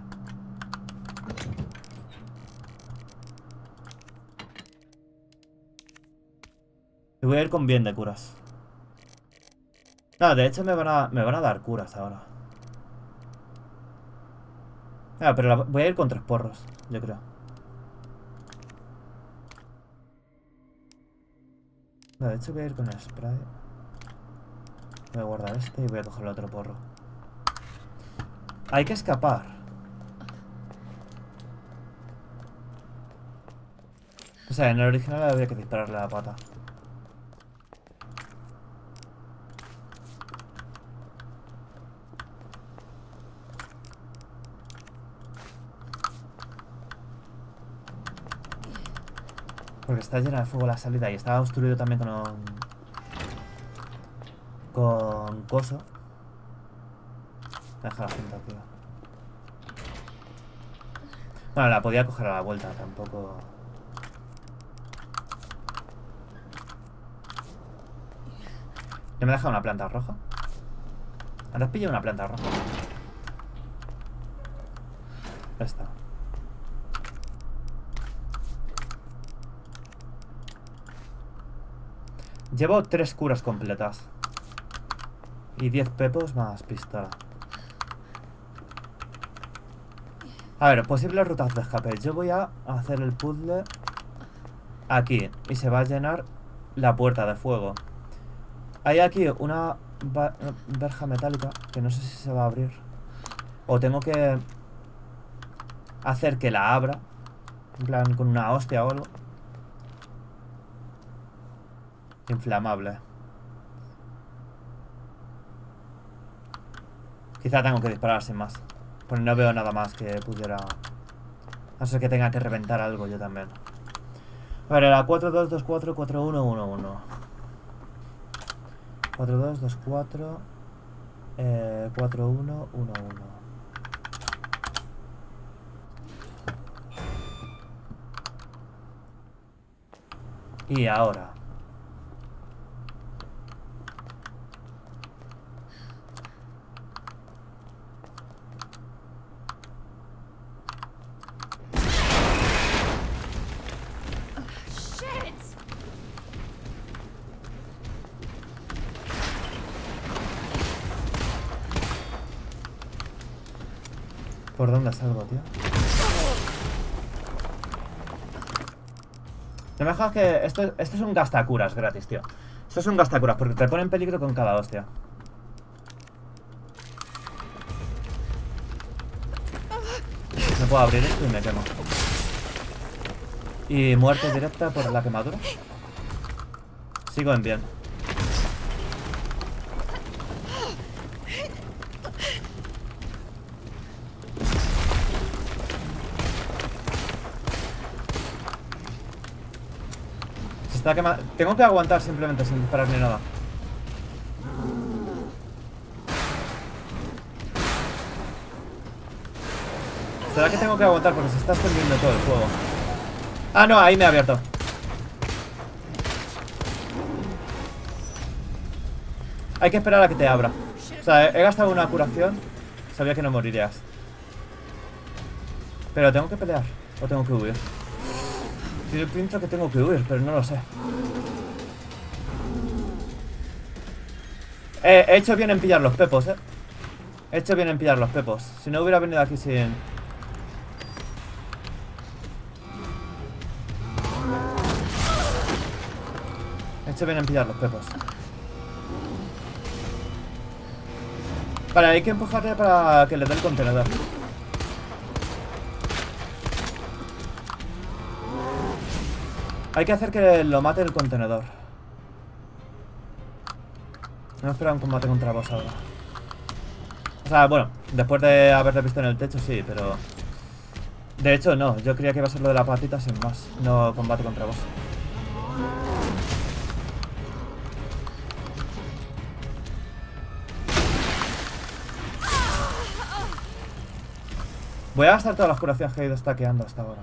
S1: Y voy a ir con bien de curas. No, de hecho me van a dar curas ahora. Pero voy a ir con 3 porros, yo creo. No, de hecho voy a ir con el spray. Voy a guardar este y voy a coger el otro porro. Hay que escapar. O sea, en el original había que dispararle a la pata. Porque está llena de fuego la salida y estaba obstruido también con coso. Deja la cinta, tío. Bueno, la podía coger a la vuelta, tampoco. ¿No me deja una planta roja? Antes pilla una planta roja. Esta. Llevo 3 curas completas. Y 10 pepos más pistola. A ver, posibles rutas de escape. Yo voy a hacer el puzzle aquí. Y se va a llenar la puerta de fuego. Hay aquí una verja metálica que no sé si se va a abrir. O tengo que hacer que la abra. En plan, con una hostia o algo. Inflamable. Quizá tengo que disparar sin más. Pues no veo nada más que pudiera... A no ser que tenga que reventar algo yo también. A ver, era 4224 4111. 4224 4111. Y ahora.
S2: Shit!
S1: ¿Por dónde salgo, tío? No me dejas que... Esto es un gastacuras gratis, tío. Esto es un gastacuras porque te pone en peligro con cada hostia. No puedo abrir esto y me quemo. Y muerte directa por la quemadura. Sigo en bien. Se está quemando. Tengo que aguantar simplemente sin disparar ni nada. ¿Será que tengo que aguantar porque se está extendiendo todo el fuego? Ah, no, ahí me he abierto. Hay que esperar a que te abra. O sea, he gastado una curación. Sabía que no morirías. Pero tengo que pelear. O tengo que huir. Yo pienso que tengo que huir, pero no lo sé. He hecho bien en pillar los pepos, He hecho bien en pillar los pepos. Si no hubiera venido aquí sin... He hecho bien en pillar los pepos. Vale, hay que empujarle para que le dé el contenedor. Hay que hacer que lo mate el contenedor. No espera un combate contra vos ahora. O sea, bueno, después de haberle visto en el techo, sí, pero... De hecho, no. Yo creía que iba a ser lo de la patita sin más. No combate contra vos. Voy a gastar todas las curaciones que he ido stackeando hasta ahora.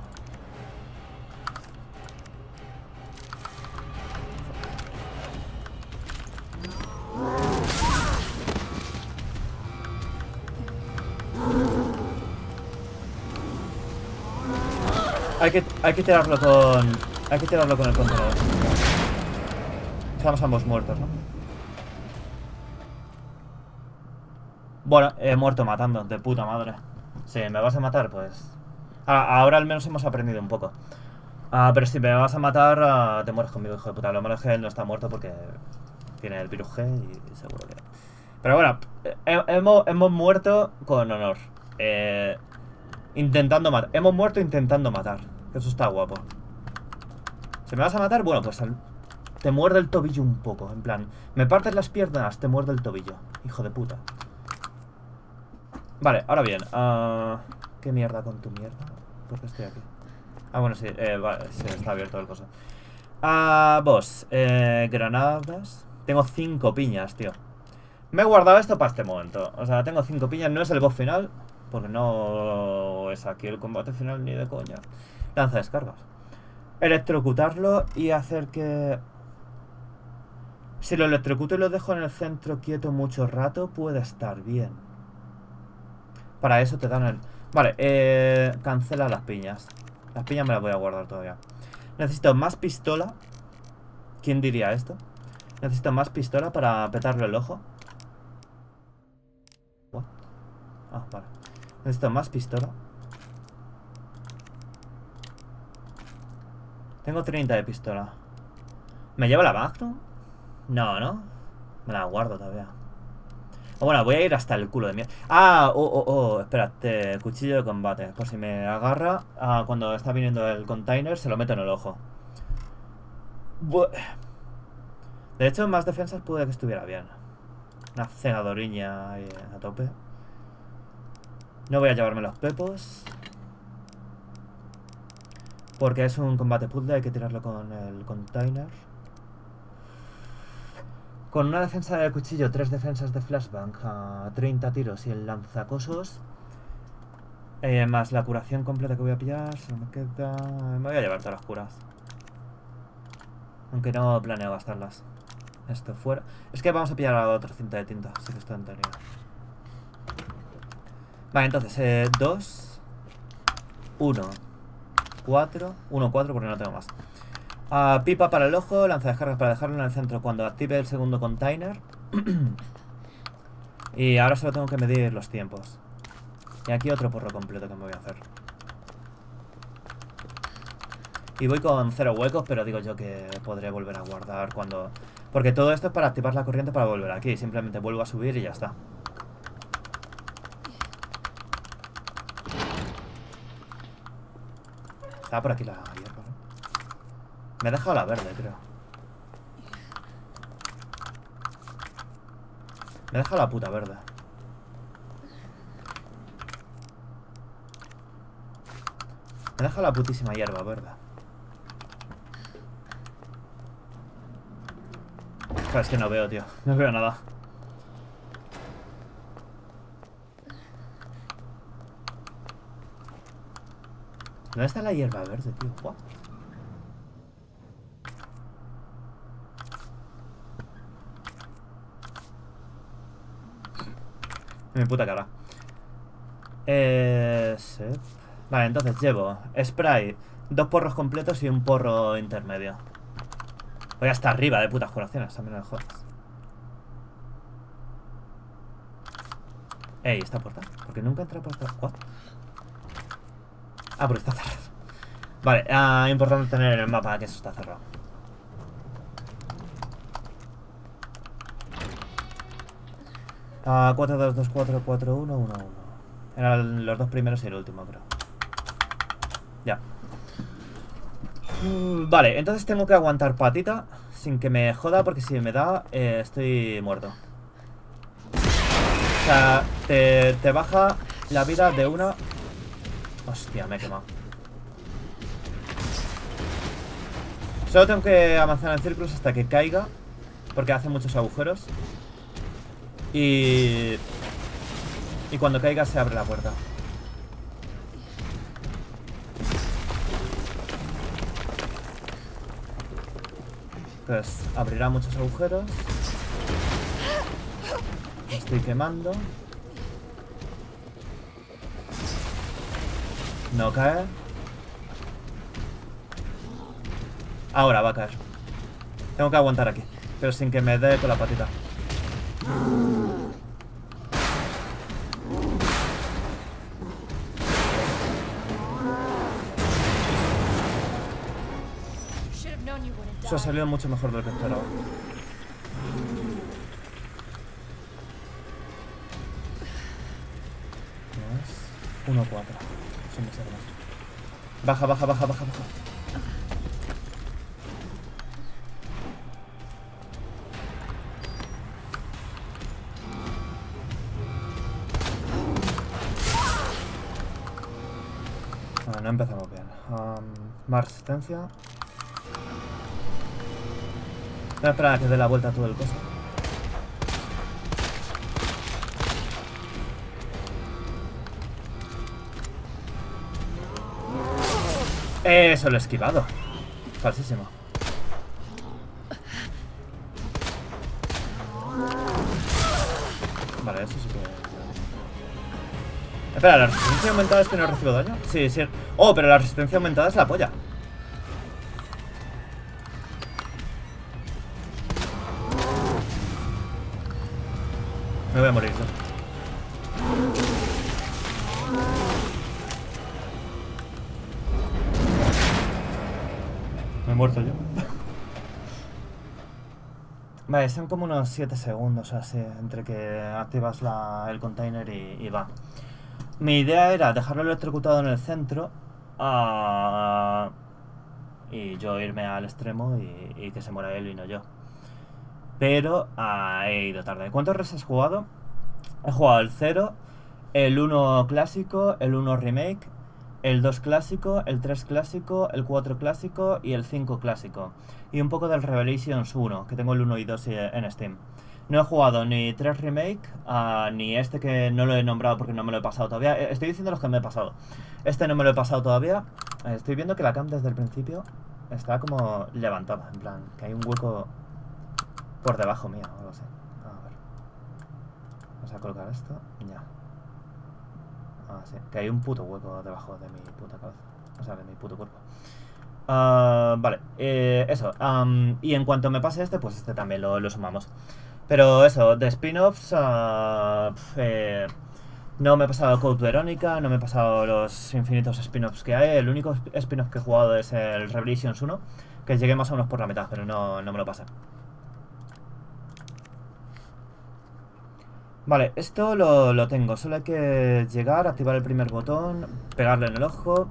S1: Hay que tirarlo con... Hay que tirarlo con el contenedor. Estamos ambos muertos, ¿no? Bueno, he muerto matando, de puta madre. Si me vas a matar, pues... ahora al menos hemos aprendido un poco. Pero si me vas a matar, te mueres conmigo, hijo de puta. Lo malo es que él no está muerto porque tiene el virus G y seguro que... Pero bueno, hemos muerto con honor. Intentando matar. Hemos muerto intentando matar. Eso está guapo. Si me vas a matar, bueno, pues te muerde el tobillo un poco. En plan, me partes las piernas, te muerde el tobillo. Hijo de puta. Vale, ahora bien. ¿Qué mierda con tu mierda? ¿Por qué estoy aquí? Bueno, sí, vale, sí, está abierto el coso. Boss, granadas. Tengo 5 piñas, tío. Me he guardado esto para este momento. O sea, tengo 5 piñas, no es el boss final, porque no es aquí el combate final ni de coña. Lanza descargas. Electrocutarlo y hacer que... Si lo electrocuto y lo dejo en el centro quieto mucho rato, puede estar bien. Para eso te dan el... Vale, cancela las piñas. Las piñas me las voy a guardar todavía. Necesito más pistola. ¿Quién diría esto? Necesito más pistola para petarle el ojo. What? Vale. Necesito más pistola. Tengo 30 de pistola. ¿Me lleva la Magnum? No, ¿no? Me la guardo todavía. Bueno, voy a ir hasta el culo de mierda. Espérate, cuchillo de combate. Por si me agarra, cuando está viniendo el container, se lo meto en el ojo. De hecho, más defensas puede que estuviera bien. Una cegadoriña ahí a tope. No voy a llevarme los pepos, porque es un combate puzzle, hay que tirarlo con el container. Con una defensa de cuchillo, 3 defensas de flashbang, 30 tiros y el lanzacosos. Más la curación completa que voy a pillar, se me queda... Me voy a llevar todas las curas. Aunque no planeo gastarlas. Esto fuera. Es que vamos a pillar a otra cinta de tinta, así que esto en teoría. Vale, entonces, 2, 1, 4, 1, 4 porque no tengo más. Pipa para el ojo, lanza descargas para dejarlo en el centro cuando active el segundo container. Y ahora solo tengo que medir los tiempos. Y aquí otro porro completo que me voy a hacer. Y voy con 0 huecos, pero digo yo que podré volver a guardar cuando... Porque todo esto es para activar la corriente para volver aquí. Simplemente vuelvo a subir y ya está. Estaba por aquí la hierba, ¿no? Me he dejado la verde, creo. Me he dejado la puta verde. Me he dejado la putísima hierba verde. Es que no veo, tío. No veo nada. ¿Dónde está la hierba verde, tío? What? Mi puta cara. Sí. Vale, entonces llevo spray, 2 porros completos y un porro intermedio. Voy hasta arriba de putas curaciones, también me jodas. Ey, ¿esta puerta? Porque nunca entra por esta... ¿What? Porque está cerrado. Vale, importante tener en el mapa que eso está cerrado. 4, 2, 2, 4, 4, 1, 1, 1. Eran los 2 primeros y el último, creo. Ya. Vale, entonces tengo que aguantar patita sin que me joda, porque si me da, estoy muerto. O sea, te baja la vida de una... Hostia, me he quemado. Solo tengo que avanzar en círculos hasta que caiga, porque hace muchos agujeros. Y cuando caiga se abre la puerta. Entonces, abrirá muchos agujeros. Me estoy quemando. No cae. Ahora va a caer. Tengo que aguantar aquí, pero sin que me dé con la patita. Eso ha salido mucho mejor de lo que esperaba. 1-4. Son mis armas. Baja, baja, baja, baja, baja. No empezamos bien. Más resistencia. Voy a esperar a que dé la vuelta a todo el coso. Eso lo he esquivado. Falsísimo. Vale, eso sí que... Espera, ¿la resistencia aumentada es que no recibo daño? Sí, sí. Oh, pero la resistencia aumentada es la polla. Me voy a morir, ¿no? Me he muerto yo. Vale, son como unos 7 segundos así, entre que activas el container y va. Mi idea era dejarlo electrocutado en el centro y yo irme al extremo y que se muera él y no yo. Pero he ido tarde. ¿Cuántos res has jugado? He jugado el 0, el 1 clásico, el 1 remake, el 2 clásico, el 3 clásico, el 4 clásico y el 5 clásico. Y un poco del Revelations 1, que tengo el 1 y 2 en Steam. No he jugado ni 3 remake, ni este que no lo he nombrado porque no me lo he pasado todavía. Estoy diciendo los que me he pasado. Este no me lo he pasado todavía. Estoy viendo que la cam desde el principio está como levantada, en plan, que hay un hueco por debajo mío o algo así. A ver. Vamos a colocar esto. Ya. Sí, que hay un puto hueco debajo de mi puta cabeza. O sea, de mi puto cuerpo. Vale, eso. Y en cuanto me pase este, pues este también lo sumamos. Pero eso, de spin-offs, no me he pasado Code Verónica, no me he pasado los infinitos spin-offs que hay. El único spin-off que he jugado es el Revelations 1, que llegué más o menos por la mitad, pero no me lo pasé. Vale, esto lo tengo, solo hay que llegar, activar el primer botón, pegarle en el ojo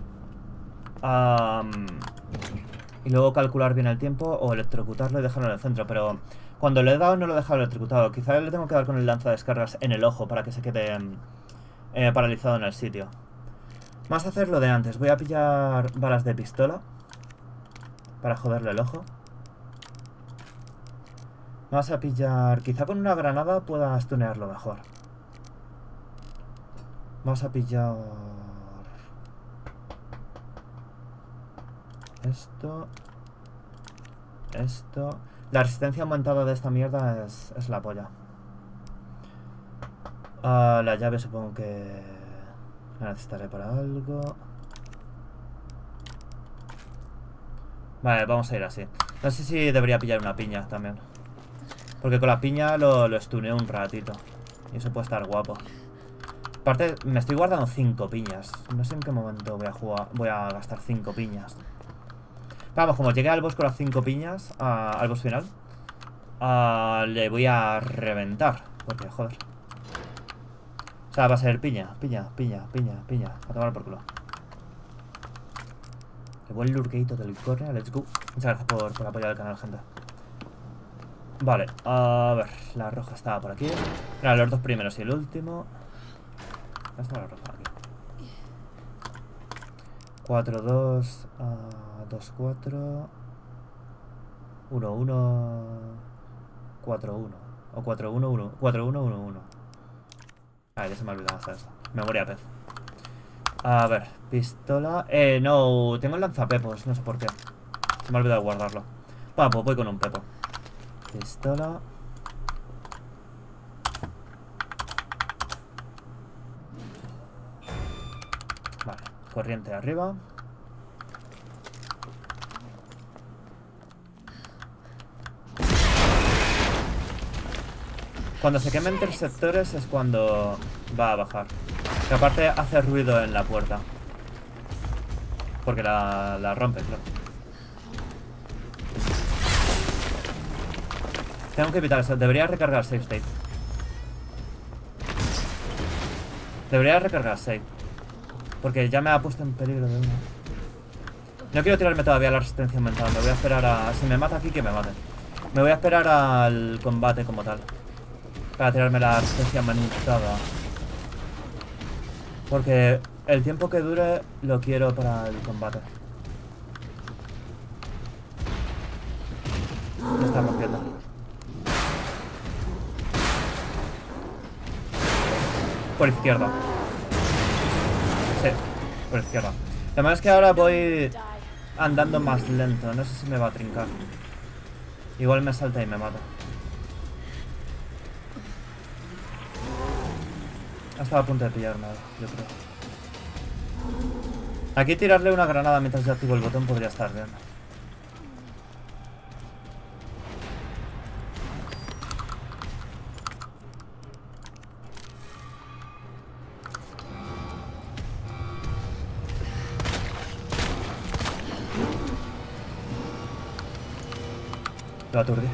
S1: y luego calcular bien el tiempo o electrocutarlo y dejarlo en el centro, pero cuando le he dado no lo he dejado electrocutado. Quizá le tengo que dar con el lanzadescargas en el ojo para que se quede paralizado en el sitio. Vamos a hacer lo de antes, voy a pillar balas de pistola para joderle el ojo. Vamos a pillar... Quizá con una granada pueda stunearlo mejor. Vamos a pillar... Esto... Esto... La resistencia aumentada de esta mierda es la polla. La llave supongo que... La necesitaré para algo... Vale, vamos a ir así. No sé si debería pillar una piña también. Porque con la piña lo stuneo un ratito. Y eso puede estar guapo. Aparte, me estoy guardando 5 piñas. No sé en qué momento voy a gastar 5 piñas. Vamos, como llegué al boss con las 5 piñas, al boss final, le voy a reventar. Porque, joder. O sea, va a ser piña, piña, piña, piña, piña. A tomar por culo. El buen lurkeito del corner, let's go. Muchas gracias por apoyar el canal, gente. Vale, a ver, la roja estaba por aquí. Era los dos primeros y el último. ¿Dónde está la roja? Aquí. 4-2, 2-4, 1-1, 4-1. O 4-1-1, 4-1-1-1. Ah, ya se me ha olvidado hacer esto. Memoria pez. A ver, pistola. No, tengo el lanzapepos, no sé por qué. Se me ha olvidado guardarlo. Bueno, pues voy con un pepo. Pistola. Vale, corriente arriba. Cuando se quemen interceptores es cuando va a bajar. Que aparte hace ruido en la puerta. Porque la rompe, claro. Tengo que evitar eso. Debería recargar save state. Debería recargar save. Porque ya me ha puesto en peligro de una. No quiero tirarme todavía la resistencia aumentada. Me voy a esperar a... Si me mata aquí, que me mate. Me voy a esperar al combate como tal. Para tirarme la resistencia aumentada. Porque el tiempo que dure lo quiero para el combate. Me está rompiendo. Por izquierda. Sí, por izquierda. Lo malo es que ahora voy andando más lento. No sé si me va a trincar. Igual me salta y me mata. Ha estado a punto de pillarme, yo creo. Aquí tirarle una granada mientras yo activo el botón podría estar bien. Lo aturdí.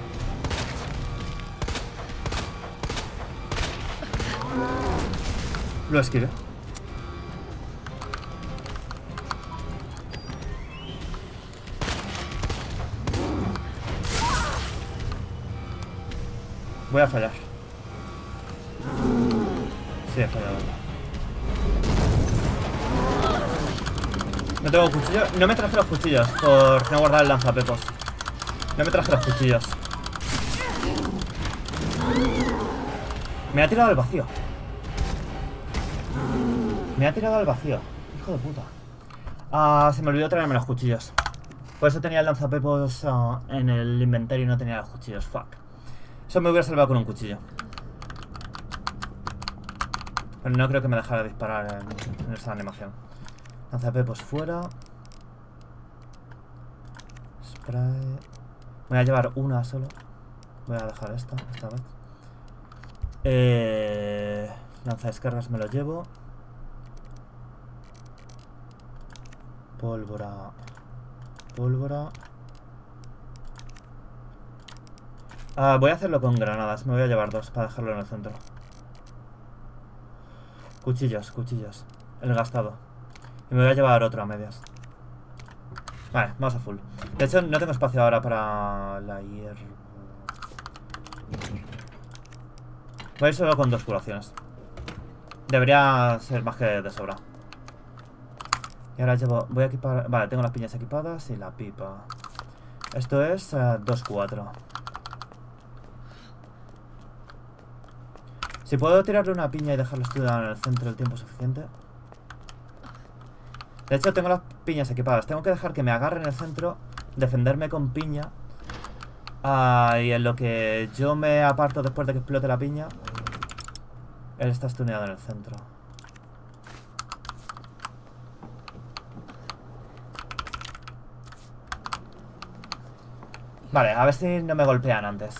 S1: Lo esquivé. Voy a fallar. Sí, he fallado. No tengo cuchillo. No me traje los cuchillos por no guardar el lanzapepos. No me traje los cuchillos. Me ha tirado al vacío. Me ha tirado al vacío. Hijo de puta. Se me olvidó traerme los cuchillos. Por eso tenía el lanzapepos en el inventario y no tenía los cuchillos. Fuck. Eso me hubiera salvado con un cuchillo. Pero no creo que me dejara disparar en esa animación. Lanzapepos fuera. Spray. Voy a llevar una solo. Voy a dejar esta vez. Lanzadescargas me lo llevo. Pólvora. Pólvora. Voy a hacerlo con granadas. Me voy a llevar dos para dejarlo en el centro. Cuchillos, cuchillos. El gastado. Y me voy a llevar otro a medias. Vale, vamos a full. De hecho, no tengo espacio ahora para la hierba. Voy a ir solo con dos curaciones. Debería ser más que de sobra. Y ahora llevo... Voy a equipar... Vale, tengo las piñas equipadas y la pipa. Esto es 2-4. Si puedo tirarle una piña y dejarlo estudiado en el centro el tiempo suficiente. De hecho, tengo las piñas equipadas. Tengo que dejar que me agarre en el centro, defenderme con piña. Y en lo que yo me aparto después de que explote la piña, él está stuneado en el centro. Vale, a ver si no me golpean antes.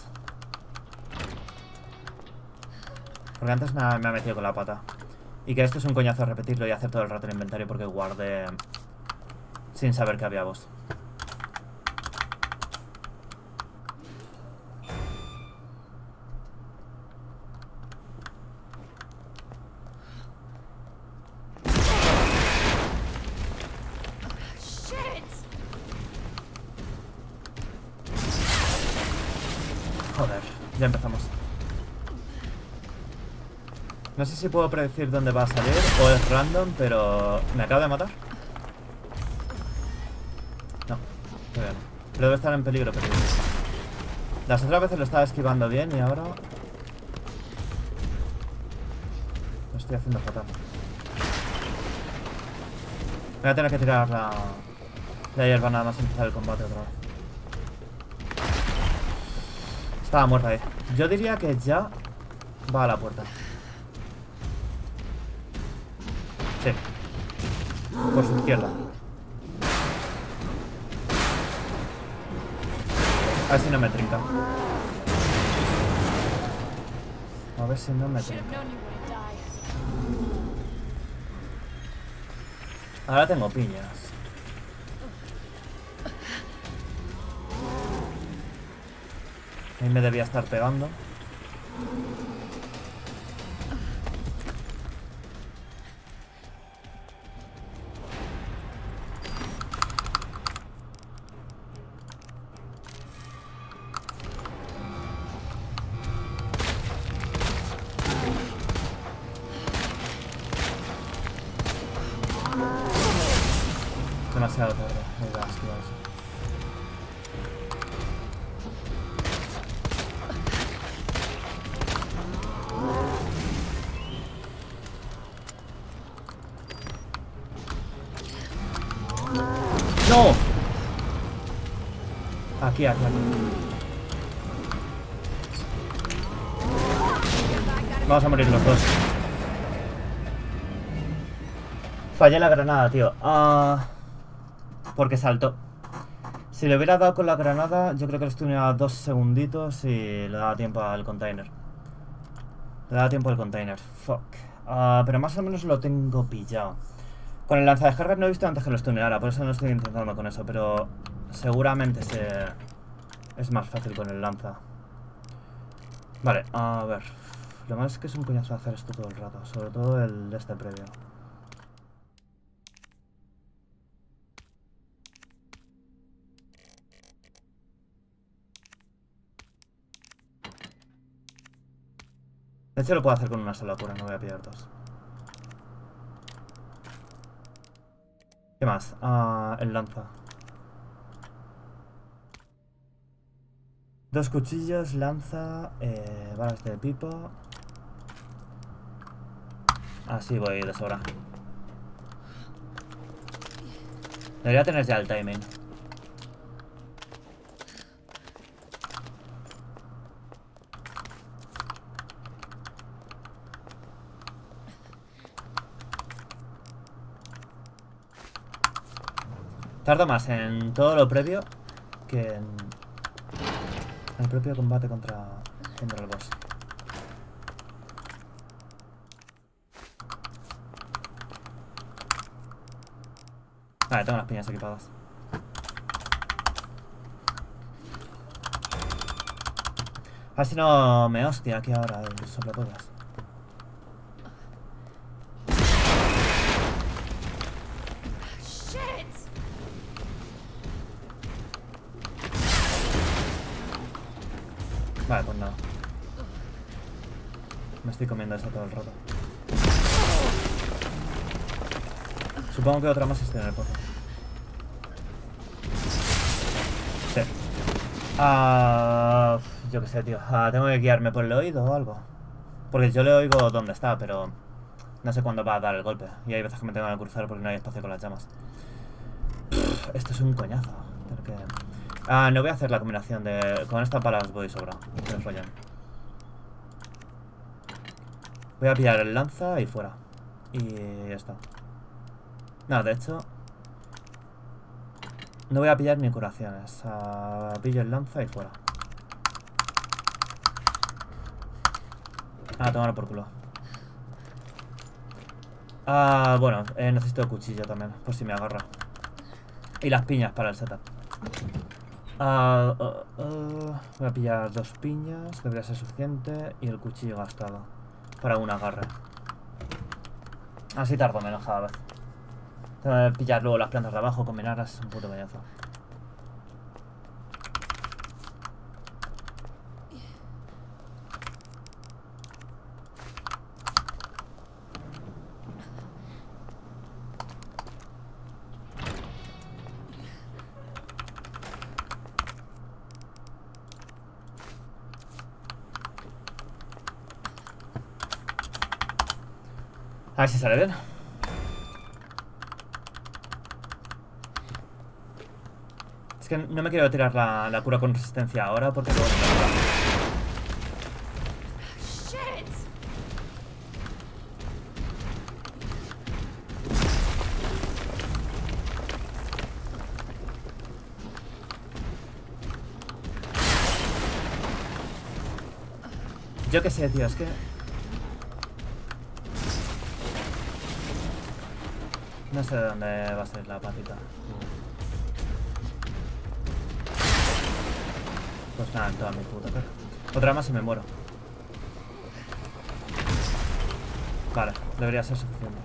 S1: Porque antes me ha metido con la pata. Y que esto es un coñazo repetirlo y hacer todo el rato el inventario porque guardé sin saber que había boss. Joder, ya empezamos. No sé si puedo predecir dónde va a salir o es random, pero... ¿Me acaba de matar? No, todavía no. Pero debe estar en peligro. Las otras veces lo estaba esquivando bien y ahora... Lo estoy haciendo fatal. Voy a tener que tirar la hierba nada más empezar el combate otra vez. Estaba muerta ahí. Yo diría que ya va a la puerta. Sí. Por su izquierda. A ver si no me trinca. A ver si no me trinca. Ahora tengo piñas. Ahí me debía estar pegando. Demasiado tarde. Me da asco eso. ¡No! Aquí. Vamos a morir los dos. Fallé la granada, tío. Porque saltó. Si le hubiera dado con la granada, yo creo que le estuviera 2 segunditos y le daba tiempo al container. Fuck. Pero más o menos lo tengo pillado. Con el lanzadescargas no he visto antes que lo stuneara, por eso no estoy intentando con eso, pero seguramente es más fácil con el lanza. Vale, a ver. Lo más es que es un coñazo hacer esto todo el rato, sobre todo el de este previo. De hecho lo puedo hacer con una sola cura, no voy a pillar dos. ¿Qué más? El lanza. 2 cuchillos, lanza, balas de pipa. Así voy de sobra. Debería tener ya el timing. Tardo más en todo lo previo que en el propio combate contra el boss. Vale, tengo las piñas equipadas. A ver si no me hostia aquí ahora el soplatodas. Vale, pues nada. Me estoy comiendo eso todo el rato. Supongo que otra más esté en el pozo. Sí. Yo qué sé, tío. Tengo que guiarme por el oído o algo. Porque yo le oigo dónde está, pero no sé cuándo va a dar el golpe. Y hay veces que me tengo que cruzar porque no hay espacio con las llamas. Esto es un coñazo. Tengo que... no voy a hacer la combinación de... Con esta pala os voy sobra. Que me follen. Voy a pillar el lanza y fuera. Y ya está. No, de hecho... No voy a pillar ni curaciones. Pillo el lanza y fuera. Tomarlo por culo. Bueno, necesito el cuchillo también, por si me agarra. Y las piñas para el setup. Voy a pillar 2 piñas, debería ser suficiente. Y el cuchillo gastado para un agarre. Así tardo menos cada vez. Tengo que pillar luego las plantas de abajo, combinarlas, es un puto pedazo. A ver si sale bien. Es que no me quiero tirar la cura con resistencia ahora porque luego no me va. Yo qué sé, tío, es que... No sé de dónde va a salir la patita. Pues nada, en toda mi puta cara. Otra más y me muero. Vale, debería ser suficiente.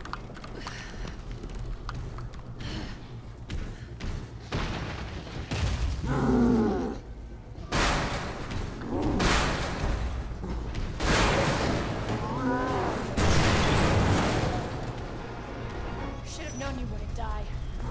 S2: Should have known you wouldn't die.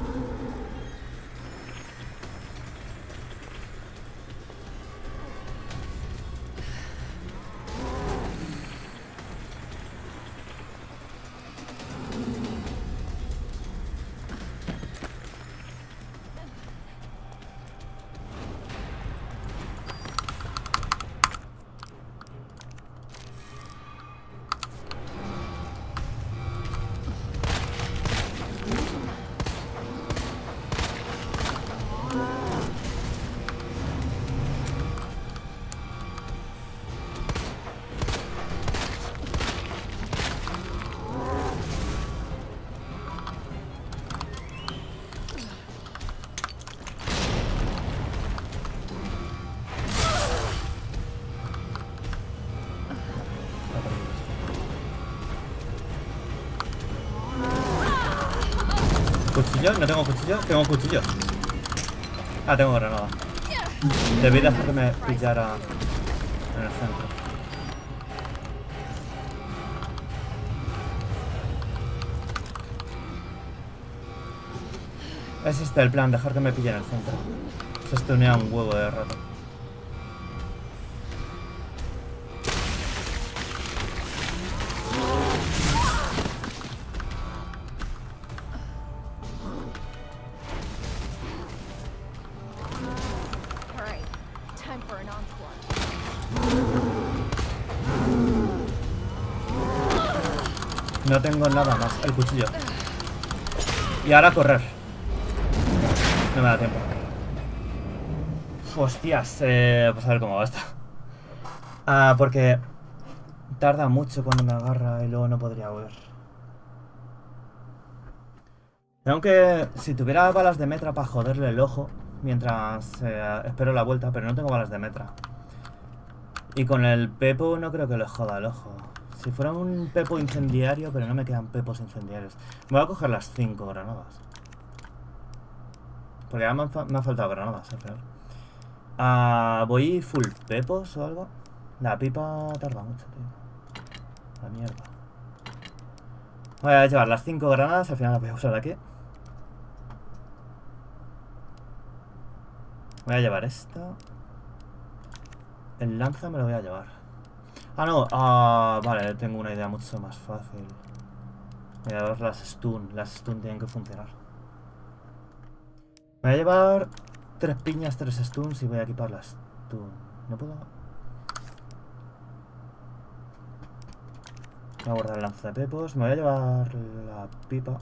S1: ¿Cuchillo? ¿No tengo cuchillo? Tengo cuchillo. Ah, tengo granada. Debí dejar que me pillara en el centro. Es este el plan, dejar que me pille en el centro. Se estunea un huevo de rato.
S2: All right, time for an encore.
S1: No tengo nada más. El cuchillo. Y ahora correr. No me da tiempo. Hostias. Pues a ver cómo va esto. Porque tarda mucho cuando me agarra y luego no podría huir. Aunque si tuviera balas de metra para joderle el ojo mientras espero la vuelta, pero no tengo balas de metra. Y con el pepo no creo que le joda el ojo. Si fuera un pepo incendiario, pero no me quedan pepos incendiarios. Me voy a coger las 5 granadas. Porque ya me ha faltado granadas, al final. ¿Voy full pepos o algo? La pipa tarda mucho, tío. La mierda. Voy a llevar las 5 granadas, al final las voy a usar aquí. Voy a llevar esta. El lanza me lo voy a llevar. Ah, no. Vale, tengo una idea mucho más fácil. Voy a llevar las stun. Las stun tienen que funcionar. Voy a llevar 3 piñas, 3 stuns y voy a equipar las stun. ¿No puedo? Voy a guardar el lanza de pepos. Me voy a llevar la pipa.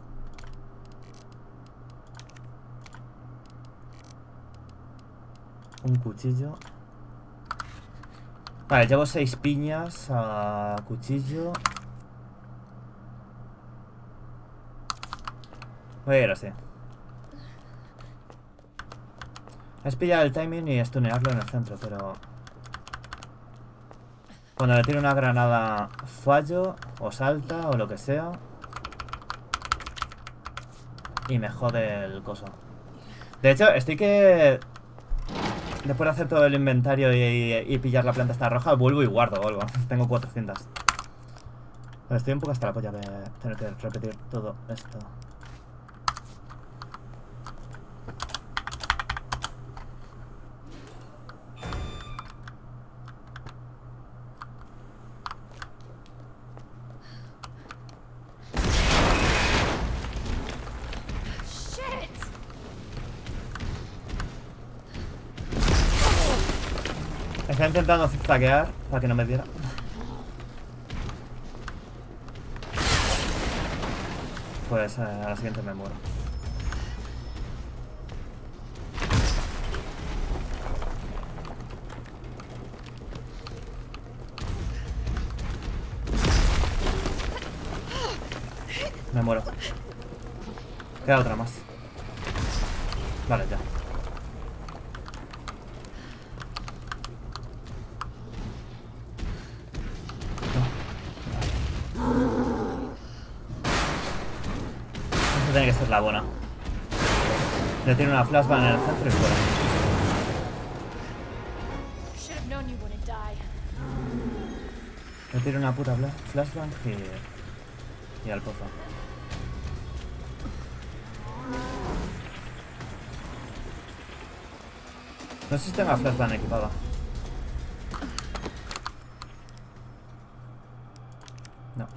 S1: Un cuchillo. Vale, llevo 6 piñas a cuchillo. Voy a ir así. Es pillar el timing y stunearlo en el centro, pero cuando le tiro una granada fallo o salta o lo que sea y me jode el coso. De hecho, estoy que después de hacer todo el inventario y pillar la planta esta roja, vuelvo y guardo o algo. Tengo 400. Pero estoy un poco hasta la polla de tener que repetir todo esto. Estaba intentando zigzaguear para que no me diera. Pues a la siguiente me muero. Me muero. Queda otra más. Vale, ya. tiene que ser la buena. Le tiene una flashbang en el centro y fuera.
S2: Should have known you wouldn't die.
S1: Le tiene una puta flashbang y al pozo. No sé si tenga flashbang equipada. No.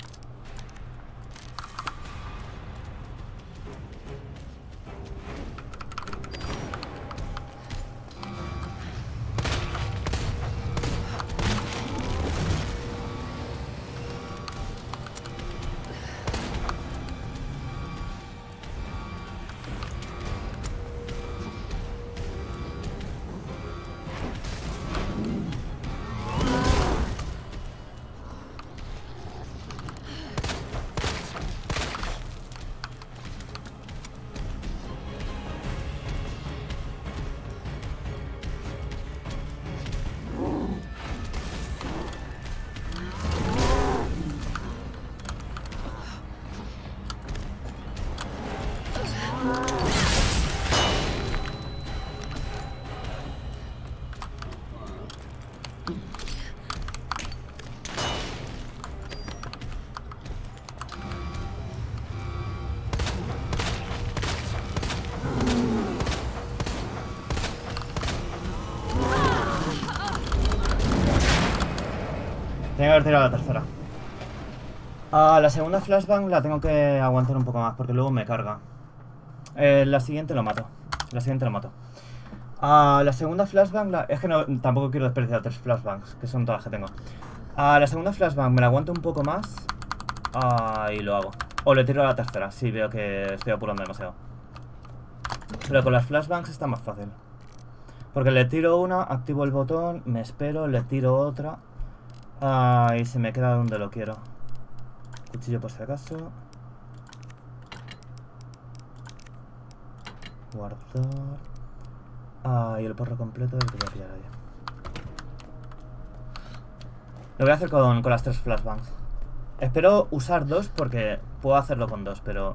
S1: Tengo que haber tirado la tercera. La segunda flashbang la tengo que aguantar un poco más porque luego me carga. La siguiente lo mato. La segunda flashbang es que no, tampoco quiero desperdiciar 3 flashbangs, que son todas las que tengo. La segunda flashbang me la aguanto un poco más y lo hago. O le tiro a la tercera, si veo que estoy apurando demasiado. Pero con las flashbangs está más fácil. Porque le tiro una, activo el botón, me espero, le tiro otra. Y se me queda donde lo quiero. Cuchillo por si acaso. Guardar. Y el porro completo el que voy a pillar ahí. Lo voy a hacer con las 3 flashbangs. Espero usar 2 porque puedo hacerlo con 2, pero...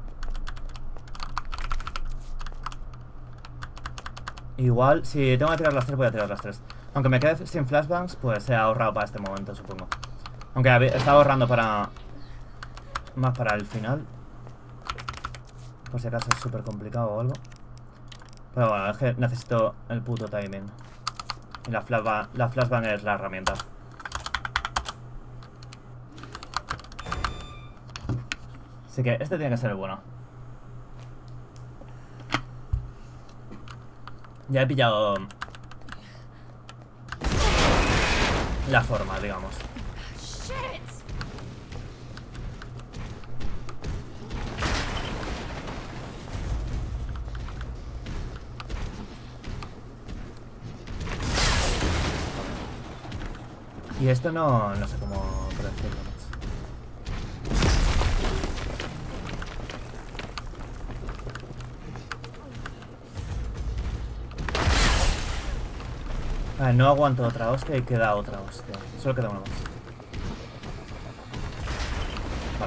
S1: Igual, si tengo que tirar las 3, voy a tirar las 3. Aunque me quede sin flashbangs, pues he ahorrado para este momento, supongo. Aunque estaba ahorrando para... Más para el final. Por si acaso es súper complicado o algo. Pero bueno, es que necesito el puto timing. Y la flashbang es la herramienta. Así que este tiene que ser el bueno. Ya he pillado la forma, digamos.
S2: Shit!
S1: Y esto no sé cómo predecirlo. No aguanto otra hostia y queda otra hostia. Solo queda una más. Vale.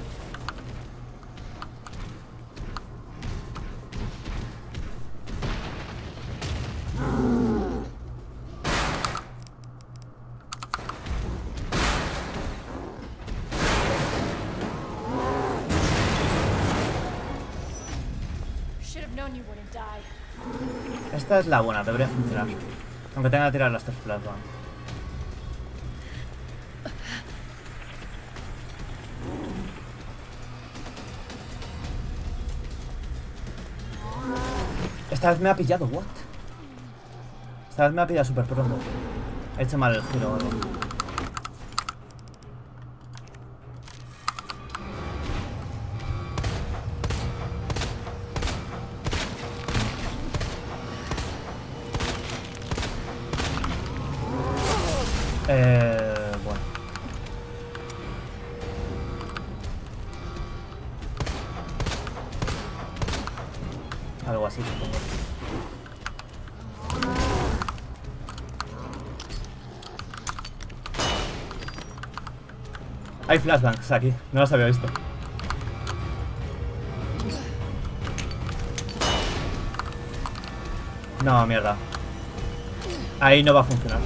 S2: Should have known you wouldn't die.
S1: Esta es la buena, debería funcionar. Aunque tenga que tirar las 3 flashbangs. Esta vez me ha pillado, what? Esta vez me ha pillado súper pronto. He hecho mal el giro o algo. Bueno. Algo así, supongo. Hay flashbangs aquí, no los había visto. No, mierda. Ahí no va a funcionar.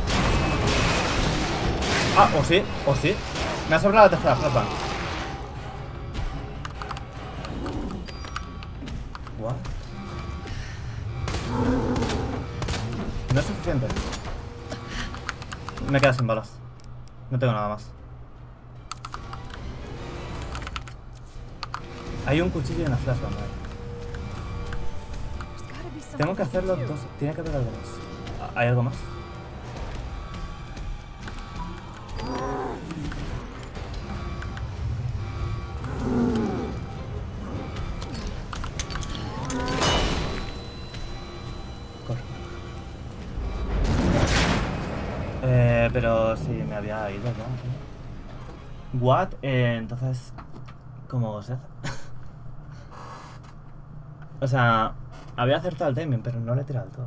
S1: Ah, o sí, o sí. Me ha sobrado la tercera flashbang. What? No es suficiente. Me quedo sin balas. No tengo nada más. Hay un cuchillo y una flashbang ahí. Tengo que hacerlo dos. Tiene que haber algo más. ¿Hay algo más? Corre. Pero sí, me había ido ya. What? Entonces, ¿cómo se hace? O sea, había acertado el timing, pero no le he tirado del todo.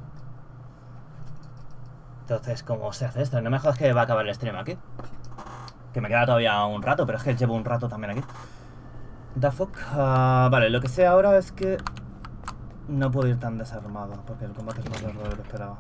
S1: Entonces, ¿cómo se hace esto? No me jodas que va a acabar el stream aquí. Que me queda todavía un rato, pero es que llevo un rato también aquí. The fuck. Vale, lo que sé ahora es que no puedo ir tan desarmado, porque el combate es más largo de lo que esperaba.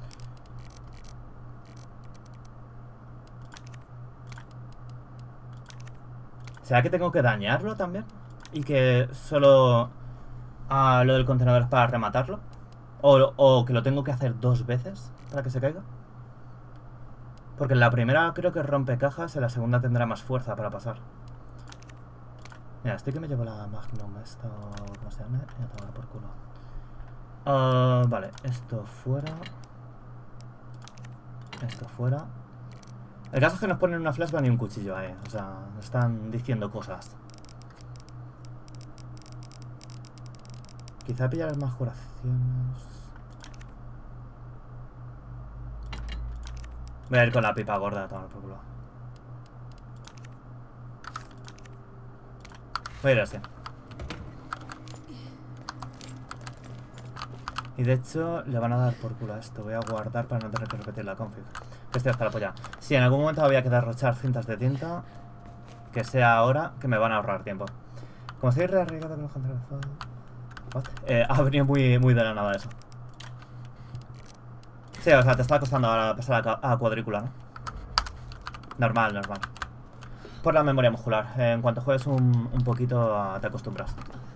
S1: ¿Será que tengo que dañarlo también? Y que solo lo del contenedor es para rematarlo. O que lo tengo que hacer 2 veces para que se caiga. Porque en la primera creo que rompe cajas, en la segunda tendrá más fuerza para pasar. Mira, estoy que me llevo la Magnum, esto, ¿cómo se llama? Y a tomar por culo. Vale, esto fuera. Esto fuera. El caso es que nos ponen una flashbang y un cuchillo ahí. O sea, están diciendo cosas. Quizá pillar más curaciones. Voy a ir con la pipa gorda a tomar por culo. Voy a ir así. Y de hecho le van a dar por culo a esto. Voy a guardar para no tener que repetir la config. Que estoy hasta la polla. Si en algún momento había que derrochar cintas de tinta, que sea ahora, que me van a ahorrar tiempo. Como estoy rearraigado con los controles. Ha venido muy de la nada eso. Sí, o sea, te está costando ahora pasar a cuadrícula, ¿no? Normal, normal. Por la memoria muscular. En cuanto juegues un poquito, te acostumbras.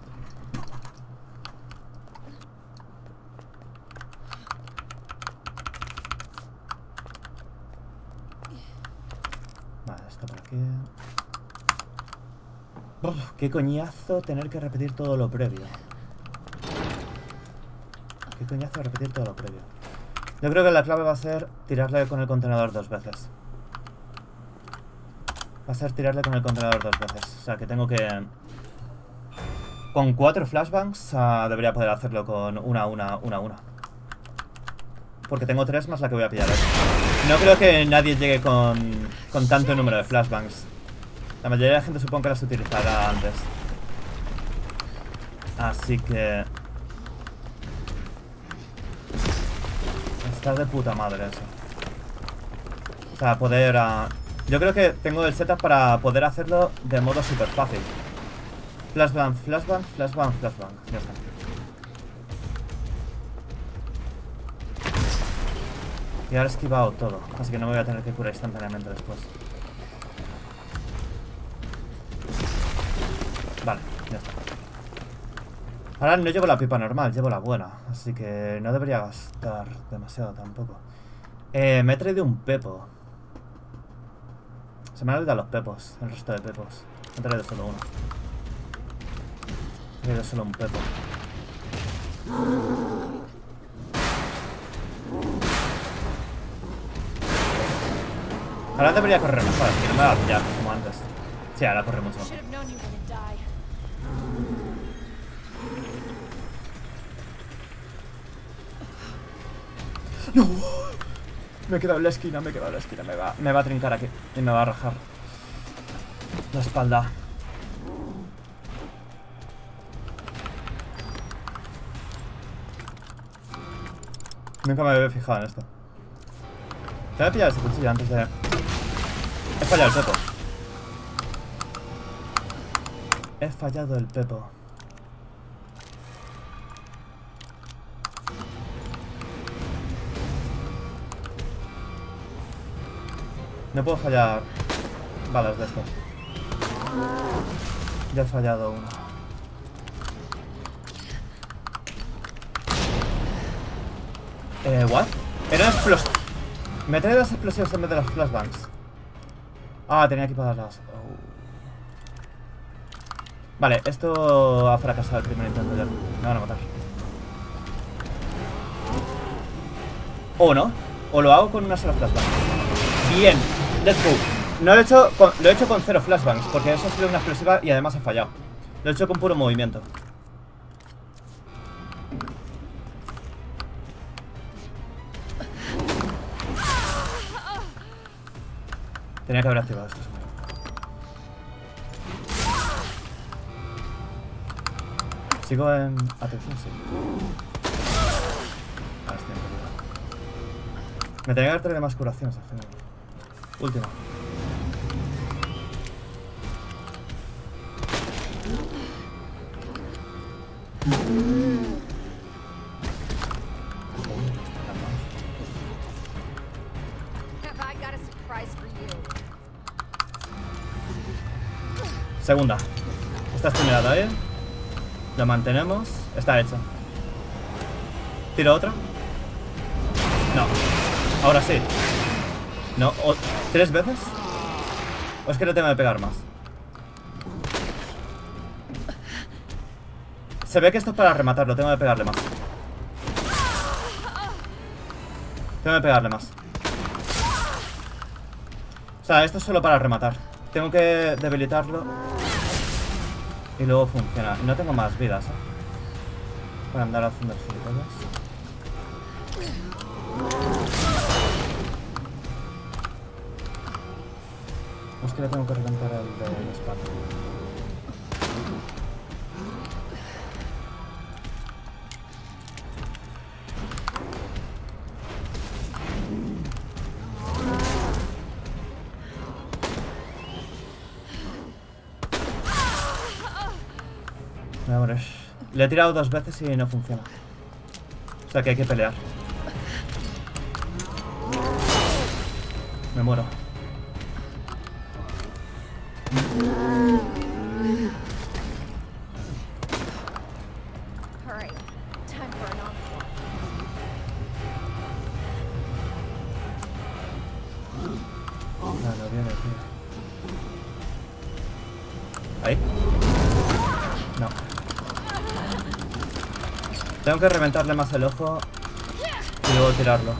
S1: Vale, esto por aquí. Uf, qué coñazo tener que repetir todo lo previo. Qué coñazo repetir todo lo previo. Yo creo que la clave va a ser tirarle con el contenedor 2 veces. Va a ser tirarle con el contenedor 2 veces. O sea que tengo que... Con 4 flashbangs debería poder hacerlo con una. Porque tengo 3 más la que voy a pillar hoy. No creo que nadie llegue con tanto número de flashbangs. La mayoría de la gente supongo que las utilizará antes. Así que... Está de puta madre eso. O sea, poder... Yo creo que tengo el setup para poder hacerlo de modo súper fácil. Flashbang, flashbang, flashbang, flashbang. Ya está. Y ahora he esquivado todo, así que no me voy a tener que curar instantáneamente después. Vale, ya está. Ahora no llevo la pipa normal, llevo la buena. Así que no debería gastar demasiado tampoco. Me he traído un pepo. Se me han olvidado los pepos, el resto de pepos. Me he traído solo uno. He traído solo un pepo. Ahora debería correr mejor, así que no me va a pillar como antes. Sí, ahora corre mucho mejor. ¡No! Me he quedado en la esquina, me va a trincar aquí y me va a rajar la espalda. Nunca me había fijado en esto. Te voy a pillar ese cuchillo antes de... He fallado el pepo. He fallado el pepo. No puedo fallar balas de estos. Ya he fallado uno. ¿What? Eran explosivos. Me trae las explosivos en vez de las flashbangs. Ah, tenía que pagarlas. Oh. Vale, esto ha fracasado el primer intento ya. Me van a matar. O no. O lo hago con una sola flashbang. Bien. Let's go. No lo he hecho con 0 flashbangs, porque eso ha sido una explosiva y además he fallado. Lo he hecho con puro movimiento. Tenía que haber activado esto. Sigo en... Atención, sí. Ah, estoy en peligro. Me tenía que haber traído más curaciones al final. Última. Segunda. Está estuneada, ¿eh? Lo mantenemos. Está hecho. ¿Tiro otra? No. Ahora sí. No. ¿3 veces? ¿O es que no tengo que pegar más? Se ve que esto es para rematarlo. Tengo que pegarle más. Tengo que pegarle más. O sea, esto es solo para rematar. Tengo que debilitarlo. Y luego funciona. No tengo más vidas, ¿eh? Para andar haciendo gilipollas. Es que le tengo que reventar el de la espalda. Me voy a morir. Le he tirado 2 veces y no funciona. O sea que hay que pelear. Me muero. No viene, tío. ¿Ahí? No. Tengo que reventarle más el ojo y luego tirarlo.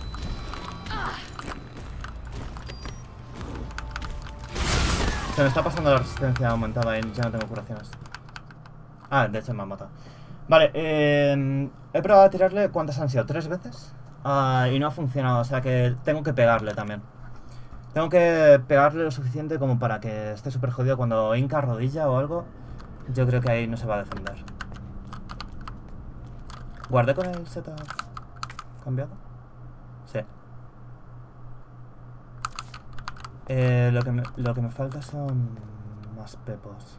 S1: Se me está pasando la resistencia aumentada y ya no tengo curaciones. Ah, de hecho me ha matado. Vale, he probado a tirarle. ¿Cuántas han sido? ¿3 veces? Y no ha funcionado, o sea que tengo que pegarle también. Tengo que pegarle lo suficiente como para que esté súper jodido cuando hinca rodilla o algo. Yo creo que ahí no se va a defender. ¿Guardé con el setup cambiado? Sí. Lo que me falta son más pepos.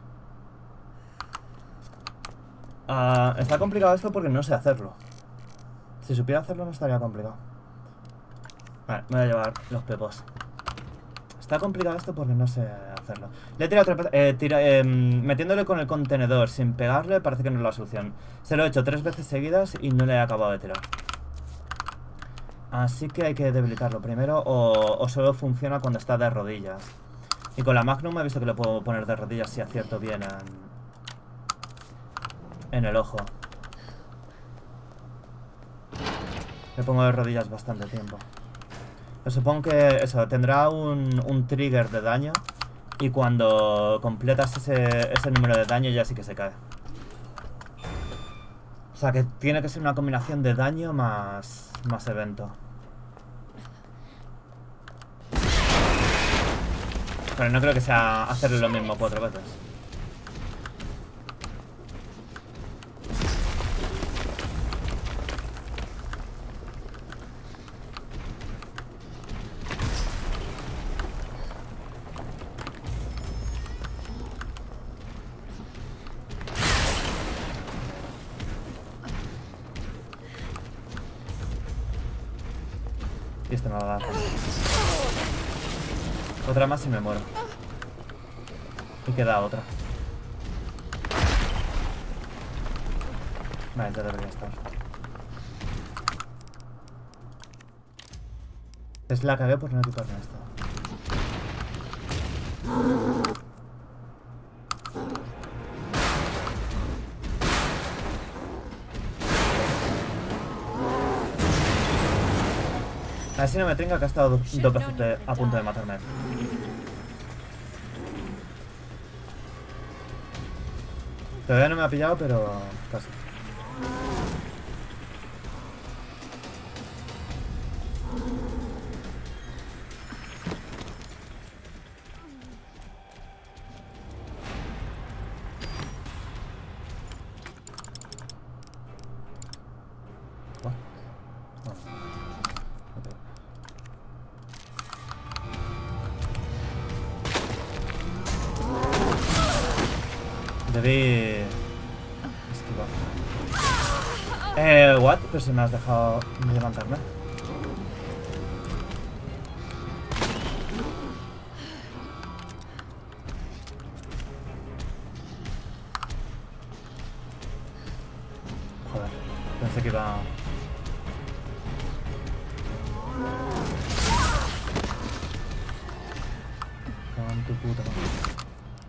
S1: Está complicado esto porque no sé hacerlo. Si supiera hacerlo no estaría complicado. Vale, me voy a llevar los pepos. Está complicado esto porque no sé hacerlo. Le he tirado otra vez. Metiéndole con el contenedor sin pegarle parece que no es la solución. Se lo he hecho 3 veces seguidas y no le he acabado de tirar. Así que hay que debilitarlo primero o solo funciona cuando está de rodillas. Y con la Magnum he visto que lo puedo poner de rodillas si acierto bien en el ojo. Le pongo de rodillas bastante tiempo. Pero supongo que eso, tendrá un trigger de daño. Y cuando completas ese número de daño ya sí que se cae. O sea que tiene que ser una combinación de daño más evento. Pero no creo que sea hacerle lo mismo 4 veces. Y este me va a dar. Otra más y me muero. Y queda otra. Vale, ya debería estar. Es la cagué por no equiparme esto. A ver si no me trinca, que ha estado dos veces a punto de matarme. Todavía no me ha pillado, pero casi. Debí esquivar. What? Pero si me has dejado levantarme. Joder, pensé que iba... Con tu puta madre.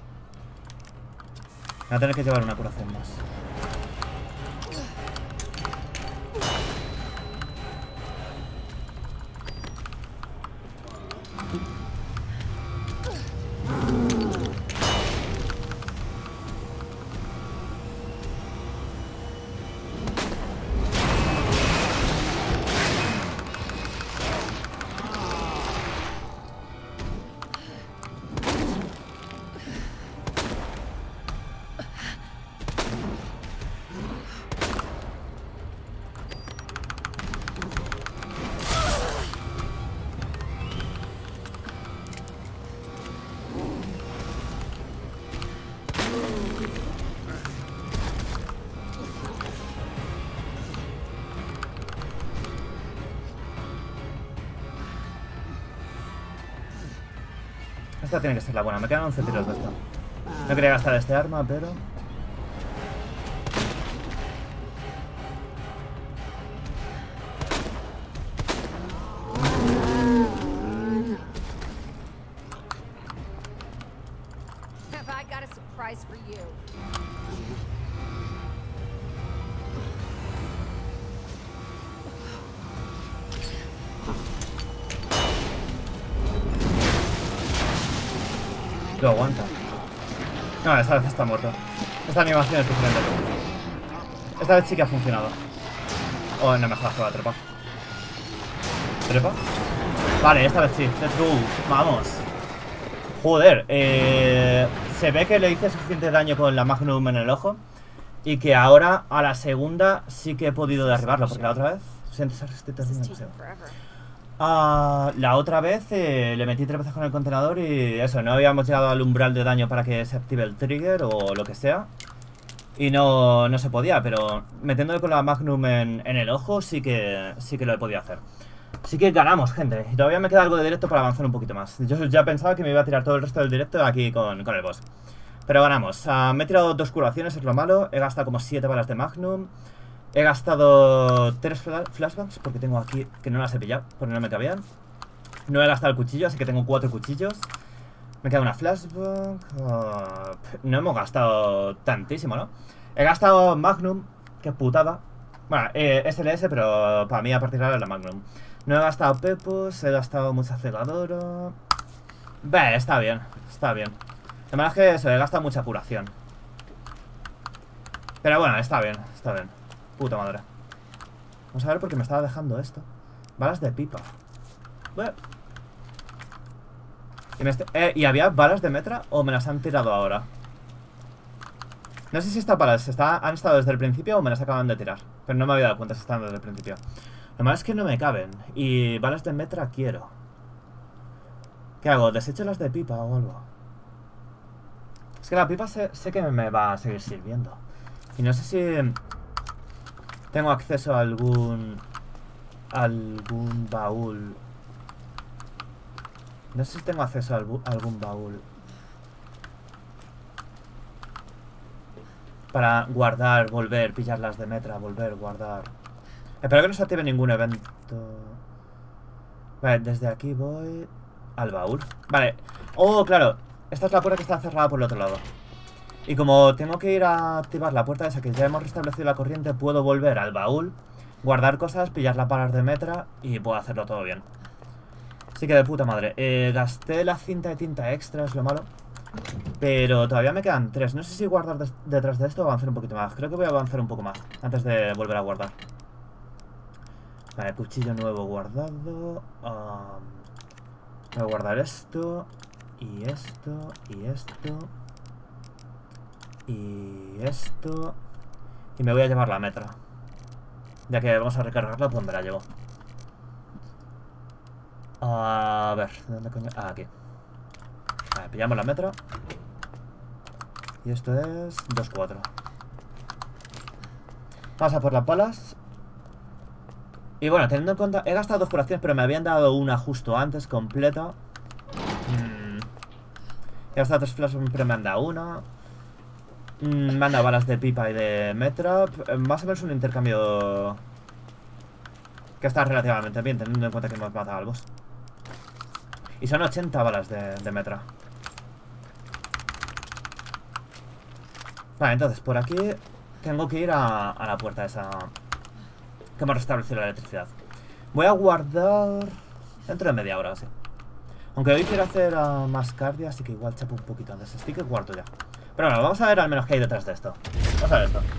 S1: Voy a tener que llevar una curación más. Esta tiene que ser la buena. Me quedan 11 tiros de esta. No quería gastar este arma, pero...
S2: Have I got a surprise for you?
S1: Lo aguanta. No, esta vez está muerto. Esta animación es diferente. Esta vez sí que ha funcionado. Oh, no me jodas que va a trepar. ¿Trepa? Vale, esta vez sí. Let's go. Vamos. Joder. Se ve que le hice suficiente daño con la Magnum en el ojo. Y que ahora, a la segunda, sí que he podido derribarlo. Porque la otra vez... Sientes demasiado. La otra vez le metí 3 veces con el contenedor y eso, no habíamos llegado al umbral de daño para que se active el trigger o lo que sea. Y no se podía, pero metiéndole con la Magnum en el ojo sí que lo he podido hacer. Así que ganamos, gente. Y todavía me queda algo de directo para avanzar un poquito más. Yo ya pensaba que me iba a tirar todo el resto del directo aquí con el boss. Pero ganamos. Me he tirado 2 curaciones, es lo malo. He gastado como 7 balas de Magnum. He gastado 3 flashbangs porque tengo aquí que no las he pillado, porque no me cabían. No he gastado el cuchillo, así que tengo 4 cuchillos. Me queda una flashbang. No hemos gastado tantísimo, ¿no? He gastado Magnum, qué putada. Bueno, SLS, pero para mí a partir de ahora es la Magnum. No he gastado Pepos, he gastado mucha cegadora. Está bien, está bien. La verdad es que eso, he gastado mucha curación. Pero bueno, está bien, está bien. Puta madre. Vamos a ver por qué me estaba dejando esto. Balas de pipa. ¿Y había balas de metra o me las han tirado ahora? No sé si estas balas han estado desde el principio o me las acaban de tirar. Pero no me había dado cuenta si estaban desde el principio. Lo malo es que no me caben. Y balas de metra quiero. ¿Qué hago? ¿Desecho las de pipa o algo? Es que la pipa sé que me va a seguir sirviendo. Y no sé si... tengo acceso a algún baúl No sé si tengo acceso a algún baúl. Para guardar, volver, pillar las de Metra, volver, guardar. Espero que no se active ningún evento. Vale, desde aquí voy al baúl. Vale. Oh, claro. Esta es la puerta que está cerrada por el otro lado. Y como tengo que ir a activar la puerta esa que ya hemos restablecido la corriente, puedo volver al baúl, guardar cosas, pillar las balas de Metra y puedo hacerlo todo bien. Así que de puta madre. Gasté la cinta de tinta extra, es lo malo. Pero todavía me quedan 3. No sé si guardar detrás de esto o avanzar un poquito más. Creo que voy a avanzar un poco más antes de volver a guardar. Vale, cuchillo nuevo guardado. Voy a guardar esto. Y esto. Y esto. Y esto. Y me voy a llevar la Metra. Ya que vamos a recargarla, pues me la llevo. A ver, ¿dónde coño? Ah, aquí. Vale, pillamos la Metra. Y esto es 2-4. Vamos a por las balas. Y bueno, teniendo en cuenta... He gastado 2 curaciones, pero me habían dado una justo antes, completa. He gastado 3 flashes, pero me han dado una. Me han dado balas de pipa y de Metra. Más o menos un intercambio que está relativamente bien, teniendo en cuenta que hemos matado al boss. Y son 80 balas de Metra. Vale, entonces por aquí tengo que ir a la puerta esa que hemos restablecido la electricidad. Voy a guardar dentro de media hora, así. Aunque hoy quiero hacer más cardio, así que igual chapo un poquito antes. Así que guardo ya. Pero bueno, vamos a ver al menos qué hay detrás de esto. Vamos a ver esto.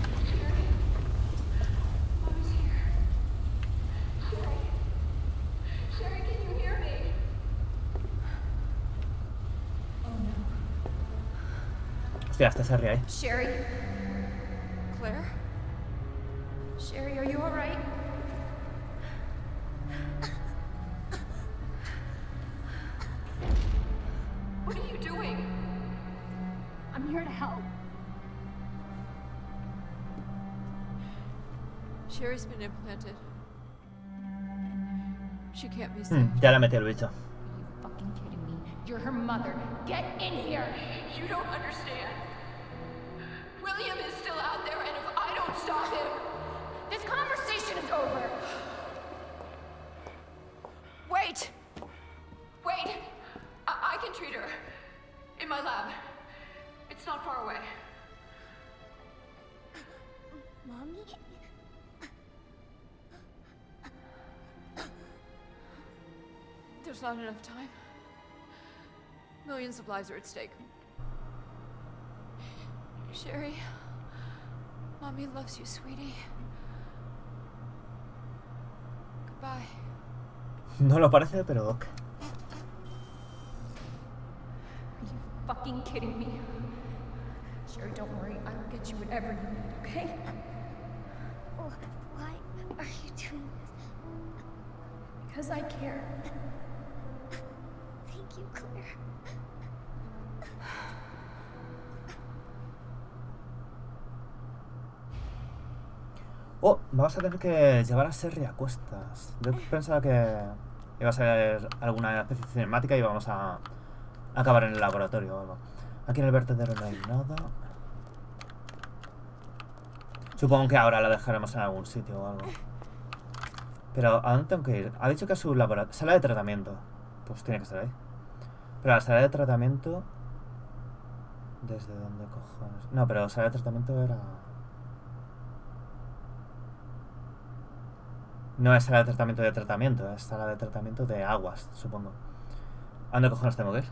S1: Hostia, este se ríe ahí.
S2: Sherry? Claire? Sherry, are you alright? What are you doing? I'm here to help. Sherry's been implanted. She can't be saved.
S1: Ya la metí el bicho.
S2: Are you fucking kidding me? You're her mother. Get in here! You don't understand. William is still out there, and if I don't stop him, this conversation is over. Wait! Wait! I can treat her. In my lab. It's not far away.
S3: Mommy?
S2: There's not enough time. Millions of lives are at stake. Sherry, Mommy loves you, sweetie. Goodbye.
S1: No lo parece, pero ok.
S2: Are you fucking kidding me? Sherry, don't worry. I will get you whatever you need, okay?
S3: Oh, why are you doing this?
S2: Because I care.
S3: Thank you, Claire.
S1: Oh, vamos a tener que llevar a Sherry a cuestas. Yo pensaba que iba a ser alguna especie de cinemática y vamos a acabar en el laboratorio o algo. Aquí en el vertedero no hay nada. Supongo que ahora la dejaremos en algún sitio o algo. Pero, ¿a dónde tengo que ir? Ha dicho que a su laboratorio... Sala de tratamiento. Pues tiene que estar ahí. Pero la sala de tratamiento... ¿Desde dónde cojones? No, pero la sala de tratamiento era... No es sala de tratamiento, es sala de tratamiento de aguas, supongo. ¿A dónde cojones tengo que ir?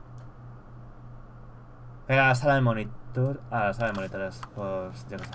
S1: Era la sala de monitor... Ah, la sala de monitores, pues yo qué sé.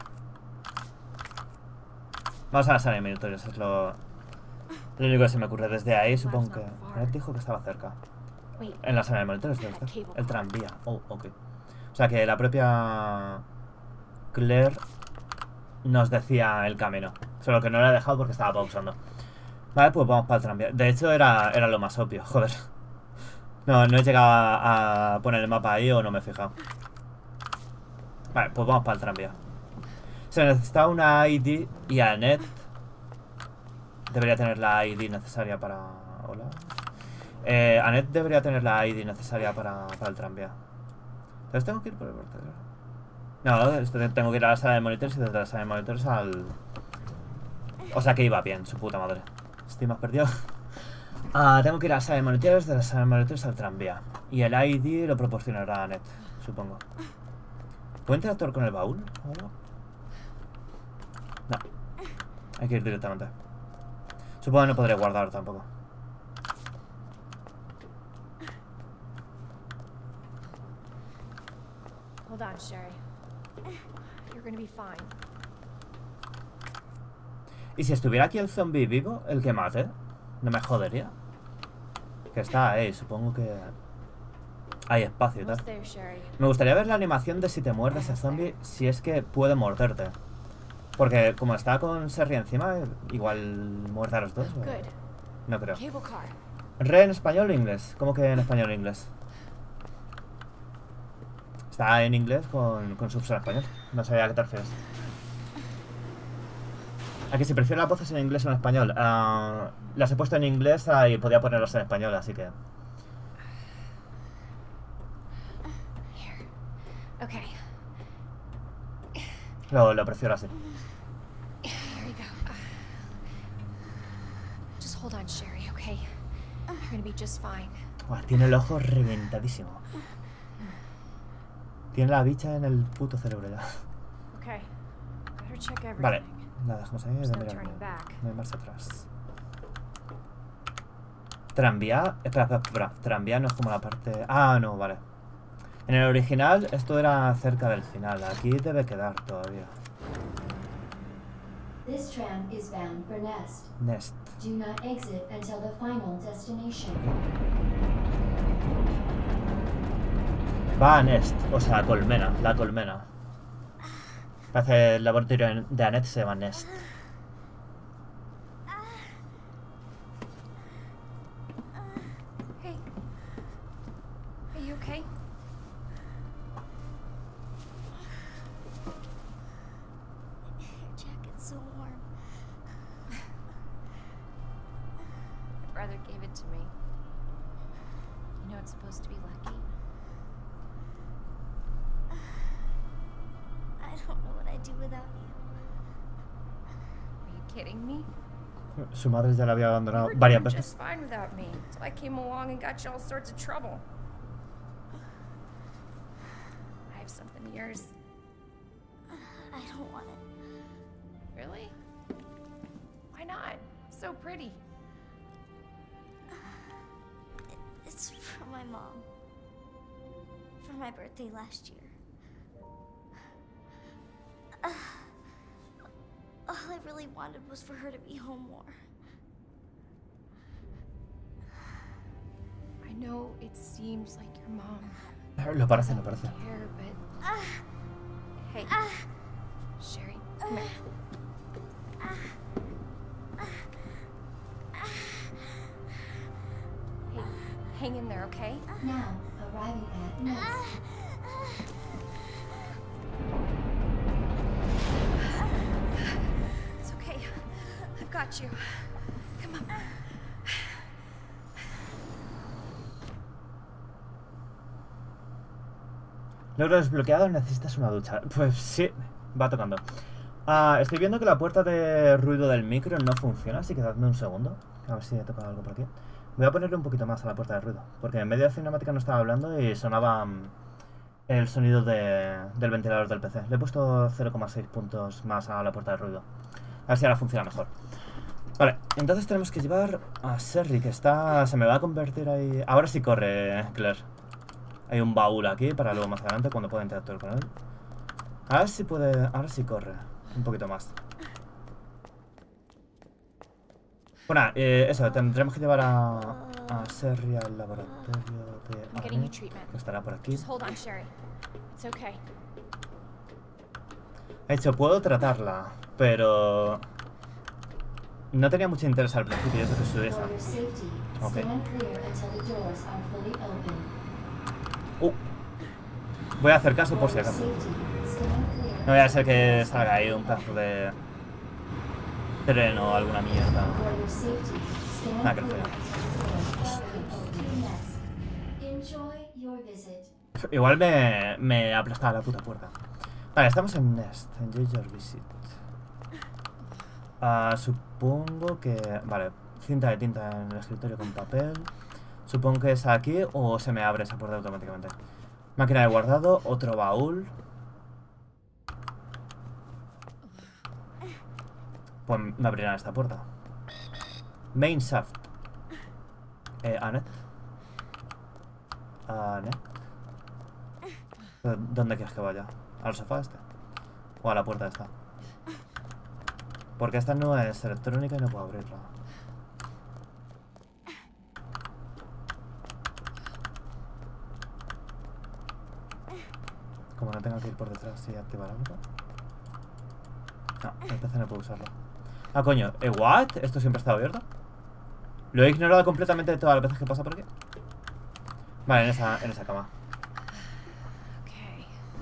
S1: Vamos a la sala de monitores, es lo único que se me ocurre. Desde ahí supongo que... Él dijo que estaba cerca. En la sala de monitores debe estar. El tranvía. Oh, ok. O sea que la propia Claire nos decía el camino. Solo que no lo he dejado porque estaba pausando. Vale, pues vamos para el tranvía. De hecho era lo más obvio, joder. No he llegado a poner el mapa ahí o no me he fijado. Vale, pues vamos para el tranvía. Se necesita una ID y Annette debería tener la ID necesaria para... Hola. Annette debería tener la ID necesaria para el tranvía. Entonces tengo que ir por el vertedero. No, tengo que ir a la sala de monitores y desde la sala de monitores al... O sea que iba bien, su puta madre. Estoy más perdido. Tengo que ir a la sala de monitores, de la sala de monitores al tranvía. Y el ID lo proporcionará Annette, supongo. ¿Puedo interactuar con el baúl o algo? No. Hay que ir directamente. Supongo que no podré guardar tampoco.
S4: Hold on, Sherry. You're gonna be fine.
S1: ¿Y si estuviera aquí el zombie vivo, el que mate? ¿No me jodería? Que está ahí, supongo que... hay espacio y tal.
S4: Almost there, Sherry.
S1: Me gustaría ver la animación de si te muerde ese zombie, si es que puede morderte. Porque como está con Sherry encima, igual muerde a los dos. ¿O?
S4: Good.
S1: No creo.
S4: Cable car.
S1: ¿Re en español o inglés? ¿Cómo que en español o inglés? Está en inglés con subs en español. No sabía a qué te refieres. Aquí si prefiero las voces en inglés o en español. Las he puesto en inglés y podía ponerlas en español, así que...
S4: Here. Okay.
S1: Lo prefiero así.
S4: Here you go. Just hold on, Sherry, okay? You're gonna be just fine.
S1: Buah, tiene el ojo reventadísimo. Tiene la bicha en el puto cerebro ya.
S4: Okay. Better check everything.
S1: Vale, la dejamos ahí
S4: There's
S1: de
S4: no
S1: mirar.
S4: turning back.
S1: No hay marcha atrás. Tranvía. Espera. Tranvía no es como la parte... Ah, no, vale. En el original esto era cerca del final. Aquí debe quedar todavía.
S5: This tram is bound for Nest.
S1: Nest.
S5: Do not exit until the final destination.
S1: Va a Nest, o sea, colmena, la colmena. Parece el laboratorio de Annette se llama Nest.
S4: Hey. Are you okay?
S3: Your jacket's so warm.
S4: My brother gave it to me. You know it's supposed to be lucky.
S3: I don't know what I'd do without you.
S4: Are you kidding me?
S1: Su madre ya la había
S4: You
S1: abandonado
S4: were
S1: varias
S4: doing
S1: veces.
S4: just fine without me, so I came along and got you all sorts of trouble. I have something of yours.
S3: I don't want it.
S4: Really? Why not? It's so pretty.
S3: It's from my mom. For my birthday last year. All I really wanted was for her to be home more.
S4: I know it seems like your mom
S1: Lo parece.
S4: doesn't care, but hey, Sherry, come here. Hey, hang in there, okay?
S5: Now arriving at Nest.
S4: It's okay. I've got you. Come on.
S1: Logro desbloqueado, necesitas una ducha. Pues sí, va tocando. Estoy viendo que la puerta de ruido del micro no funciona, así que dadme un segundo. A ver si he tocado algo por aquí. Voy a ponerle un poquito más a la puerta de ruido, porque en medio de cinemática no estaba hablando y sonaba el sonido del ventilador del PC. Le he puesto 0,6 puntos más a la puerta de ruido. A ver si ahora funciona mejor. Vale, entonces tenemos que llevar a Sherry, que está... Se me va a convertir ahí... Ahora sí corre, Claire. Hay un baúl aquí para luego más adelante cuando pueda interactuar con él. A ver si puede... Ahora sí corre. Un poquito más. Bueno, eso, tendremos que llevar a Sherry al laboratorio de
S4: I'm getting you
S1: Annette,
S4: treatment.
S1: que estará por aquí.
S4: Just hold on, Sherry. It's okay.
S1: De hecho, puedo tratarla, pero... No tenía mucho interés al principio, eso que es su hija.
S5: For your safety,
S1: Okay.
S5: stand clear until the doors are fully open.
S1: Voy a hacer caso por si
S5: For your
S1: acaso.
S5: safety, stand clear.
S1: No voy a ser que salga ahí un pedazo de tren o alguna mierda.
S5: For your safety, stand
S1: Ah, qué
S5: clear
S1: feo.
S5: until the doors are fully open. Enjoy your visit.
S1: Igual me aplastaba la puta puerta. Vale, estamos en Nest. Enjoy your visit. Supongo que... Vale, cinta de tinta en el escritorio con papel. Supongo que es aquí o se me abre esa puerta automáticamente. Máquina de guardado, otro baúl. Pues me abrirán esta puerta. Main shaft. Annette. Annette. ¿Dónde quieres que vaya? ¿Al sofá este? ¿O a la puerta esta? Porque esta no es electrónica y no puedo abrirla. Como no tengo que ir por detrás y activar algo. No, el PC no puedo usarlo. Ah, coño. ¿What? ¿Esto siempre ha estado abierto? Lo he ignorado completamente de todas las veces que pasa por aquí. Vale, en esa cama.
S4: Okay.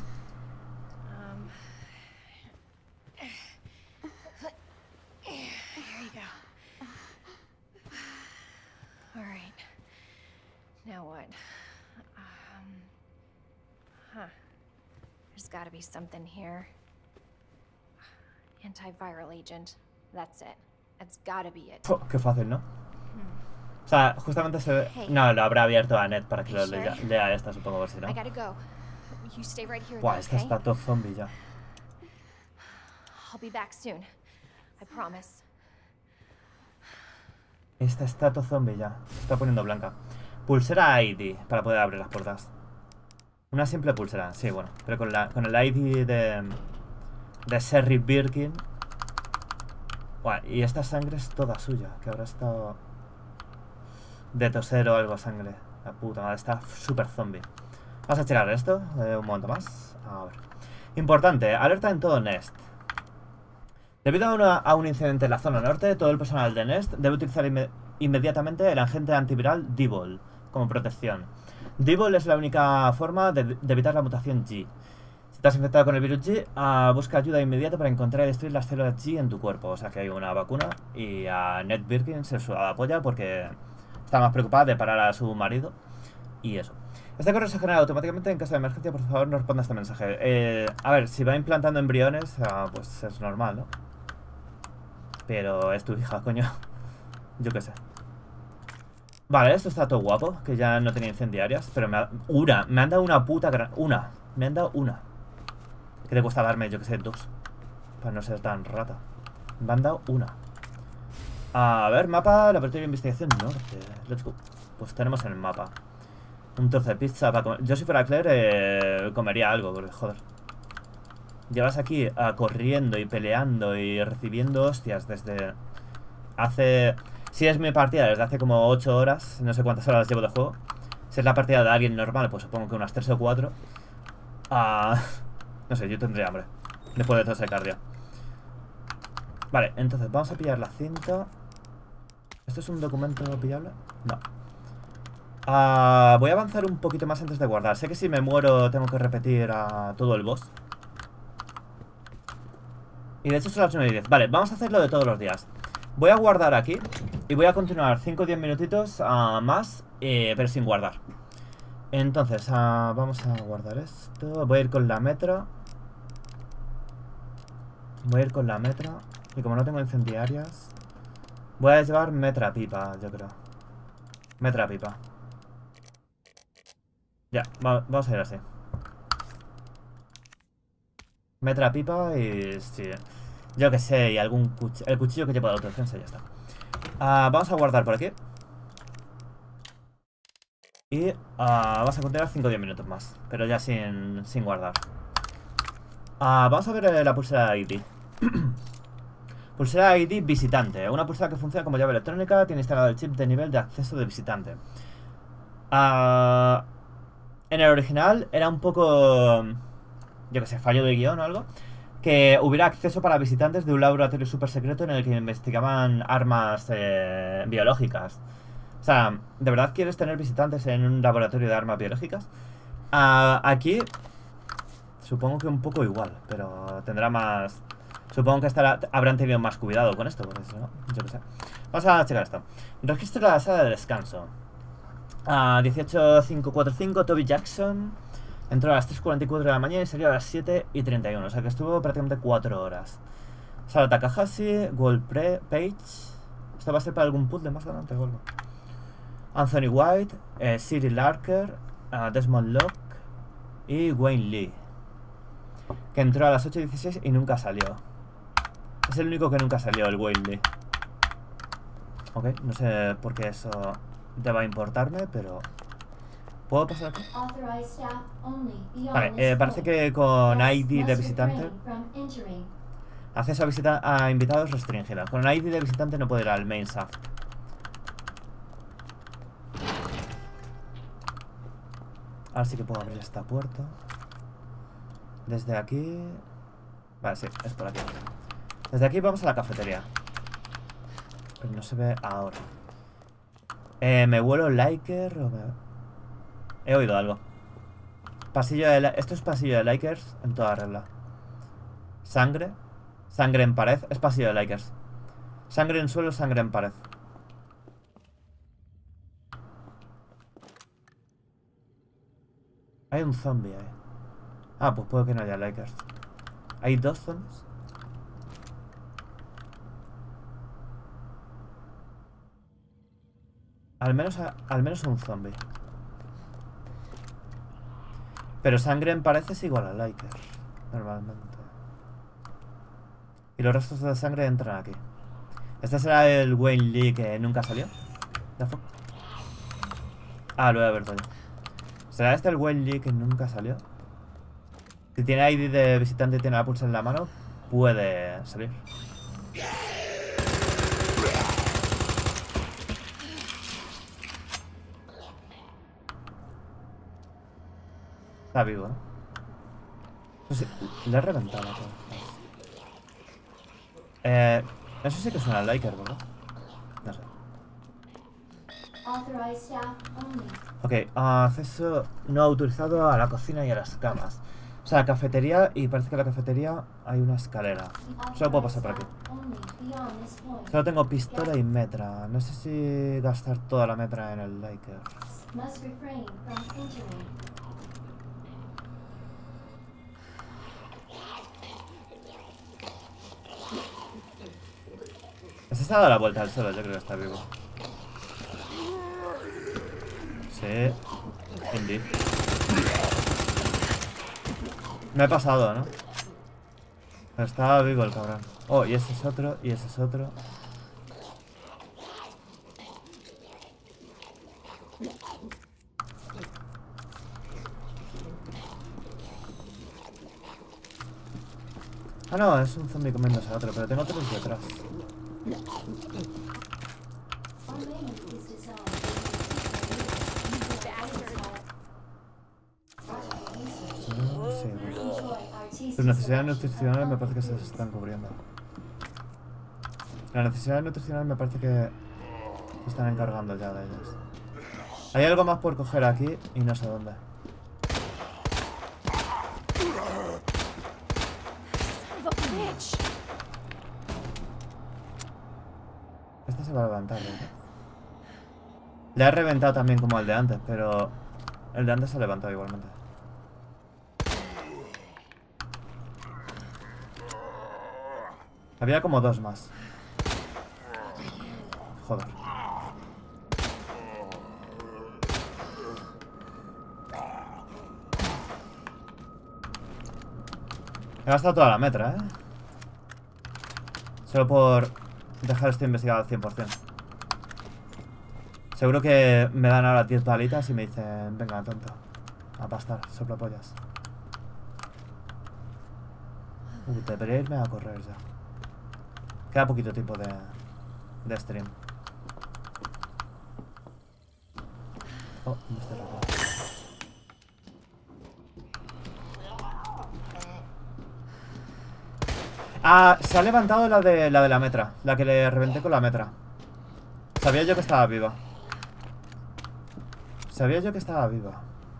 S4: Here you go. All right. Now what? There's got to be something here. Antiviral agent. That's it. That's gotta be it.
S1: Qué fácil, ¿no? O sea, justamente se ve... No, lo habrá abierto a Annette para que lo lea esta, supongo, por si no.
S4: I gotta go. You stay right here.
S1: Buah, esta está todo zombie ya.
S4: I'll be back soon. I promise.
S1: Esta está todo zombie ya. Se está poniendo blanca. Pulsera ID para poder abrir las puertas. Una simple pulsera, sí, bueno. Pero con el ID de Sherry Birkin. Buah, y esta sangre es toda suya, que habrá estado de toser o algo sangre. La puta madre, está súper zombie. Vamos a checar esto un momento más. A ver. Importante, alerta en todo Nest. Debido a un incidente en la zona norte, todo el personal de Nest debe utilizar inmediatamente el agente antiviral Devil como protección. Devil es la única forma de evitar la mutación G. Si estás infectado con el virus G, busca ayuda inmediata para encontrar y destruir las células G en tu cuerpo. O sea que hay una vacuna y a Ned Birkin se suda la polla porque está más preocupada de parar a su marido. Y eso. Este correo se genera automáticamente en caso de emergencia. Por favor, no responda a este mensaje. A ver, si va implantando embriones, pues es normal, ¿no? Pero es tu hija, coño. Yo qué sé. Vale, esto está todo guapo, que ya no tenía incendiarias. Pero me han dado una puta me han dado una. ¿Qué te cuesta darme, yo que sé, dos? Para no ser tan rata. Me han dado una. A ver, mapa, laboratorio de investigación norte. Let's go. Pues tenemos en el mapa un trozo de pizza para comer. Yo si fuera Claire comería algo, porque joder. Llevas aquí corriendo y peleando y recibiendo hostias desde hace... Si es mi partida desde hace como 8 horas, no sé cuántas horas llevo de juego. Si es la partida de alguien normal, pues supongo que unas 3 o 4. No sé, yo tendría hambre después de todo ese cardio. Vale, entonces vamos a pillar la cinta. ¿Esto es un documento pillable? No. Voy a avanzar un poquito más antes de guardar. Sé que si me muero tengo que repetir todo el boss. Y de hecho son las 9:10. Vale, vamos a hacerlo de todos los días. Voy a guardar aquí y voy a continuar 5 o 10 minutitos más, pero sin guardar. Entonces, vamos a guardar esto. Voy a ir con la metra. Y como no tengo incendiarias, voy a llevar metra pipa, yo creo. Metra pipa. Ya, vamos a ir así. Metra pipa y... sí. Yo que sé, y algún cuchillo. El cuchillo que lleva de autodefensa y ya está. Vamos a guardar por aquí. Y vamos a continuar 5 o 10 minutos más. Pero ya sin guardar. Vamos a ver la pulsera ID. Pulsera ID visitante. Una pulsera que funciona como llave electrónica. Tiene instalado el chip de nivel de acceso de visitante. En el original era un poco... yo que sé, fallo de guión o algo. Que hubiera acceso para visitantes de un laboratorio súper secreto en el que investigaban armas biológicas. O sea, ¿de verdad quieres tener visitantes en un laboratorio de armas biológicas? Aquí supongo que un poco igual, pero tendrá más... Supongo que habrán tenido más cuidado con esto, por eso, ¿no? Yo qué sé. Vamos a checar esto. Registro de la sala de descanso. A 18.545, Toby Jackson entró a las 3:44 de la mañana y salió a las 7:31. O sea que estuvo prácticamente 4 horas. Sara Takahashi, Walt Page. Esto va a ser para algún puzzle más adelante o algo. Anthony White, Cyril Larker, Desmond Locke y Wayne Lee. Que entró a las 8:16 y nunca salió. Es el único que nunca salió, el Wayne Lee. Ok, no sé por qué eso deba importarme, pero... ¿Puedo pasar aquí? Vale, parece que con ID de visitante... Acceso a invitados restringido. Con ID de visitante no puedo ir al main shaft. Ahora sí que puedo abrir esta puerta. Desde aquí... Vale, sí, es por aquí. Desde aquí vamos a la cafetería. Pero no se ve ahora. ¿Me vuelo Liker o me...? He oído algo. Pasillo de... Esto es pasillo de Likers en toda regla. Sangre. Sangre en pared. Es pasillo de Likers. Sangre en suelo, sangre en pared. Hay un zombie ahí. Ah, pues puede que no haya Likers. ¿Hay 2 zombies? Al menos un zombie. Pero sangre en pared es igual a Likers, normalmente. Y los restos de sangre entran aquí. ¿Este será el Wayne Lee que nunca salió? Ah, lo voy a ver todo. ¿Será este el Wayne Lee que nunca salió? Si tiene ID de visitante y tiene la pulsa en la mano, puede salir. Está vivo, ¿no? No sé, le he reventado todo. Eso sí que suena al Liker, ¿verdad? No sé. Ok, acceso no autorizado a la cocina y a las camas. O sea, cafetería, y parece que en la cafetería hay una escalera. Solo puedo pasar por aquí. Solo tengo pistola y metra. No sé si gastar toda la metra en el Liker. Este se ha dado la vuelta al suelo, yo creo que está vivo. Sí. Indeed. Me he pasado, ¿no? Pero estaba vivo el cabrón. Oh, y ese es otro, y ese es otro. Ah, no, es un zombie comiéndose a otro, pero tengo otros detrás. Tus necesidades nutricionales me parece que se están cubriendo. Las necesidades nutricionales me parece que se están encargando ya de ellas. Hay algo más por coger aquí y no sé dónde. Este se va a levantar, ¿verdad? Le ha reventado también como el de antes, pero el de antes se ha levantado igualmente. Había como 2 más. Joder. He gastado toda la metra, ¿eh? Solo por dejar esto investigado al 100%. Seguro que me dan ahora 10 balitas y me dicen, venga, tonto, a pastar, soplapollas. Debería irme a correr ya. Queda poquito tiempo de stream. Oh, no estoy rápido. Ah, se ha levantado la de la metra. La que le reventé con la metra. Sabía yo que estaba viva. Sabía yo que estaba viva.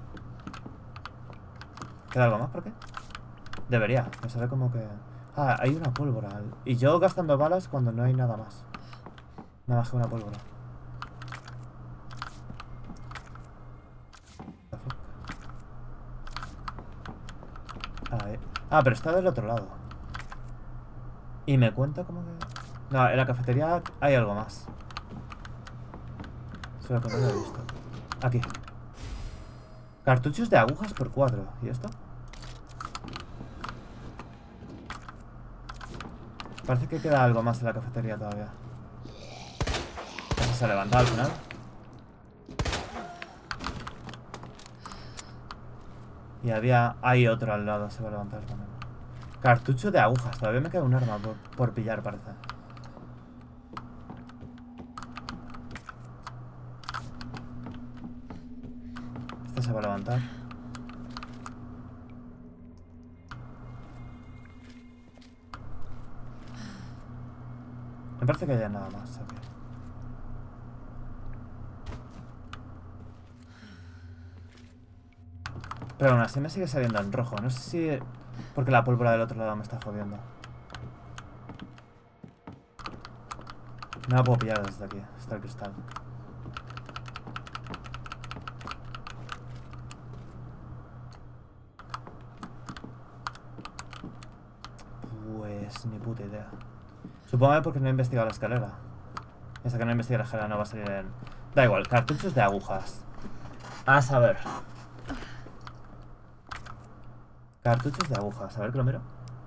S1: ¿Queda algo más por qué? Debería. Me sale como que... Ah, hay una pólvora. Y yo gastando balas cuando no hay nada más. Me bajé una pólvora. Ahí. Ah, pero está del otro lado. Y me cuenta como que... No, en la cafetería hay algo más. Solo que no lo he visto. Aquí. Cartuchos de agujas por 4. ¿Y esto? Parece que queda algo más en la cafetería todavía. Se ha levantado al final. Y hay otro al lado, se va a levantar también. Cartucho de agujas, todavía me queda un arma por pillar, parece. Este se va a levantar. Me parece que ya nada más aquí. Pero aún así me sigue saliendo en rojo. No sé si... porque la pólvora del otro lado me está jodiendo. No la puedo pillar desde aquí. Está el cristal. Pues ni puta idea. Supongo que porque no he investigado la escalera. Y hasta que no investigue la escalera no va a salir en... Da igual, cartuchos de agujas. A saber. Cartuchos de agujas, a ver que lo miro.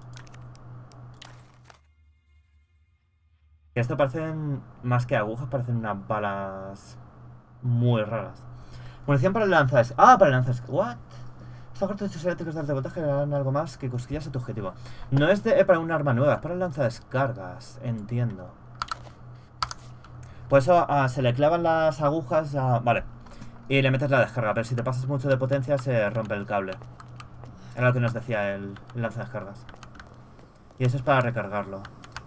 S1: Esto parecen, más que agujas, parecen unas balas muy raras. Munición para el lanzas. Ah, para el lanzas. ¿What? Estos cartuchos eléctricos de alta voltaje generan algo más que cosquillas a tu objetivo. No es para un arma nueva, es para el lanzadescargas. Entiendo. Por eso se le clavan las agujas a... Vale. Y le metes la descarga, pero si te pasas mucho de potencia se rompe el cable. Era lo que nos decía el lanzadescargas. Y eso es para recargarlo.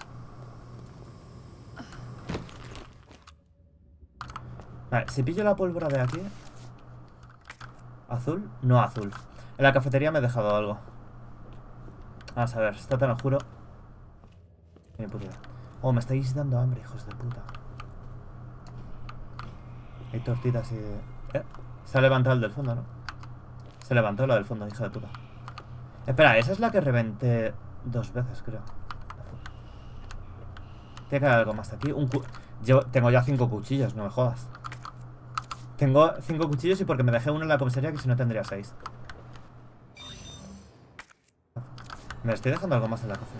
S1: Vale, si pillo la pólvora de aquí... ¿Azul? No azul. En la cafetería me he dejado algo. Vamos a ver, está tan oscuro. Ni puta idea. Oh, me estáis dando hambre, hijos de puta. Hay tortitas y... Se ha levantado el del fondo, ¿no? Se levantó lo del fondo, hija de puta. Espera, esa es la que reventé 2 veces, creo. Tiene que haber algo más aquí. Tengo ya 5 cuchillos, no me jodas. Tengo 5 cuchillos y porque me dejé uno en la comisaría, que si no tendría 6. Me estoy dejando algo más en la cocina.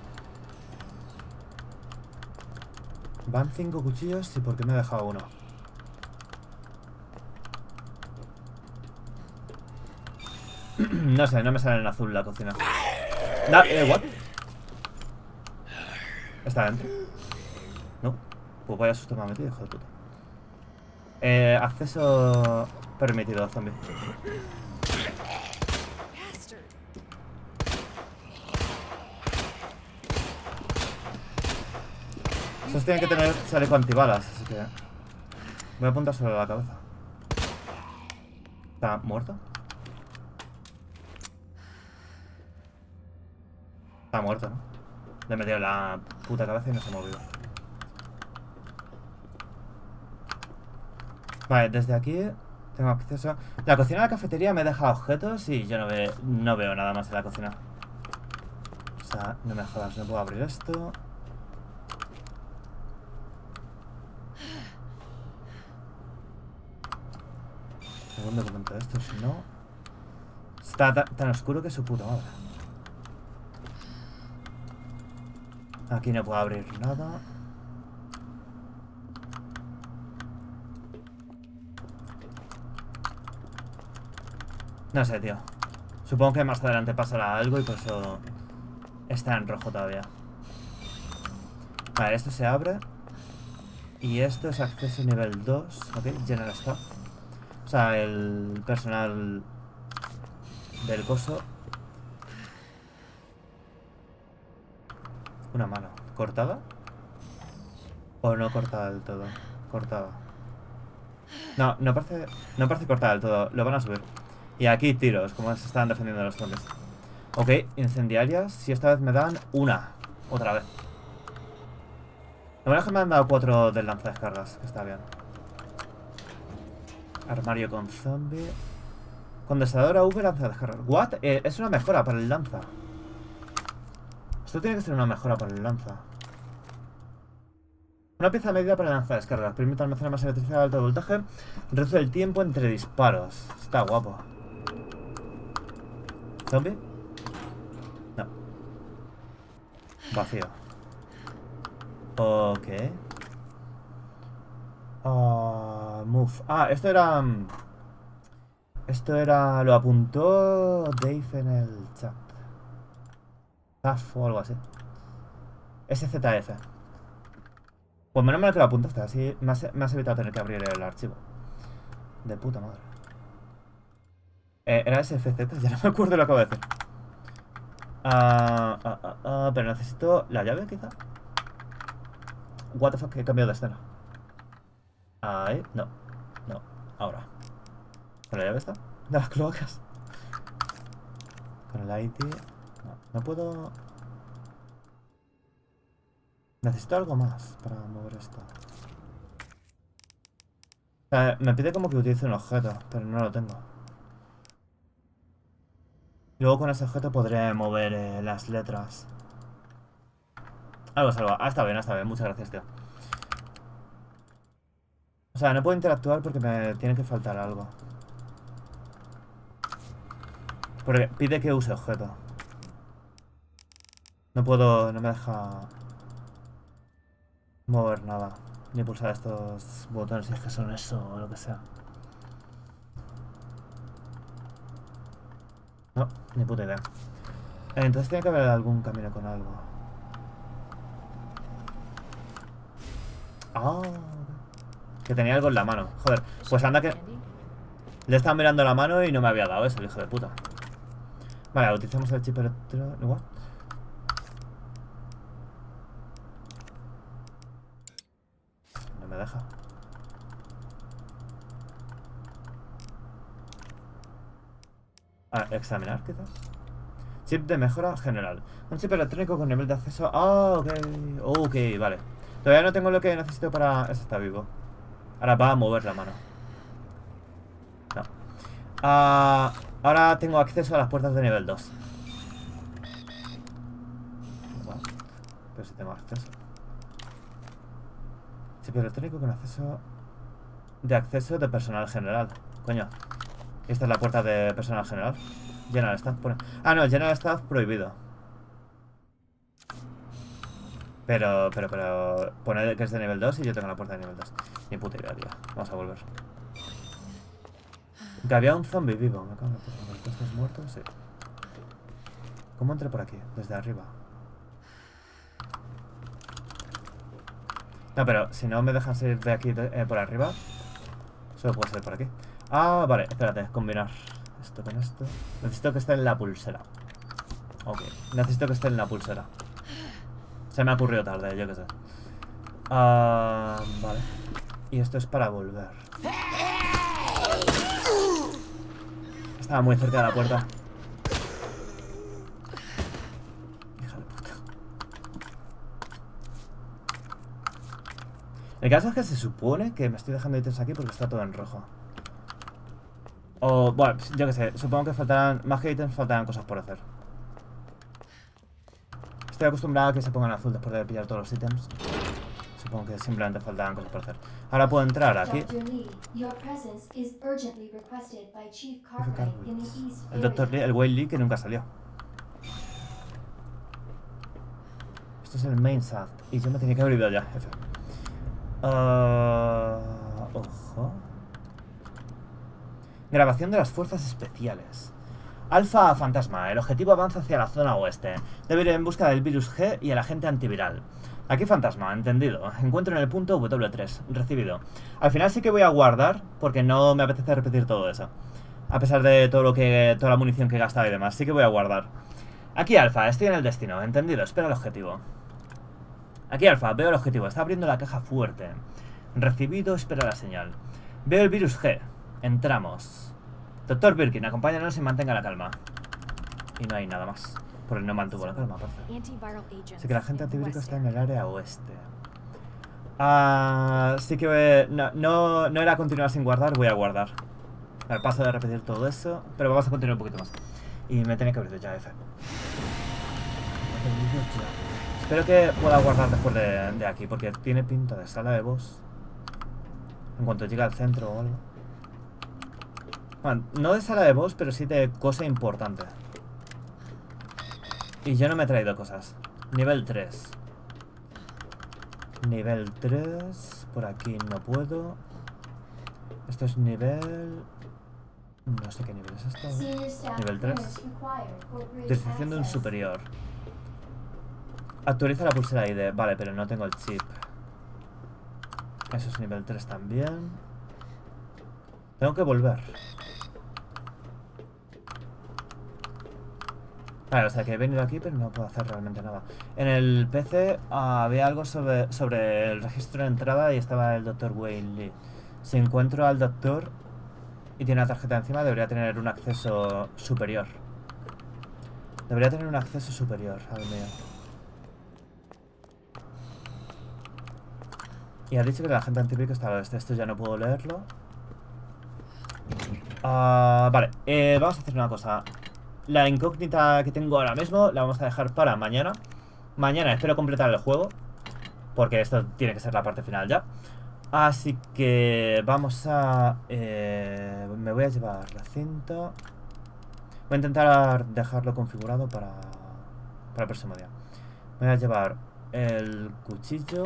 S1: Van 5 cuchillos y porque me he dejado uno. No sé, no me sale en azul la cocina. ¿What? ¿Está dentro? No. Pues vaya susto me ha metido, hijo de puta. Acceso permitido, zombie. Esos tienen que tener chaleco antibalas, así que... voy a apuntar sobre la cabeza. ¿Está muerto? Está muerto, ¿no? Le he metido la puta cabeza y no se ha movido. Vale, desde aquí tengo acceso... La cocina de la cafetería me deja objetos y yo no veo nada más en la cocina. O sea, no me jodas, no puedo abrir esto. Algún documento de esto, si no... Está tan oscuro que su puta madre. Aquí no puedo abrir nada. No sé, tío. Supongo que más adelante pasará algo y por eso está en rojo todavía. Vale, esto se abre. Y esto es acceso nivel 2. Ok, general staff. O sea, el personal del coso. Una mano. ¿Cortada? ¿O no cortada del todo? Cortada. No, no parece cortada del todo. Lo van a subir. Y aquí tiros, como se están defendiendo los zombies. Ok, incendiarias. Si esta vez me dan una. Otra vez. Lo bueno es que me han dado 4 del lanzadescargas, que está bien. Armario con zombie. Condensador a V, lanza de descargar. ¿What? Es una mejora para el lanza. Esto tiene que ser una mejora para el lanza. Una pieza medida para el lanza de descarga. Permite almacenar más electricidad de alto voltaje. Reduce el tiempo entre disparos. Está guapo. ¿Zombie? No. Vacío. Ok. Move. Esto era... Lo apuntó Dave en el chat. O algo así. SZF. Pues menos mal que lo apuntaste, así me has evitado tener que abrir el archivo. De puta madre. Era SFZ, ya no me acuerdo lo que acabo de decir. Pero necesito la llave, quizá. What the fuck, he cambiado de escena. Ahí, no. No, ahora. ¿Con la llave está? De las cloacas. Con el IT. No puedo... Necesito algo más para mover esto. O sea, me pide como que utilice un objeto, pero no lo tengo. Luego con ese objeto podré mover las letras. Algo es algo. Está bien, muchas gracias, tío. O sea, no puedo interactuar porque me tiene que faltar algo. Porque pide que use objeto. No puedo, no me deja mover nada. Ni pulsar estos botones si es que son eso o lo que sea. No, ni puta idea. Entonces tiene que haber algún camino con algo. Que tenía algo en la mano. Joder, pues anda que... Le estaba mirando la mano y no me había dado eso, el hijo de puta. Vale, utilizamos el chip electrónico. ¿What? No me deja. Examinar quizás. Chip de mejora general. Un chip electrónico con nivel de acceso. Ok. Ok, vale. Todavía no tengo lo que necesito para... Ese está vivo. Ahora va a mover la mano. No. Ahora tengo acceso a las puertas de nivel 2. Bueno, pero si tengo acceso. Chip electrónico con acceso... acceso de personal general. Coño. Esta es la puerta de personal general. General staff pone... no, el general staff prohibido. Pero pone que es de nivel 2 y yo tengo la puerta de nivel 2. Ni puta idea, tío. Vamos a volver. Que había un zombie vivo. Me cago en la puta. ¿Estás muerto? Sí. ¿Cómo entré por aquí? Desde arriba. No, pero si no me dejan salir de aquí por arriba, solo puede ser por aquí. Vale, espérate, combinar esto con esto. Necesito que esté en la pulsera. Ok, necesito que esté en la pulsera. Se me ha ocurrido tarde, yo qué sé. Vale. Y esto es para volver. Estaba muy cerca de la puerta. Hija de puta. El caso es que se supone que me estoy dejando ítems aquí porque está todo en rojo. O, bueno, yo qué sé, supongo que faltarán, más que ítems, faltarán cosas por hacer. Estoy acostumbrado a que se pongan azul después de pillar todos los ítems. Supongo que simplemente faltarán cosas por hacer. Ahora puedo entrar aquí. El Dr. Lee, el Wei Lee que nunca salió. Esto es el main shaft. Y yo me tenía que haber ido ya, F. Ojo. Grabación de las fuerzas especiales. Alfa Fantasma. El objetivo avanza hacia la zona oeste. Debe ir en busca del virus G y el agente antiviral. Aquí Fantasma, entendido. Encuentro en el punto W3. Recibido. Al final sí que voy a guardar porque no me apetece repetir todo eso. A pesar de todo lo que... toda la munición que he gastado y demás. Sí que voy a guardar. Aquí Alfa, estoy en el destino. Entendido, espera el objetivo. Aquí Alfa, veo el objetivo. Está abriendo la caja fuerte. Recibido, espera la señal. Veo el virus G. Entramos. Doctor Birkin, acompáñanos y mantenga la calma. Y no hay nada más. Porque no mantuvo la calma, parece. Así que la agente antivírico está en el área oeste. Sí que no era continuar sin guardar, voy a guardar. Vale, paso de repetir todo eso, pero vamos a continuar un poquito más. Y me tiene que abrir ya, F. Espero que pueda guardar después de aquí, porque tiene pinta de sala de boss. En cuanto llegue al centro o algo. Bueno, no de sala de boss, pero sí de cosa importante. Y yo no me he traído cosas. Nivel 3. Nivel 3. Por aquí no puedo. Esto es nivel... No sé qué nivel es esto. Nivel 3. Descripción de un superior. Actualiza la pulsera ID. Vale, pero no tengo el chip. Eso es nivel 3 también. Tengo que volver. Vale, o sea que he venido aquí pero no puedo hacer realmente nada. En el PC había algo sobre el registro de entrada y estaba el Dr. Wayne Lee. Si encuentro al doctor y tiene una tarjeta encima, debería tener un acceso superior. Debería tener un acceso superior al mío. Y ha dicho que la gente antipico está al oeste. Esto ya no puedo leerlo. Vale, vamos a hacer una cosa. La incógnita que tengo ahora mismo la vamos a dejar para mañana. Mañana espero completar el juego, porque esto tiene que ser la parte final ya. Así que vamos a... me voy a llevar la cinta. Voy a intentar dejarlo configurado para el próximo día. Me voy a llevar el cuchillo.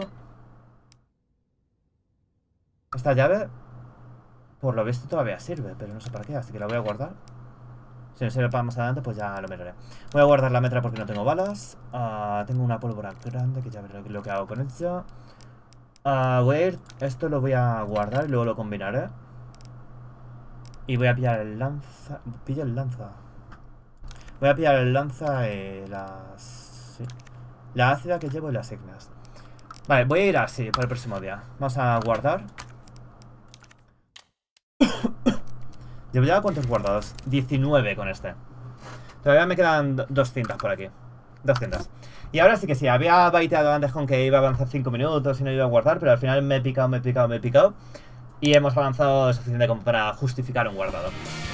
S1: Esta llave, por lo visto, todavía sirve, pero no sé para qué, así que la voy a guardar. Si no sirve para más adelante, pues ya lo miraré. Voy a guardar la metra porque no tengo balas. Tengo una pólvora grande que ya veré lo que hago con ella. Voy a ir... Esto lo voy a guardar y luego lo combinaré. Y voy a pillar el lanza... Pillo el lanza. Voy a pillar el lanza y las... Sí. La ácida que llevo y las ignas. Vale, voy a ir así para el próximo día. Vamos a guardar. ¿Llevo ya cuántos guardados? 19 con este. Todavía me quedan 2 cintas por aquí. 2 cintas. Y ahora sí que sí, había baiteado antes con que iba a avanzar 5 minutos y no iba a guardar, pero al final me he picado. Y hemos avanzado lo suficiente como para justificar un guardado.